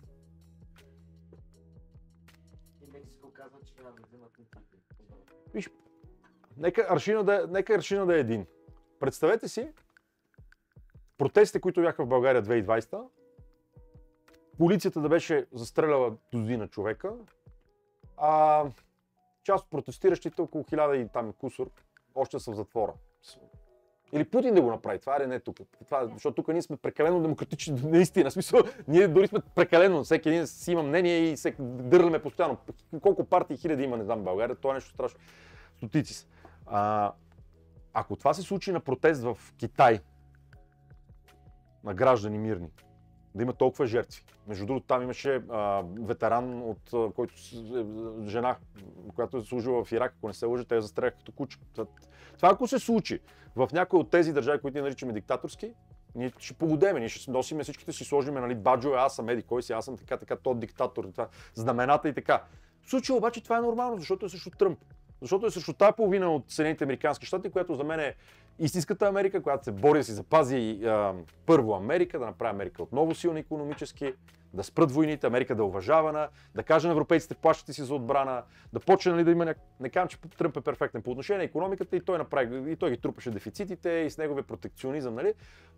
И Мексико казва, че няма да вземат никакви. Виж, нека аршина да, е- нека аршина да е един. Представете си протестите, които бяха в България две хиляди и двадесета, полицията да беше застреляла дозина човека, а част от протестиращите, около хиляда и там кусор, още са в затвора. Или Путин да го направи, това е не тук. Това, защото тук ние сме прекалено демократични, наистина. В смисъл, ние дори сме прекалено, всеки един си има мнение и се дърляме постоянно. Колко партии хиляди има, не знам, в България, това е нещо страшно. Стотици са. А, ако това се случи на протест в Китай, на граждани мирни, да има толкова жертви. Между другото, там имаше а, ветеран, от а, който с, е, жена, която е служила в Ирак, ако не се лъжа, те я застреляха като куче. Това, това ако се случи в някои от тези държави, които ние наричаме диктаторски, ние ще погодеме, ние ще носиме всичките, си сложиме, нали, баджо, аз съм еди, кой си, аз съм така, така, тот диктатор, това, знамената и така. В случая обаче това е нормално, защото е срещу Тръмп. Защото е също тая половина от Съединените американски щати, която за мен е истинската Америка, която се бори да си запази а, първо Америка, да направи Америка отново силна икономически, да спрат войните, Америка да е уважавана, да каже на европейците плащате си за отбрана, да почне, нали, да има няк... Не казвам, че Тръмп е перфектен по отношение на икономиката и той направи, и той ги трупаше дефицитите и с неговия протекционизъм, нали?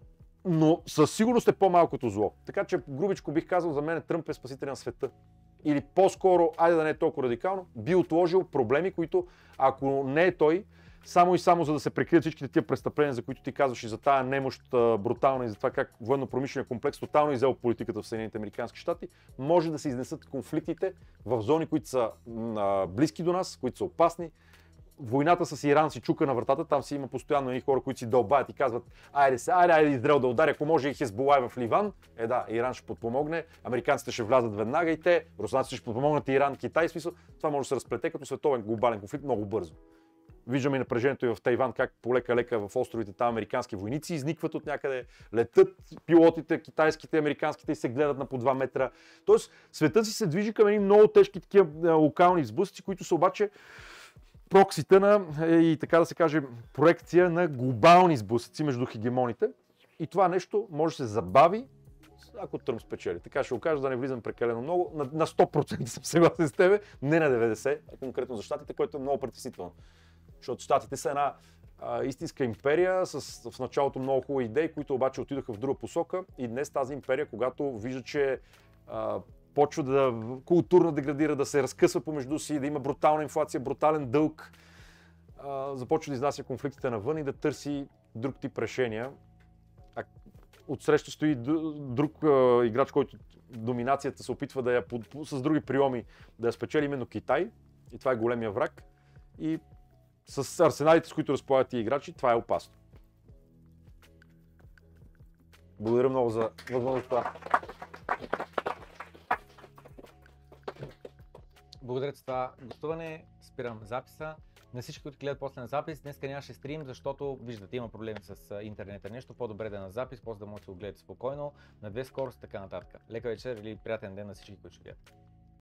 Но със сигурност е по-малкото зло. Така че грубичко бих казал, за мен Тръмп е спасителен на света. Или по-скоро, айде да не е толкова радикално, би отложил проблеми, които ако не е той, само и само за да се прикрият всичките тия престъпления, за които ти казваш и за тая немощ брутална и за това как военно-промишления комплекс тотално изел политиката в Съединените американски щати, може да се изнесат конфликтите в зони, които са а, близки до нас, които са опасни. Войната с Иран си чука на вратата, там си има постоянно едни хора, които си дълбаят и казват: айде се, айде, айде Израел да удари, ако може и Хезбола в Ливан. Е да, Иран ще подпомогне, американците ще влязат веднага и те, руснаците ще подпомогнат Иран, Китай, смисъл, това може да се разплете като световен глобален конфликт много бързо. Виждаме и напрежението и в Тайван, как полека-лека в островите там американски войници изникват от някъде, летат пилотите, китайските, американските и се гледат на по два метра. Тоест, светът си се движи към едни много тежки такива локални сблъсъци, които са обаче проксите на, и така да се каже, проекция на глобални сблъсъци между хегемоните. И това нещо може да се забави, ако Тръмп спечели. Така ще го кажа, да не влизам прекалено много. На, на сто процента съм съгласен с тебе, не на деветдесет процента, а конкретно за щатите, което е много притеснително. Защото щатите са една а, истинска империя с в началото много хубави идеи, които обаче отидоха в друга посока. И днес тази империя, когато вижда, че а, почва да културно деградира, да се разкъсва помежду си, да има брутална инфлация, брутален дълг, а, започва да изнася конфликтите навън и да търси друг тип решения. А отсреща стои друг а, играч, който доминацията се опитва да я под, с други приеми да я спечели, именно Китай. И това е големия враг. И с арсеналите, с които разполагат тия играчи, това е опасно. Благодаря много за възможността. Благодаря за това гостуване. Спирам записа. На всички, които гледат после на запис, днеска нямаше стрим, защото виждате, има проблеми с интернета нещо. По-добре да е на запис, после да можете да го гледате спокойно, на две скорости и така нататък. Лека вечер или приятен ден на всички, които ще гледат.